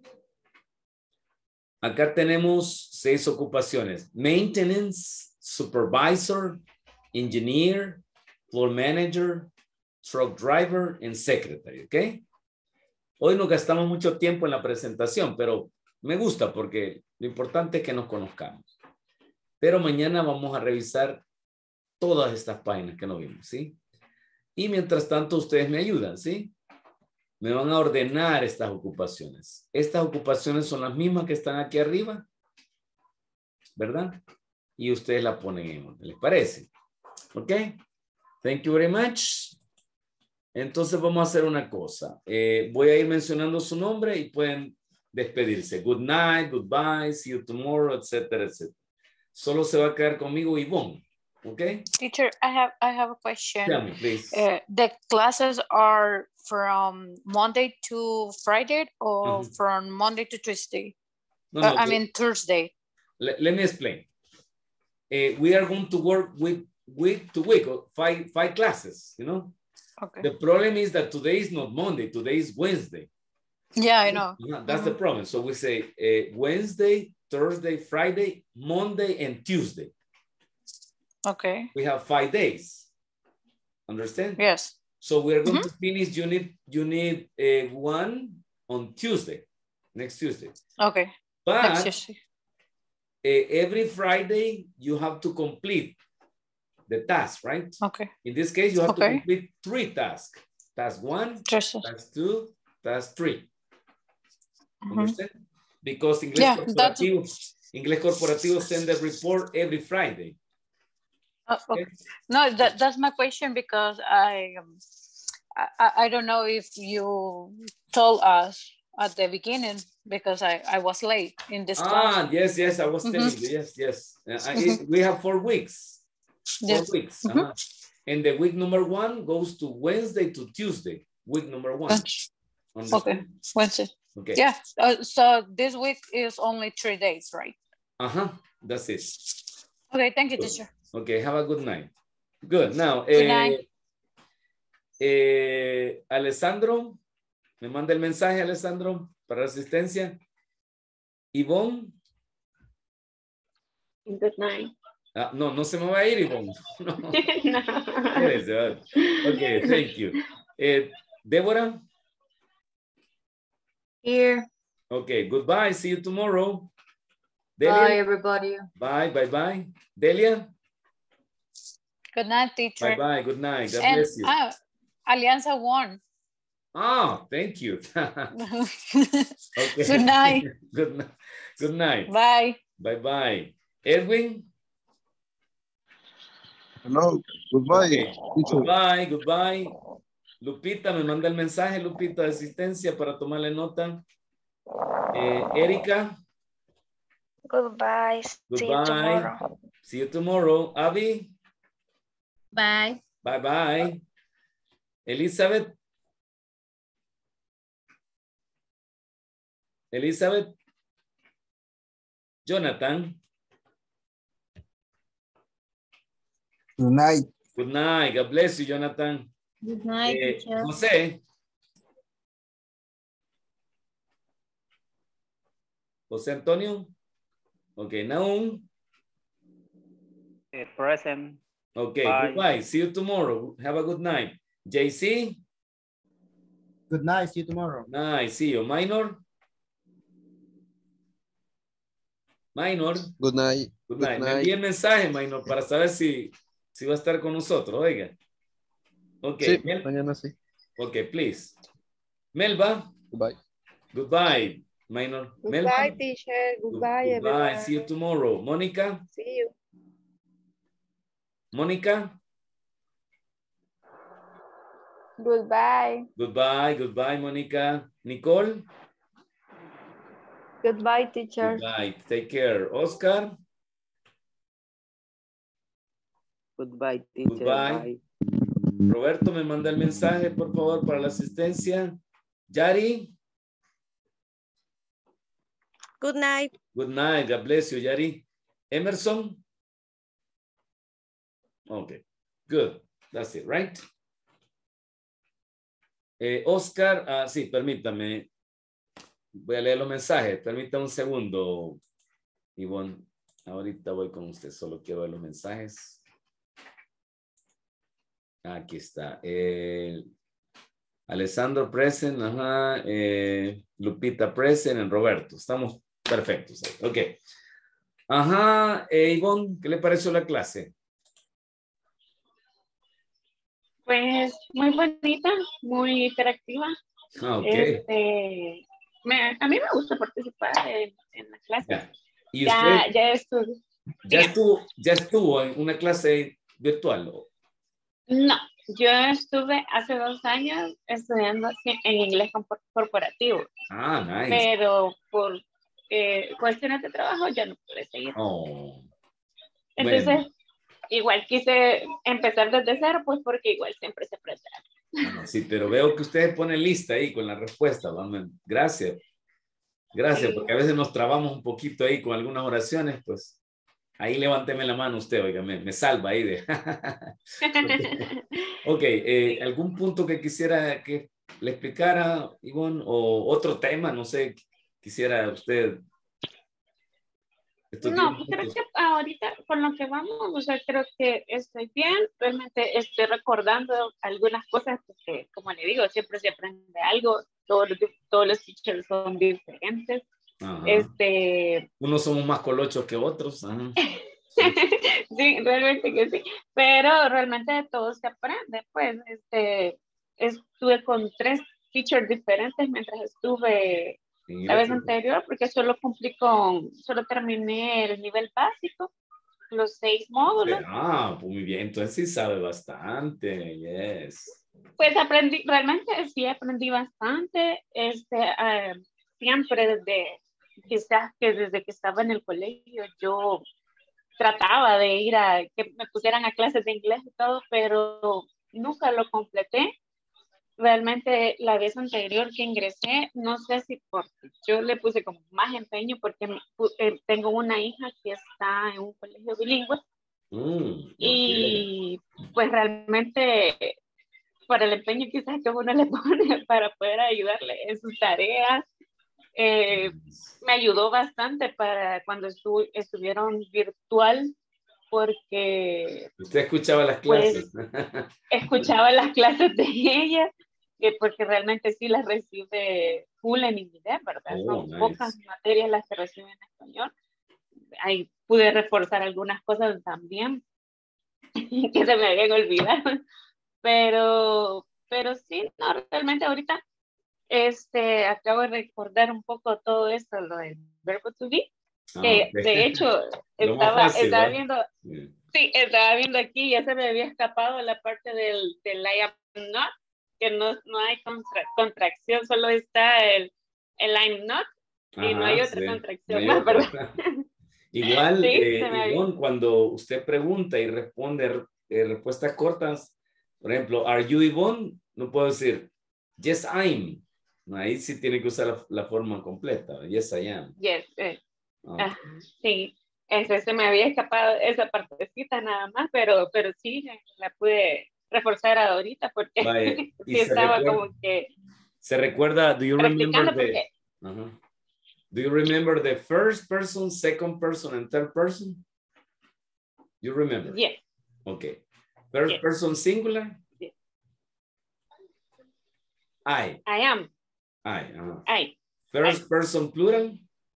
Acá tenemos 6 ocupaciones. Maintenance, supervisor, engineer, floor manager, truck driver, and secretary, ¿ok? Hoy nos gastamos mucho tiempo en la presentación, pero me gusta porque lo importante es que nos conozcamos. Pero mañana vamos a revisar todas estas páginas que no vimos, ¿sí? Y mientras tanto ustedes me ayudan, ¿sí? Me van a ordenar estas ocupaciones. Estas ocupaciones son las mismas que están aquí arriba, ¿verdad? Y ustedes la ponen en orden, ¿les parece? ¿Ok? Thank you very much. Entonces vamos a hacer una cosa. Voy a ir mencionando su nombre y pueden despedirse. Good night, goodbye, see you tomorrow, etcétera, etcétera. Solo se va a quedar conmigo Ivonne. Okay. Teacher, I have a question. Tell me, please. The classes are from Monday to Friday or from Monday to Tuesday? No, I mean Thursday. Let me explain. We are going to work with week to week, 5 classes, you know? Okay. The problem is that today is not Monday, today is Wednesday. Yeah, I know. That's the problem. So we say Wednesday, Thursday, Friday, Monday, and Tuesday. Okay. We have 5 days. Understand? Yes. So we're going to finish unit 1 on Tuesday, next Tuesday. Okay. But next Tuesday. Every Friday, you have to complete the task, right? Okay. In this case, you have to complete 3 tasks. Task 1, task 2, task 3. Understand? Because English Corporativo send a report every Friday. Okay. No, that's my question because I don't know if you told us at the beginning because I was late in this class. Yes, I was telling you. Yes. We have 4 weeks. 4 weeks. And the week number 1 goes to Wednesday to Tuesday. Week number 1. Okay, Wednesday. Okay. Yeah. So this week is only 3 days, right? That's it. Okay, thank you, teacher. Okay, have a good night. Good. Now, good night. Alessandro, me manda el mensaje, Alessandro, para asistencia. Ivonne. Good night. No se me va a ir, Ivonne. No. No. Okay, thank you. Deborah. Here. Okay, goodbye. See you tomorrow. Delia? Bye, everybody. Bye. Delia? Good night, teacher. Bye. Good night. God bless you. Alianza won. Thank you. Okay. Good night. Good night. Bye. Bye. Edwin? Hello. Goodbye. Okay. Goodbye. Lupita, me manda el mensaje, Lupita, de asistencia para tomarle nota. Erika? Goodbye. See you tomorrow. See you tomorrow. Abby? Bye. Bye. Elizabeth? Jonathan? Good night. Good night. God bless you, Jonathan. Good night, teacher. José Antonio? Okay, Naum? Present. Okay, Bye. Goodbye. See you tomorrow. Have a good night. JC? Good night. See you tomorrow. Nice. See you. Minor? Good night. Good night. Me envíe el mensaje, Minor, para saber si va a estar con nosotros. Oiga. Okay. Sí, mañana sí. Okay, please. Melba? Goodbye, Minor. Goodbye, Melba? teacher. Goodbye, everyone. See you tomorrow. Monica? See you. Monica? Goodbye. Goodbye, Monica. Nicole? Goodbye, teacher. Goodbye. Take care. Oscar? Goodbye, teacher. Goodbye. Bye. Roberto me manda el mensaje, por favor, para la asistencia. Yari. Good night. Good night. God bless you, Yari. Emerson. Okay. Good. That's it, right? Oscar, sí, permítame. Voy a leer los mensajes. Permítame un segundo, Ivonne. Ahorita voy con usted. Solo quiero ver los mensajes. Aquí está. Alessandro present. Ajá. Lupita present. En Roberto. Estamos perfectos. Ok. Ajá. Ivonne, ¿qué le pareció la clase? Pues muy bonita, muy interactiva. Ah, ok. A mí me gusta participar en la clase. Ya. ¿Y usted Ya estuvo en una clase virtual? No, yo estuve hace 2 años estudiando en inglés corporativo. Ah, nice. Pero por cuestiones de trabajo ya no pude seguir. Oh. Entonces, Bueno. igual quise empezar desde cero, pues porque igual siempre se aprende. Sí, pero veo que ustedes ponen lista ahí con la respuesta. Vamos. Gracias. Gracias, Sí. porque a veces nos trabamos un poquito ahí con algunas oraciones, pues ahí levánteme la mano usted, oiga, me salva ahí de... Ok, ¿algún punto que quisiera que le explicara, Ivonne, o otro tema, no sé, quisiera usted... No, creo que ahorita con lo que vamos, o sea, creo que estoy bien, realmente estoy recordando algunas cosas porque, como le digo, siempre se aprende algo, todos los teachers son diferentes. Ajá. Unos somos más colochos que otros. Ajá. Sí, realmente que sí, pero realmente de todo se aprende, pues, estuve con 3 teachers diferentes mientras estuve la vez anterior, porque solo terminé el nivel básico, los 6 módulos. Ah, pues muy bien, entonces sí sabe bastante, yes. Pues realmente sí aprendí bastante, siempre desde que estaba en el colegio, yo trataba de ir a que me pusieran a clases de inglés y todo, pero nunca lo completé. Realmente la vez anterior que ingresé, no sé si porque yo le puse como más empeño porque tengo una hija que está en un colegio bilingüe y pues realmente para el empeño quizás que uno le pone para poder ayudarle en sus tareas, me ayudó bastante para cuando estuvieron virtual porque... Usted escuchaba las clases. Pues, escuchaba las clases de ella, porque realmente sí las recibe full en inglés, ¿verdad? Son pocas materias las que reciben en español. Ahí pude reforzar algunas cosas también que se me habían olvidado. Pero sí, no, realmente ahorita acabo de recordar un poco todo esto, lo del verbo to be, que de hecho estaba viendo... Sí, estaba viendo aquí, ya se me había escapado la parte del I am not, que no hay contracción, solo está el I'm not y no hay otra contracción más, ¿verdad? Igual, sí, Ivonne, cuando usted pregunta y responde respuestas cortas, por ejemplo, are you Ivonne? No puedo decir, yes, I'm. Ahí sí tiene que usar la forma completa, yes, I am. Yes, sí. Se me había escapado esa partecita nada más, pero sí, la pude reforzar ahorita porque sí estaba como que... ¿Se recuerda? Do you remember the first person, second person, and third person? You remember? Yes. Okay. First person singular? Yes. I. I am. I. First person plural?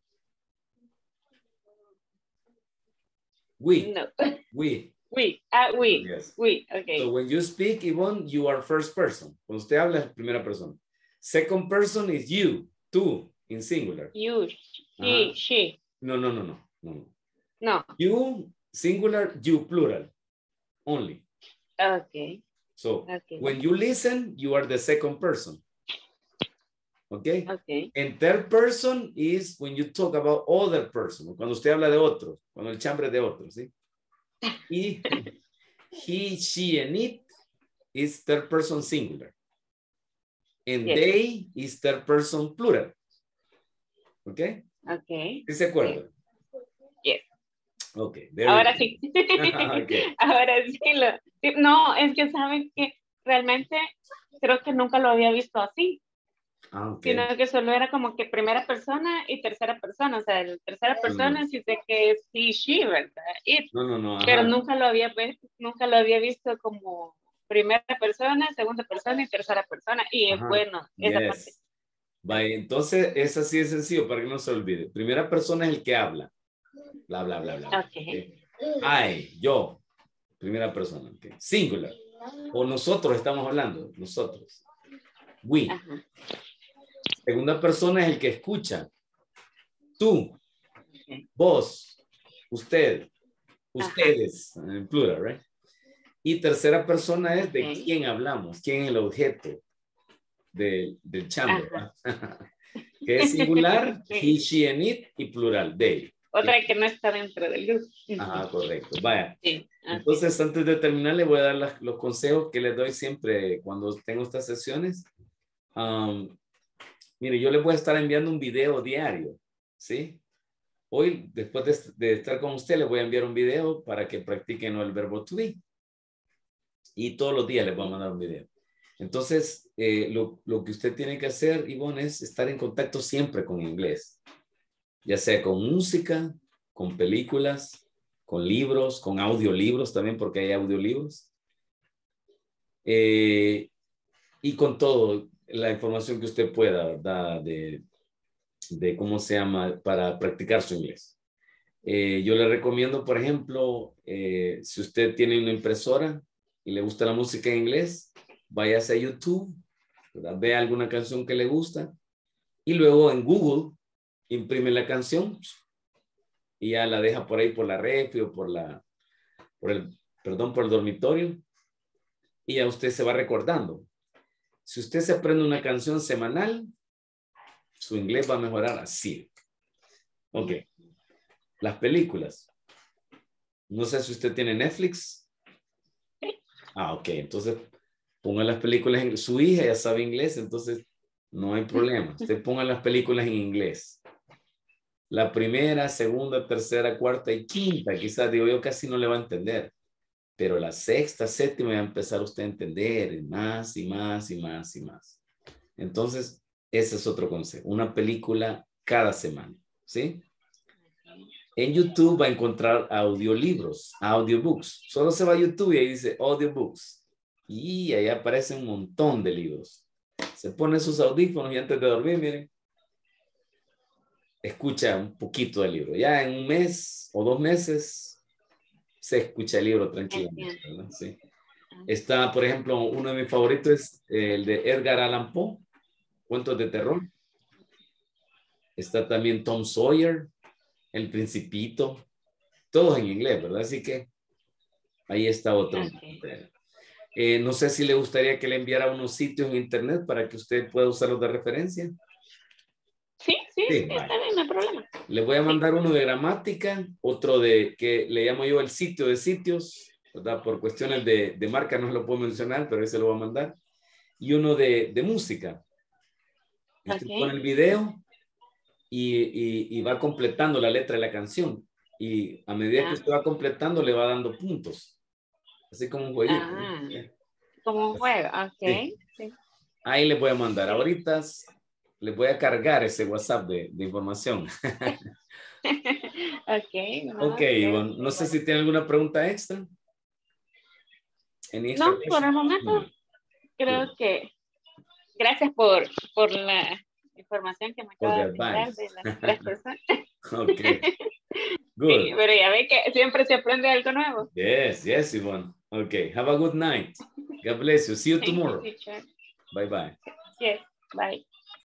We. No. We. Yes. We. Okay. So when you speak, Ivonne, you are first person. Cuando usted habla es primera persona. Second person is you, tú, in singular. You, he, she. No. No. You, singular, you, plural. Only. Okay. So when you listen, you are the second person. Okay. And third person is when you talk about other person. Cuando usted habla de otro, cuando el chambre de otro, ¿sí? Y he, she, and it is third person singular. And Yes. they is third person plural. Okay? Okay. ¿Sí se acuerda? Yes. Okay. Very Ahora good. sí. Okay. Ahora sí. Sí, no, es que saben que realmente creo que nunca lo había visto así. Ah, ok. Sino que solo era como que primera persona y tercera persona. O sea, el tercera persona sí sé que es he, she, ¿verdad? It. No. Ajá. Pero nunca lo había visto como primera persona, segunda persona y tercera persona. Y es Ajá. bueno, esa parte. Yes. Vaya, entonces es así de sencillo para que no se olvide. Primera persona es el que habla. Bla, bla, bla, bla. Okay. I, yo. Primera persona. Okay. Singular. O nosotros estamos hablando. Nosotros. We. Ajá. Segunda persona es el que escucha. Tú. Vos. Usted. Ustedes. En plural, right? Y tercera persona es de quién hablamos. Quién es el objeto del chamber. Que es singular, he, she, and it, y plural, they. Otra que no está dentro del grupo. Ajá, correcto. Vaya. Sí. Entonces, antes de terminar, le voy a dar los consejos que les doy siempre cuando tengo estas sesiones. Mire, yo les voy a estar enviando un video diario, ¿sí? Hoy, después de estar con usted, les voy a enviar un video para que practiquen el verbo to be. Y todos los días les voy a mandar un video. Entonces, lo que usted tiene que hacer, Ivonne, es estar en contacto siempre con inglés. Ya sea con música, con películas, con libros, con audiolibros también, porque hay audiolibros. Y con todo, la información que usted pueda, ¿verdad? De cómo se llama, para practicar su inglés. Yo le recomiendo, por ejemplo, si usted tiene una impresora y le gusta la música en inglés, váyase a YouTube, ¿verdad? Vea alguna canción que le gusta y luego en Google imprime la canción y ya la deja por ahí por la refri o por el dormitorio y ya usted se va recordando. Si usted se aprende una canción semanal, su inglés va a mejorar así. Ok. Las películas. No sé si usted tiene Netflix. Ah, ok. Entonces, ponga las películas en... Su hija ya sabe inglés, entonces no hay problema. Usted ponga las películas en inglés. La primera, segunda, tercera, cuarta y quinta, quizás, digo yo, casi no le va a entender. Pero la sexta, séptima, va a empezar usted a entender más y más y más y más. Entonces, ese es otro consejo. Una película cada semana, ¿sí? En YouTube va a encontrar audiolibros, audiobooks. Solo se va a YouTube y ahí dice audiobooks. Y ahí aparece un montón de libros. Se pone sus audífonos y antes de dormir, miren, escucha un poquito del libro. Ya en un mes o 2 meses se escucha el libro tranquilamente, ¿verdad? Sí. Está, por ejemplo, uno de mis favoritos es el de Edgar Allan Poe, cuentos de terror. Está también Tom Sawyer, El Principito, todos en inglés, ¿verdad? Así que ahí está otro. No sé si le gustaría que le enviara unos sitios en internet para que usted pueda usarlos de referencia. Sí, está bien, no hay problema. Le voy a mandar uno de gramática, otro de que le llamo yo el sitio de sitios, ¿verdad? Por cuestiones de marca no se lo puedo mencionar, pero ese lo voy a mandar. Y uno de música. Usted pone el video y va completando la letra de la canción. Y a medida que usted va completando, le va dando puntos. Así como un jueguito. Como un juego, ok. Sí. Ahí les voy a mandar. Ahorita les voy a cargar ese WhatsApp de información. Ok, Ivonne. No sé si tiene alguna pregunta extra. No, por el momento creo que gracias por la información que me acaba de brindar de las 3 personas. Ok. Good. Sí, pero ya ve que siempre se aprende algo nuevo. Yes, Ivonne. Okay, have a good night. God bless you. See you tomorrow. Bye-bye. Yes, bye.